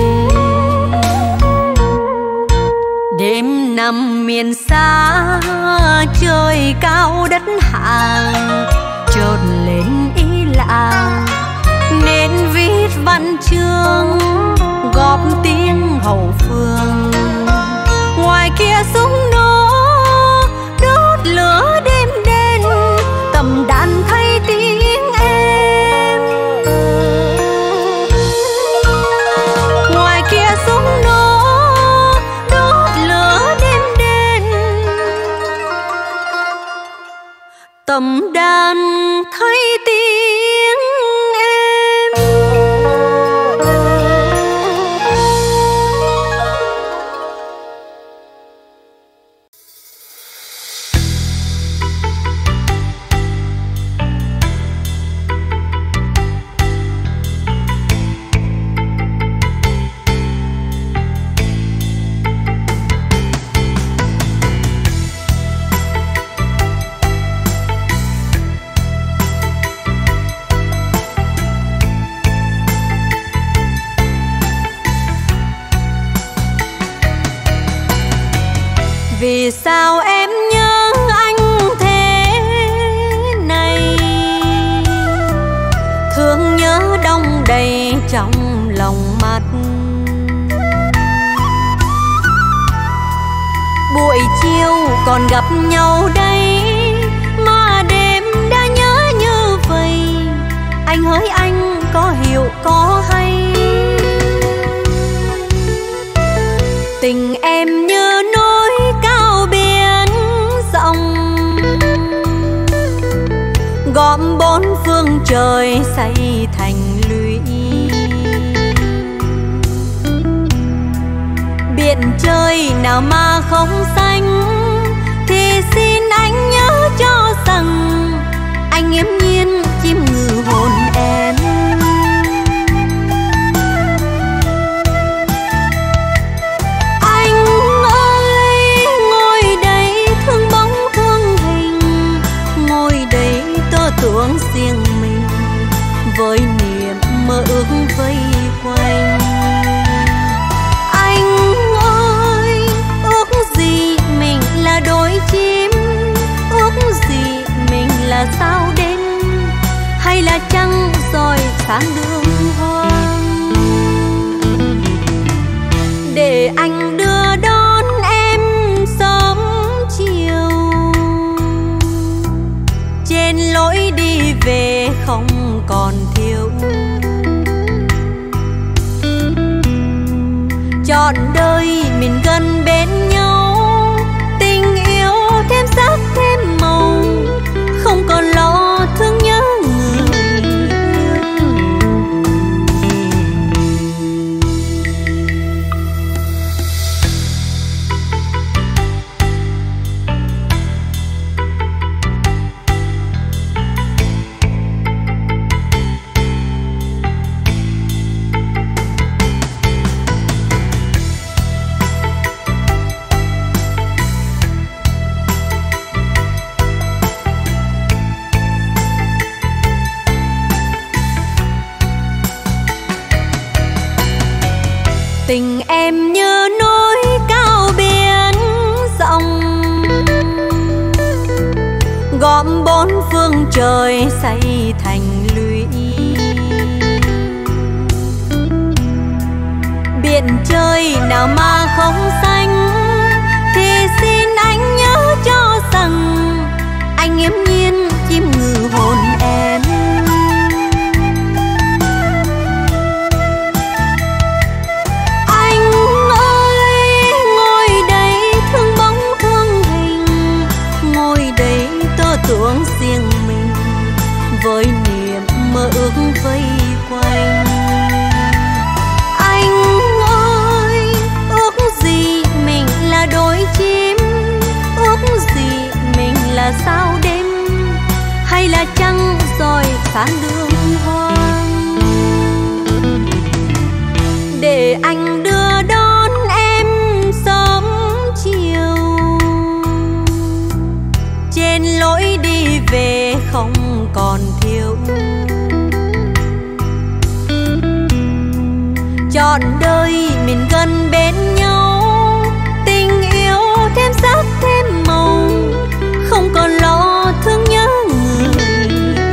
Đêm nằm miền xa, trời cao đất hàng, chợt lên ý làng nên viết văn chương góp tiếng hậu phương. Ngoài kia súng nổ đốt lửa đêm đen, cầm đàn thay tiếng em. Ngoài kia súng nổ đốt lửa đêm đen, cầm đàn thay tiếng em. Vì sao em nhớ anh thế này, thương nhớ đong đầy trong lòng mắt. Buổi chiều còn gặp nhau đây, mà đêm đã nhớ như vậy. Anh hỡi anh có hiểu có hay, tình em như núi cao biển rộng, gom bốn phương trời xây thành lũy. Biển trời nào mà không xanh, thì xin anh nhớ cho rằng anh nghiễm nhiên chiêm ngự hồn em. Tưởng riêng mình với niềm mơ ước vây quanh. Anh ơi, ước gì mình là đôi chim, ước gì mình là sao đêm, hay là trăng rọi sáng đường hoang. Để anh đưa đón em sớm chiều, trên lối đi về không còn thiếu. Trọn đời mình gần bên nhau, Tình em như núi cao biển rộng, gom bốn phương trời xây thành lũy. Biển trời nào mà không xanh, thì xin anh nhớ cho rằng anh nghiễm nhiên chim ngừ hồn em. Anh ơi ngồi đây thương bóng thương hình, ngồi đây tơ tưởng riêng mình với niềm mơ ước vây quanh. Anh ơi ước gì mình là đôi chim, ước gì mình là sao đêm, hay là trăng rọi sáng đường hoang. Để anh đưa đón em sớm chiều, trên lối đi về không còn thiếu. Trọn đời mình gần bên nhau, tình yêu thêm sắc thêm màu, không còn lo thương nhớ người.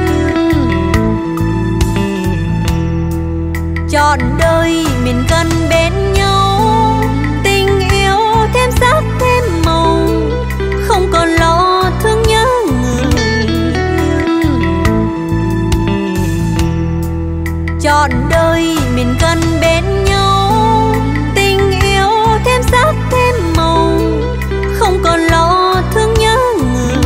Trọn đời mình gần bên nhau, tình yêu thêm sắc thêm màu, không còn lo thương nhớ người. Trọn đời mình gần bên nhau, tình yêu thêm sắc thêm màu, không còn lo thương nhớ người.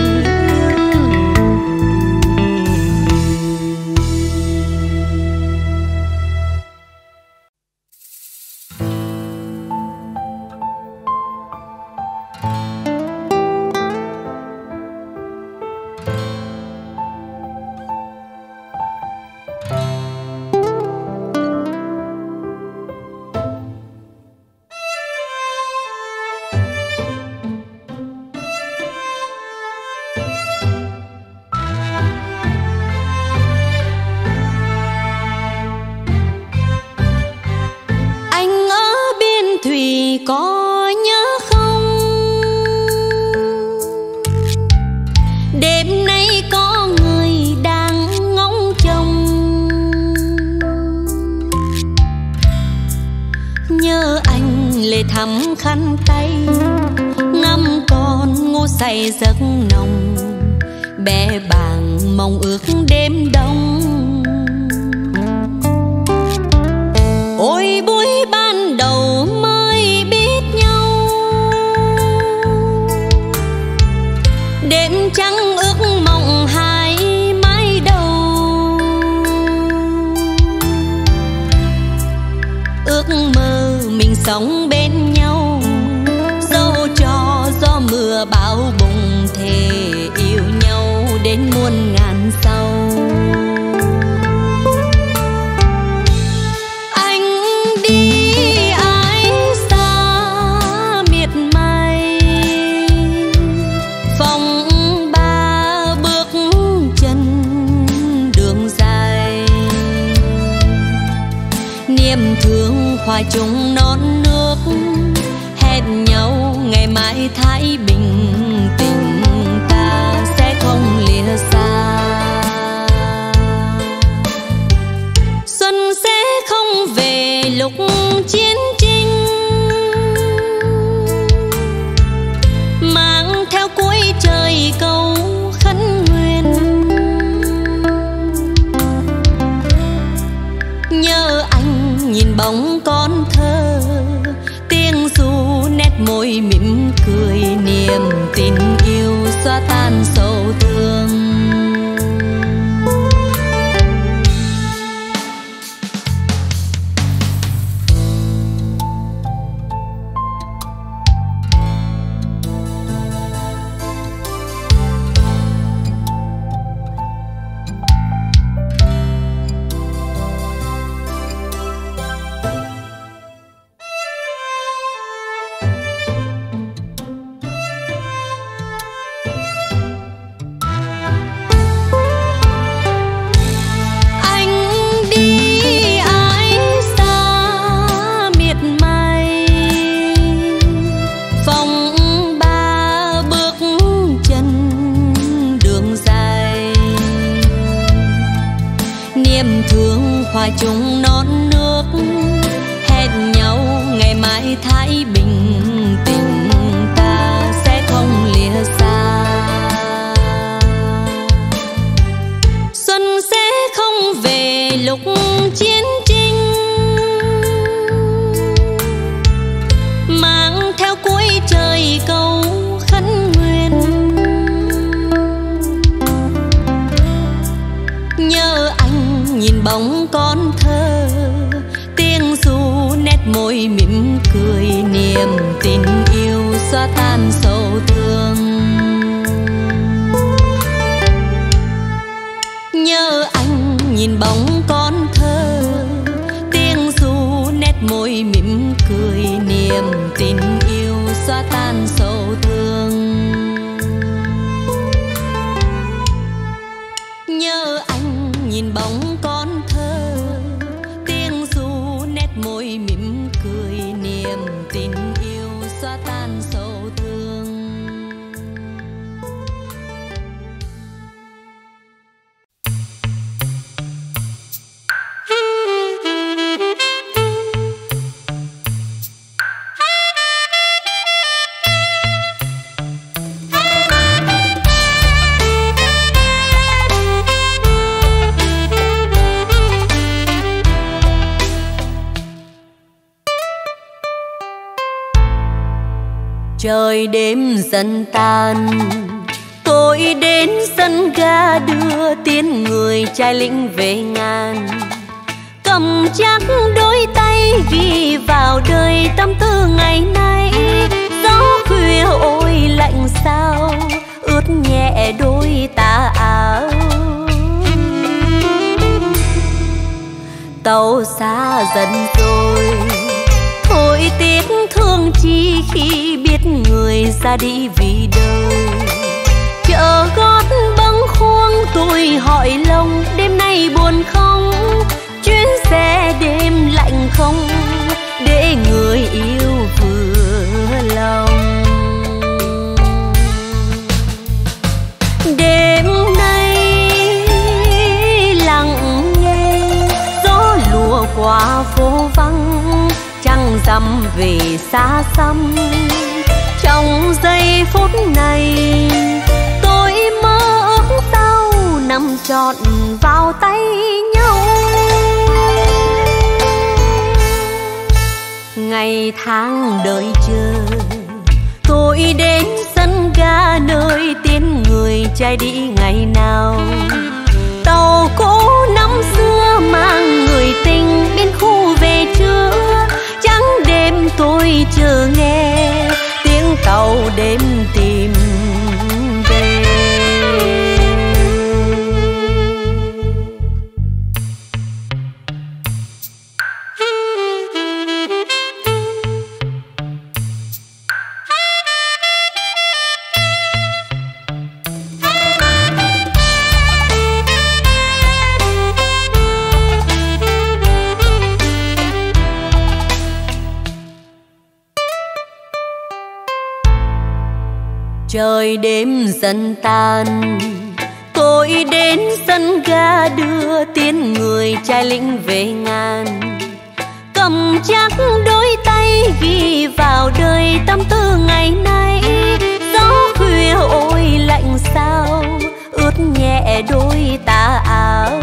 Có nhớ không, đêm nay có người đang ngóng trông. Nhớ anh lệ thắm khăn tay, ngắm con ngủ say giấc nồng, bé bàng mong ước đêm đông. Ôi buổi ban đầu mới biết nhau, đêm trắng ước mộng hai mái đầu. Ước mơ mình sống bên nhau, dẫu cho gió mưa bão bùng, thề yêu nhau đến muôn ngàn sau. Thương hòa chung non nước, hẹn nhau ngày mai thái bình, tình ta sẽ không lìa xa. Xuân sẽ không về lúc chiến tranh, mang theo cuối trời câu khấn nguyện. Nhớ anh nhìn bóng con thơ, tiếng ru nét môi mỉm cười, niềm tình yêu xóa tan sầu thương. môi mỉm cười, niềm tình yêu xóa tan sầu thương. Nhớ anh nhìn bóng con thơ, tiếng ru nét môi mỉm cười, niềm tình yêu xóa tan sầu thương. Nhớ anh nhìn bóng con thơ, tiếng ru nét môi mỉm cười, niềm tình yêu xóa tan sầu thương. Trời đêm dần tan, tôi đến sân ga đưa tiến người trai lĩnh về ngàn. Cầm chắc đôi tay ghi vào đời tâm tư ngày nay. Gió khuya ôi lạnh sao, ướt nhẹ đôi tà áo. Tàu xa dần rồi, thôi tiếc thương chi khi biết người ra đi vì đời. Chợ gót bâng khuâng tôi hỏi lòng, đêm nay buồn không? Chuyến xe đêm lạnh không? Để người yêu vừa lòng. Đêm nay lặng nghe gió lùa qua phố vắng, trăng rằm về xa xăm. Trong giây phút này tôi mơ ước sao nằm trọn vào tay nhau. Ngày tháng đợi chờ, tôi đến sân ga nơi tiến người trai đi ngày nào. Tàu cũ năm xưa mang người tình bên khu về chưa. Trắng đêm tôi chờ nghe tiếng tàu đêm tìm về. Trời đêm dần tan, tôi đến sân ga đưa tiến người trai lĩnh về ngàn. Cầm chắc đôi tay ghi vào đời tâm tư ngày nay. Gió khuya ôi lạnh sao, ướt nhẹ đôi tà áo.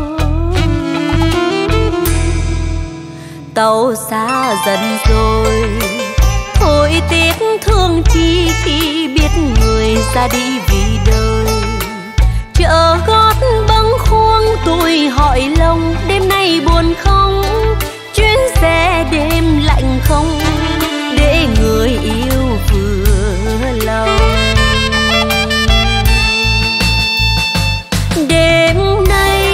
Tàu xa dần rồi, thôi tiếc thương chi khi biết người ra đi vì đời. Chợ gót bâng khuâng tôi hỏi lòng, đêm nay buồn không? Chuyến xe đêm lạnh không? Để người yêu vừa lòng. Đêm nay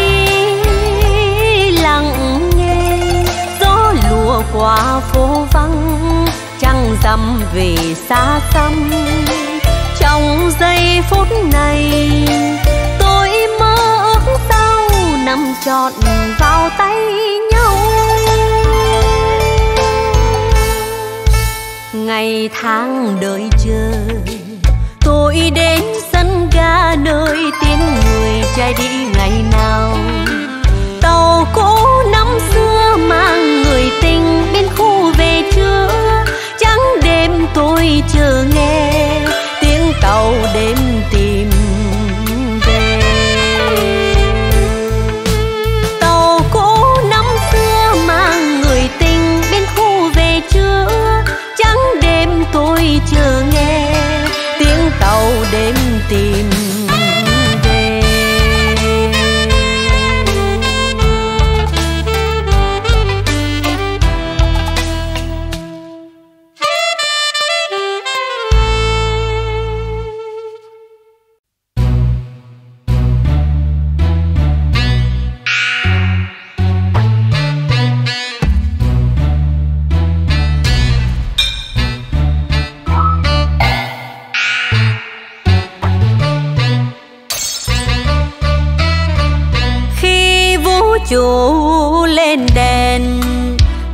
lặng nghe gió lùa qua phố vắng, trăng rằm về xa xăm. Trong giây phút này tôi mơ ước sao nằm trọn vào tay nhau. Ngày tháng đợi chờ, tôi đến sân ga nơi tiến người trai đi ngày nào. Tàu cũ năm xưa mang người tình bên khu về chưa. Trắng đêm tôi chờ nghe tiếng tàu đêm tìm về. Tàu cũ năm xưa mang người tình bên khu về chưa. Trắng đêm tôi chờ nghe tiếng tàu đêm tìm về.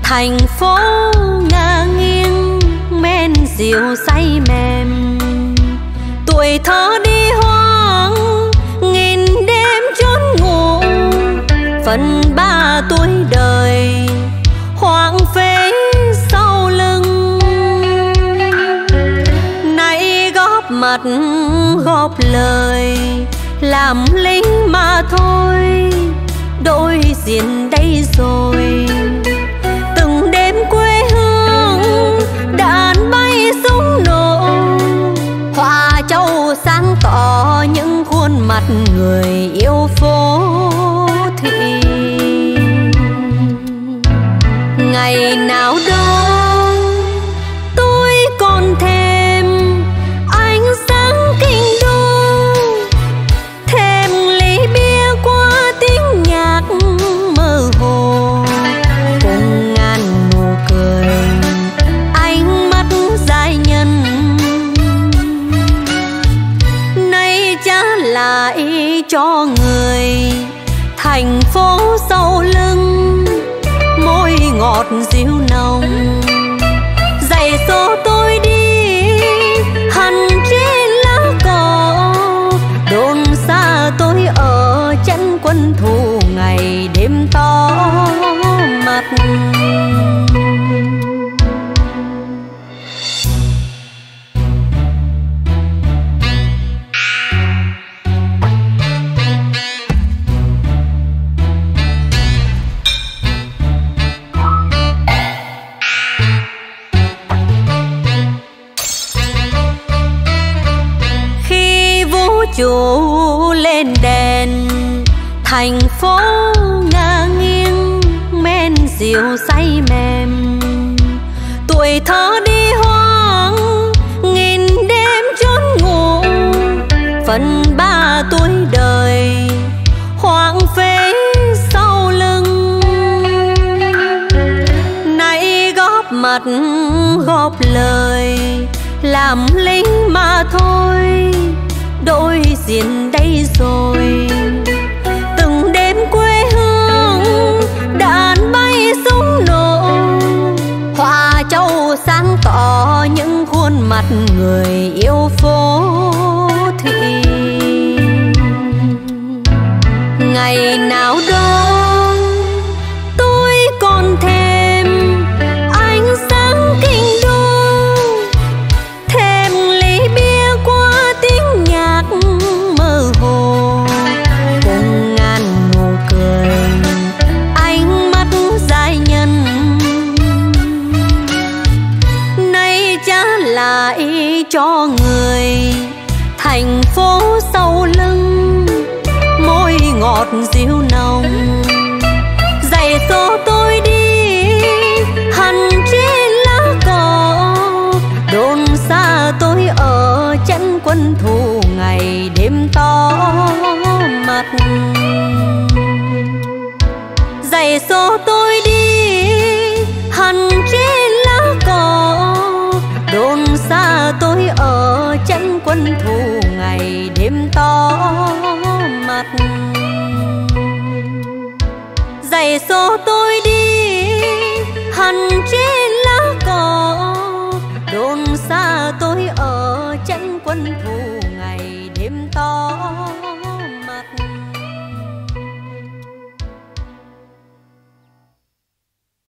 thành phố ngả nghiêng men rượu say mềm. Tuổi thơ đi hoang nghìn đêm chốn ngủ, phần ba tuổi đời hoang phế sau lưng. Nay góp mặt góp lời làm lính mà thôi, đôi diện đây rồi. Từng đêm quê hương đàn bay súng nổ, Hoa Châu sáng tỏ những khuôn mặt người yêu phố thị. Ngày nào đó tôi còn thèm ánh sáng kinh đô, thèm ly bia qua tiếng nhạc mơ hồ, cùng ngàn nụ cười ánh mắt giai nhân. Nay trả lại cho người thành phố sau lưng môi ngọt dịu nồng. Dạy dỗ tôi đi hằn trên lá cỏ, đồn xa tôi ở chân quân thù ngày đêm to mặt. Chủ lên đèn thành phố ngả nghiêng men rượu say mềm. Tuổi thơ đi hoang nghìn đêm chốn ngủ, phần ba tuổi đời hoang phế sau lưng. Nay góp mặt góp lời làm lính mà thôi, đôi diện đây rồi. Từng đêm quê hương đàn bay súng nổ, Hoa Châu sáng tỏ những khuôn mặt người yêu phố thị. Ngày nào đó tôi còn thèm ánh sáng kinh đô, thèm ly bia qua tiếng nhạc mơ hồ, cùng ngàn nụ cười ánh mắt giai nhân. Nay trả lại cho người thành phố sau lưng môi ngọt dịu nồng. Dạy dỗ tôi đi hằn trên lá cỏ, đồn xa tôi ở chân quân thù ngày đêm to mặt. Dạy dỗ tôi đi hằn trên lá cỏ, đồn xa tôi ở chân quân thù ngày đêm to mặt. Dạy dỗ tôi đi hằn trên lá cỏ, đồn xa tôi ở chân quân thù